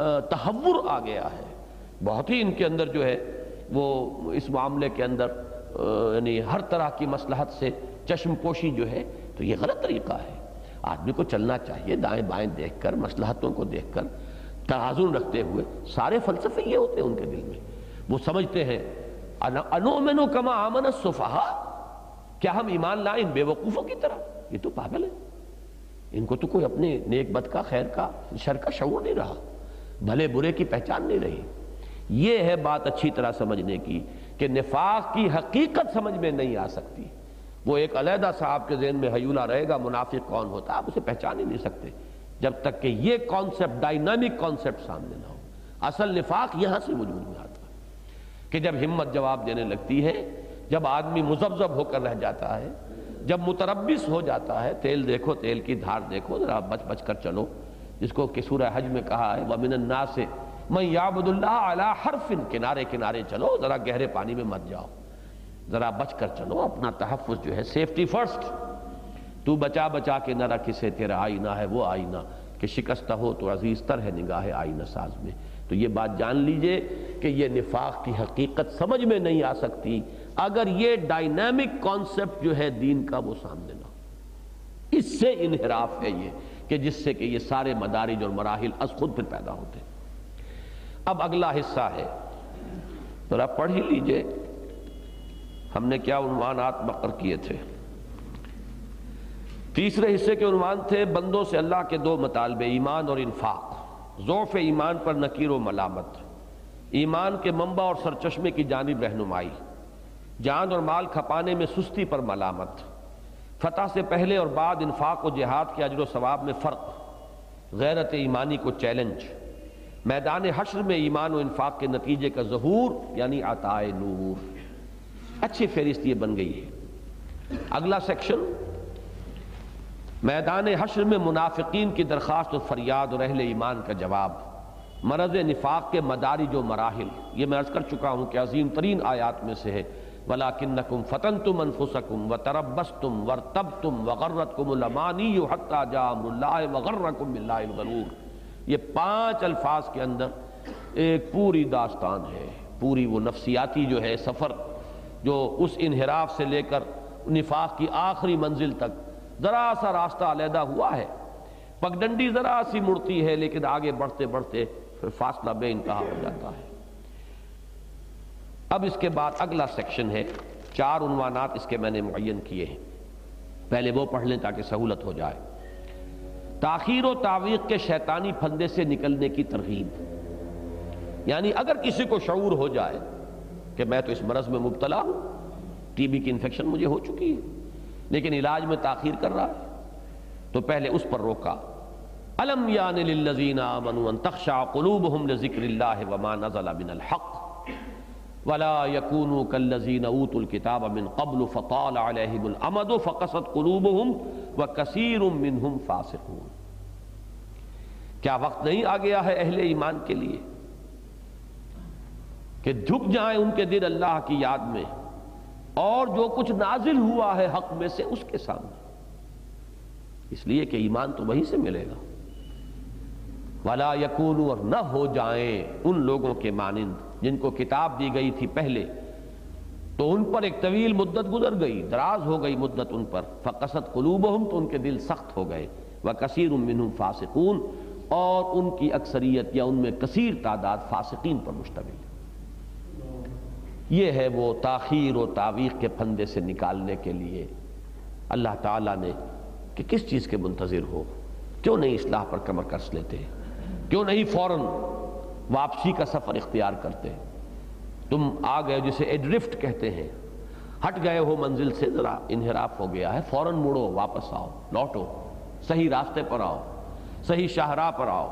تحور آ گیا ہے، بہت ہی ان کے اندر جو ہے وہ اس معاملے کے اندر یعنی ہر طرح کی مصلحت سے چشم پوشی جو ہے، تو یہ غلط طریقہ ہے۔ آدمی کو چلنا چاہیے دائیں بائیں دیکھ کر، مصلحتوں کو دیکھ کر، توازن رکھتے ہوئے۔ سارے فلسفے یہ ہوتے ہیں ان کے دل میں، وہ سمجھتے ہیں انؤمن کما آمن السفہاء، کیا ہم ایمان لائیں ان بے وقوفوں کی طرح؟ یہ تو پاگل ہے، ان کو تو کوئی اپنے نیک بد کا، خیر کا، شر کا شعور نہیں رہا، بھلے برے کی پہچان نہیں رہی۔ یہ ہے بات اچھی طرح سمجھنے کی کہ نفاق کی حقیقت سمجھ میں نہیں آ سکتی، وہ ایک علیحدہ صاحب کے ذہن میں حیولہ رہے گا منافق کون ہوتا ہے، آپ اسے پہچان ہی نہیں سکتے جب تک کہ یہ کانسیپٹ، ڈائنامک کانسیپٹ سامنے نہ ہو۔ اصل نفاق یہاں سے وجود میں آتا ہے کہ جب ہمت جواب دینے لگتی ہے، جب آدمی مذبذب ہو کر رہ جاتا ہے، جب متربص ہو جاتا ہے، تیل دیکھو، تیل کی دھار دیکھو، ذرا بچ بچ کر چلو، جس کو کہ سورہ حج میں کہا ہے وَمِنَ النَّاسِ مَن يَعْبُدُ اللَّهَ عَلَى حَرْفٍ، کنارے کنارے چلو، ذرا گہرے پانی میں مت جاؤ، ذرا بچ کر چلو، اپنا تحفظ جو ہے، سیفٹی فرسٹ، تو بچا بچا کے نہ رکھ اسے تیرا آئینہ ہے وہ آئینہ کہ شکستہ ہو تو عزیز تر ہے نگاہ آئینہ ساز میں۔ تو یہ بات جان لیجئے کہ یہ نفاق کی حقیقت سمجھ میں نہیں آ سکتی اگر یہ ڈائنامک کانسیپٹ جو ہے دین کا وہ سامنے نہ ہو۔ اس سے انحراف ہے یہ کہ جس سے کہ یہ سارے مدارج اور مراحل از خود پھر پیدا ہوتے ہیں۔ اب اگلا حصہ ہے، ذرا پڑھ ہی لیجئے ہم نے کیا عنوانات مقرر کیے تھے۔ تیسرے حصے کے عنوان تھے بندوں سے اللہ کے دو مطالبے، ایمان اور انفاق، ضعف ایمان پر نکیر و ملامت، ایمان کے منبع اور سرچشمے کی جانب رہنمائی، جان اور مال کھپانے میں سستی پر ملامت، فتح سے پہلے اور بعد انفاق و جہاد کے اجر و ثواب میں فرق، غیرت ایمانی کو چیلنج، میدان حشر میں ایمان و انفاق کے نتیجے کا ظہور یعنی عطاء نور۔ اچھی فہرست یہ بن گئی ہے۔ اگلا سیکشن میدان حشر میں منافقین کی درخواست و فریاد اور اہل ایمان کا جواب، مرض نفاق کے مدارج و مراحل، یہ میں عرض کر چکا ہوں کہ عظیم ترین آیات میں سے ہے وَلَكِنَّكُمْ فَتَنْتُمْ أَنفُسَكُمْ وَتَرَبَّصْتُمْ وَارْتَبْتُمْ وَغَرَّتْكُمُ الْأَمَانِيُّ حَتَّى جَاءَ أَمْرُ اللَّهِ وَغَرَّكُمْ بِاللَّهِ الْغَرُورُ۔ یہ 5 الفاظ کے اندر ایک پوری داستان ہے، پوری وہ نفسیاتی جو ہے سفر جو اس انحراف سے لے کر نفاق کی آخری منزل تک ذرا سا راستہ علیحدہ ہوا ہے، پگڈنڈی ذرا سی مڑتی ہے، لیکن آگے بڑھتے بڑھتے پھر فاصلہ بے انتہا ہو جاتا ہے۔ اب اس کے بعد اگلا سیکشن ہے، 4 عنوانات اس کے میں نے معین کیے ہیں، پہلے وہ پڑھ لیں تاکہ سہولت ہو جائے۔ تاخیر و تعویق کے شیطانی پھندے سے نکلنے کی ترغیب، یعنی اگر کسی کو شعور ہو جائے کہ میں تو اس مرض میں مبتلا ہوں، ٹی بی کی انفیکشن مجھے ہو چکی ہے لیکن علاج میں تاخیر کر رہا ہے، تو پہلے اس پر روکا۔ الم یان للذین آمنوا ان تخشع قلوبهم لذکر اللہ وما نزل من الحق ولا يكونوا كالذین اوتوا الکتاب من قبل فطال علیہم الامد فقست قلوبهم وکثیر منهم فاسقون۔ کیا وقت نہیں آ گیا ہے اہل ایمان کے لیے کہ جھک جائیں ان کے دل اللہ کی یاد میں اور جو کچھ نازل ہوا ہے حق میں سے اس کے سامنے، اس لیے کہ ایمان تو وہیں سے ملے گا۔ وَلَا يَكُونُوا، اور نہ ہو جائیں ان لوگوں کے مانند جن کو کتاب دی گئی تھی پہلے تو ان پر ایک طویل مدت گزر گئی، دراز ہو گئی مدت ان پر، فَقَسَتْ قُلُوبُهُمْ، تو ان کے دل سخت ہو گئے، وَكَثِيرٌ مِّنْهُمْ فَاسِقُونَ، اور ان کی اکثریت یا ان میں کثیر تعداد فاسقین پر مشتمل ہے۔ یہ ہے وہ تاخیر و تعویق کے پھندے سے نکالنے کے لیے اللہ تعالیٰ نے کہ کس چیز کے منتظر ہو، کیوں نہیں اصلاح پر کمر کس لیتے، کیوں نہیں فوراً واپسی کا سفر اختیار کرتے۔ تم آ گئے جسے ایڈرفٹ کہتے ہیں، ہٹ گئے ہو منزل سے، ذرا انحراف ہو گیا ہے، فوراً مڑو، واپس آؤ، لوٹو، صحیح راستے پر آؤ، صحیح شاہراہ پر آؤ۔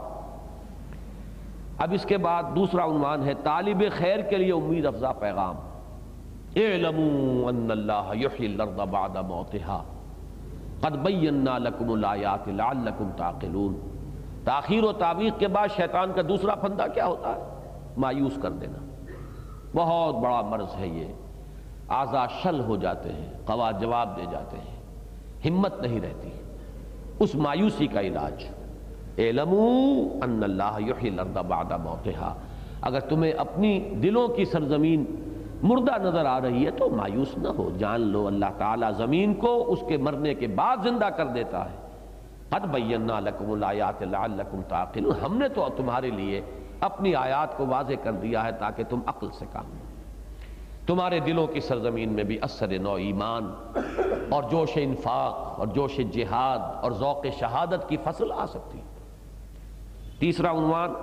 اب اس کے بعد دوسرا عنوان ہے طالب خیر کے لیے امید افزا پیغام۔ اعلموا ان اللہ یحیی الارض بعد موتها قد بینا لکم الآیات لعلکم تعقلون۔ تاخیر و تعویق کے بعد شیطان کا دوسرا پھندا کیا ہوتا ہے؟ مایوس کر دینا۔ بہت بڑا مرض ہے یہ، اعضاء شل ہو جاتے ہیں، قوا جواب دے جاتے ہیں، ہمت نہیں رہتی۔ اس مایوسی کا علاج اعلموا ان اللہ یحیی الارض بعد موتها، اگر تمہیں اپنی دلوں کی سرزمین مردہ نظر آ رہی ہے تو مایوس نہ ہو، جان لو اللہ تعالیٰ زمین کو اس کے مرنے کے بعد زندہ کر دیتا ہے۔ قد بینا لکم الآیات لعلکم تعقلون، ہم نے تو تمہارے لیے اپنی آیات کو واضح کر دیا ہے تاکہ تم عقل سے کام لو۔ تمہارے دلوں کی سرزمین میں بھی اثر نو ایمان اور جوش انفاق اور جوش جہاد اور ذوق شہادت کی فصل آ سکتی ہے۔ تیسرا عنوان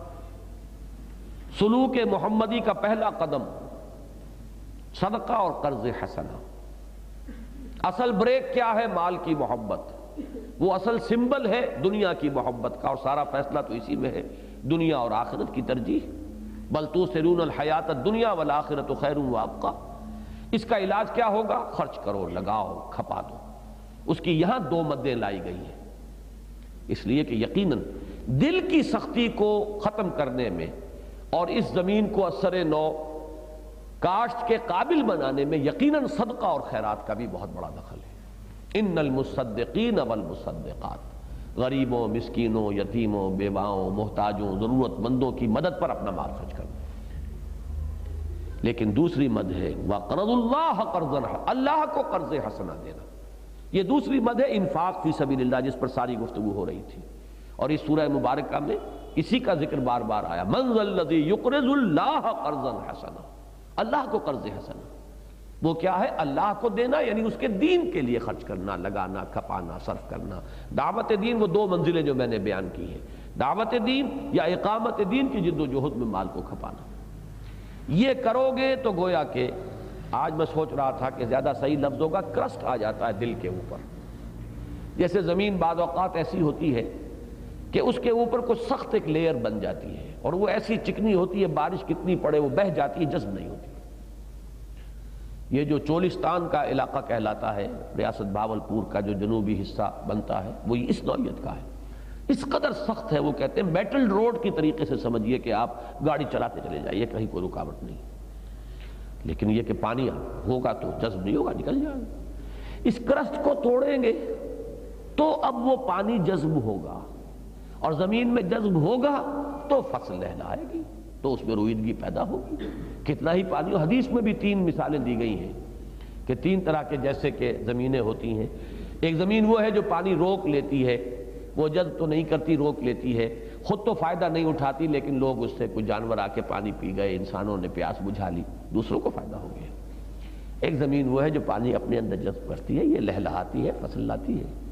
سلوک محمدی کا پہلا قدم صدقہ اور قرض حسنہ۔ اصل بریک کیا ہے؟ مال کی محبت، وہ اصل سمبل ہے دنیا کی محبت کا، اور سارا فیصلہ تو اسی میں ہے، دنیا اور آخرت کی ترجیح۔ بل تؤثرون الحیات الدنیا والآخرۃ خیر وابقیٰ۔ اس کا علاج کیا ہوگا؟ خرچ کرو، لگاؤ، کھپا دو۔ اس کی یہاں 2 مدیں لائی گئی ہیں، اس لیے کہ یقیناً دل کی سختی کو ختم کرنے میں اور اس زمین کو اثر نو کاشت کے قابل بنانے میں یقیناً صدقہ اور خیرات کا بھی بہت بڑا دخل ہے۔ ان المصدقین والمصدقات، غریبوں، مسکینوں، یتیموں، بیواؤں، محتاجوں، ضرورت مندوں کی مدد پر اپنا مال خرچ کرنا۔ لیکن دوسری مد ہے وَقْرَضُ اللَّهَ قَرْضًا، اللہ کو قرض حسنہ دینا۔ یہ دوسری مد ہے انفاق فی سبیل اللہ، جس پر ساری گفتگو ہو رہی تھی، اور اس سورہ مبارکہ میں اسی کا ذکر بار بار آیا۔ مَنْ ذَا الَّذِي يُقْرِضُ اللَّهَ قَرْضًا حَسَنًا، اللہ کو قرض حسنہ۔ وہ کیا ہے؟ اللہ کو دینا، یعنی اس کے دین کے لیے خرچ کرنا، لگانا، کھپانا، صرف کرنا۔ دعوت دین وہ 2 منزلیں جو میں نے بیان کی ہیں، دعوت دین یا اقامت دین کی جد و جہد میں مال کو کھپانا۔ یہ کرو گے تو گویا کہ آج میں سوچ رہا تھا کہ زیادہ صحیح لفظ ہوگا کرسٹ آ جاتا ہے دل کے اوپر۔ جیسے زمین بعض اوقات ایسی ہوتی ہے کہ اس کے اوپر کچھ سخت ایک لیئر بن جاتی ہے، اور وہ ایسی چکنی ہوتی ہے، بارش کتنی پڑے وہ بہہ جاتی ہے، جذب نہیں ہوتی۔ یہ جو چولستان کا علاقہ کہلاتا ہے، ریاست بھاولپور کا جو جنوبی حصہ بنتا ہے، وہ اس نوعیت کا ہے، اس قدر سخت ہے۔ وہ کہتے ہیں میٹل روڈ کی طریقے سے سمجھیے کہ آپ گاڑی چلاتے چلے جائیے، کہیں کوئی رکاوٹ نہیں، لیکن یہ کہ پانی ہوگا تو جذب نہیں ہوگا، نکل جائے گا۔ اس کرسٹ کو توڑیں گے تو اب وہ پانی جذب ہوگا، اور زمین میں جذب ہوگا تو فصل لہلائے گی، تو اس میں رویدگی پیدا ہوگی۔ کتنا ہی پانی، حدیث میں بھی 3 مثالیں دی گئی ہیں کہ 3 طرح کے جیسے کہ زمینیں ہوتی ہیں۔ ایک زمین وہ ہے جو پانی روک لیتی ہے، وہ جذب تو نہیں کرتی، روک لیتی ہے، خود تو فائدہ نہیں اٹھاتی لیکن لوگ اس سے کچھ جانور آ کے پانی پی گئے، انسانوں نے پیاس بجھا لی، دوسروں کو فائدہ ہو گیا۔ ایک زمین وہ ہے جو پانی اپنے اندر جذب کرتی ہے، یہ لہلہاتی ہے، فصل لاتی ہے۔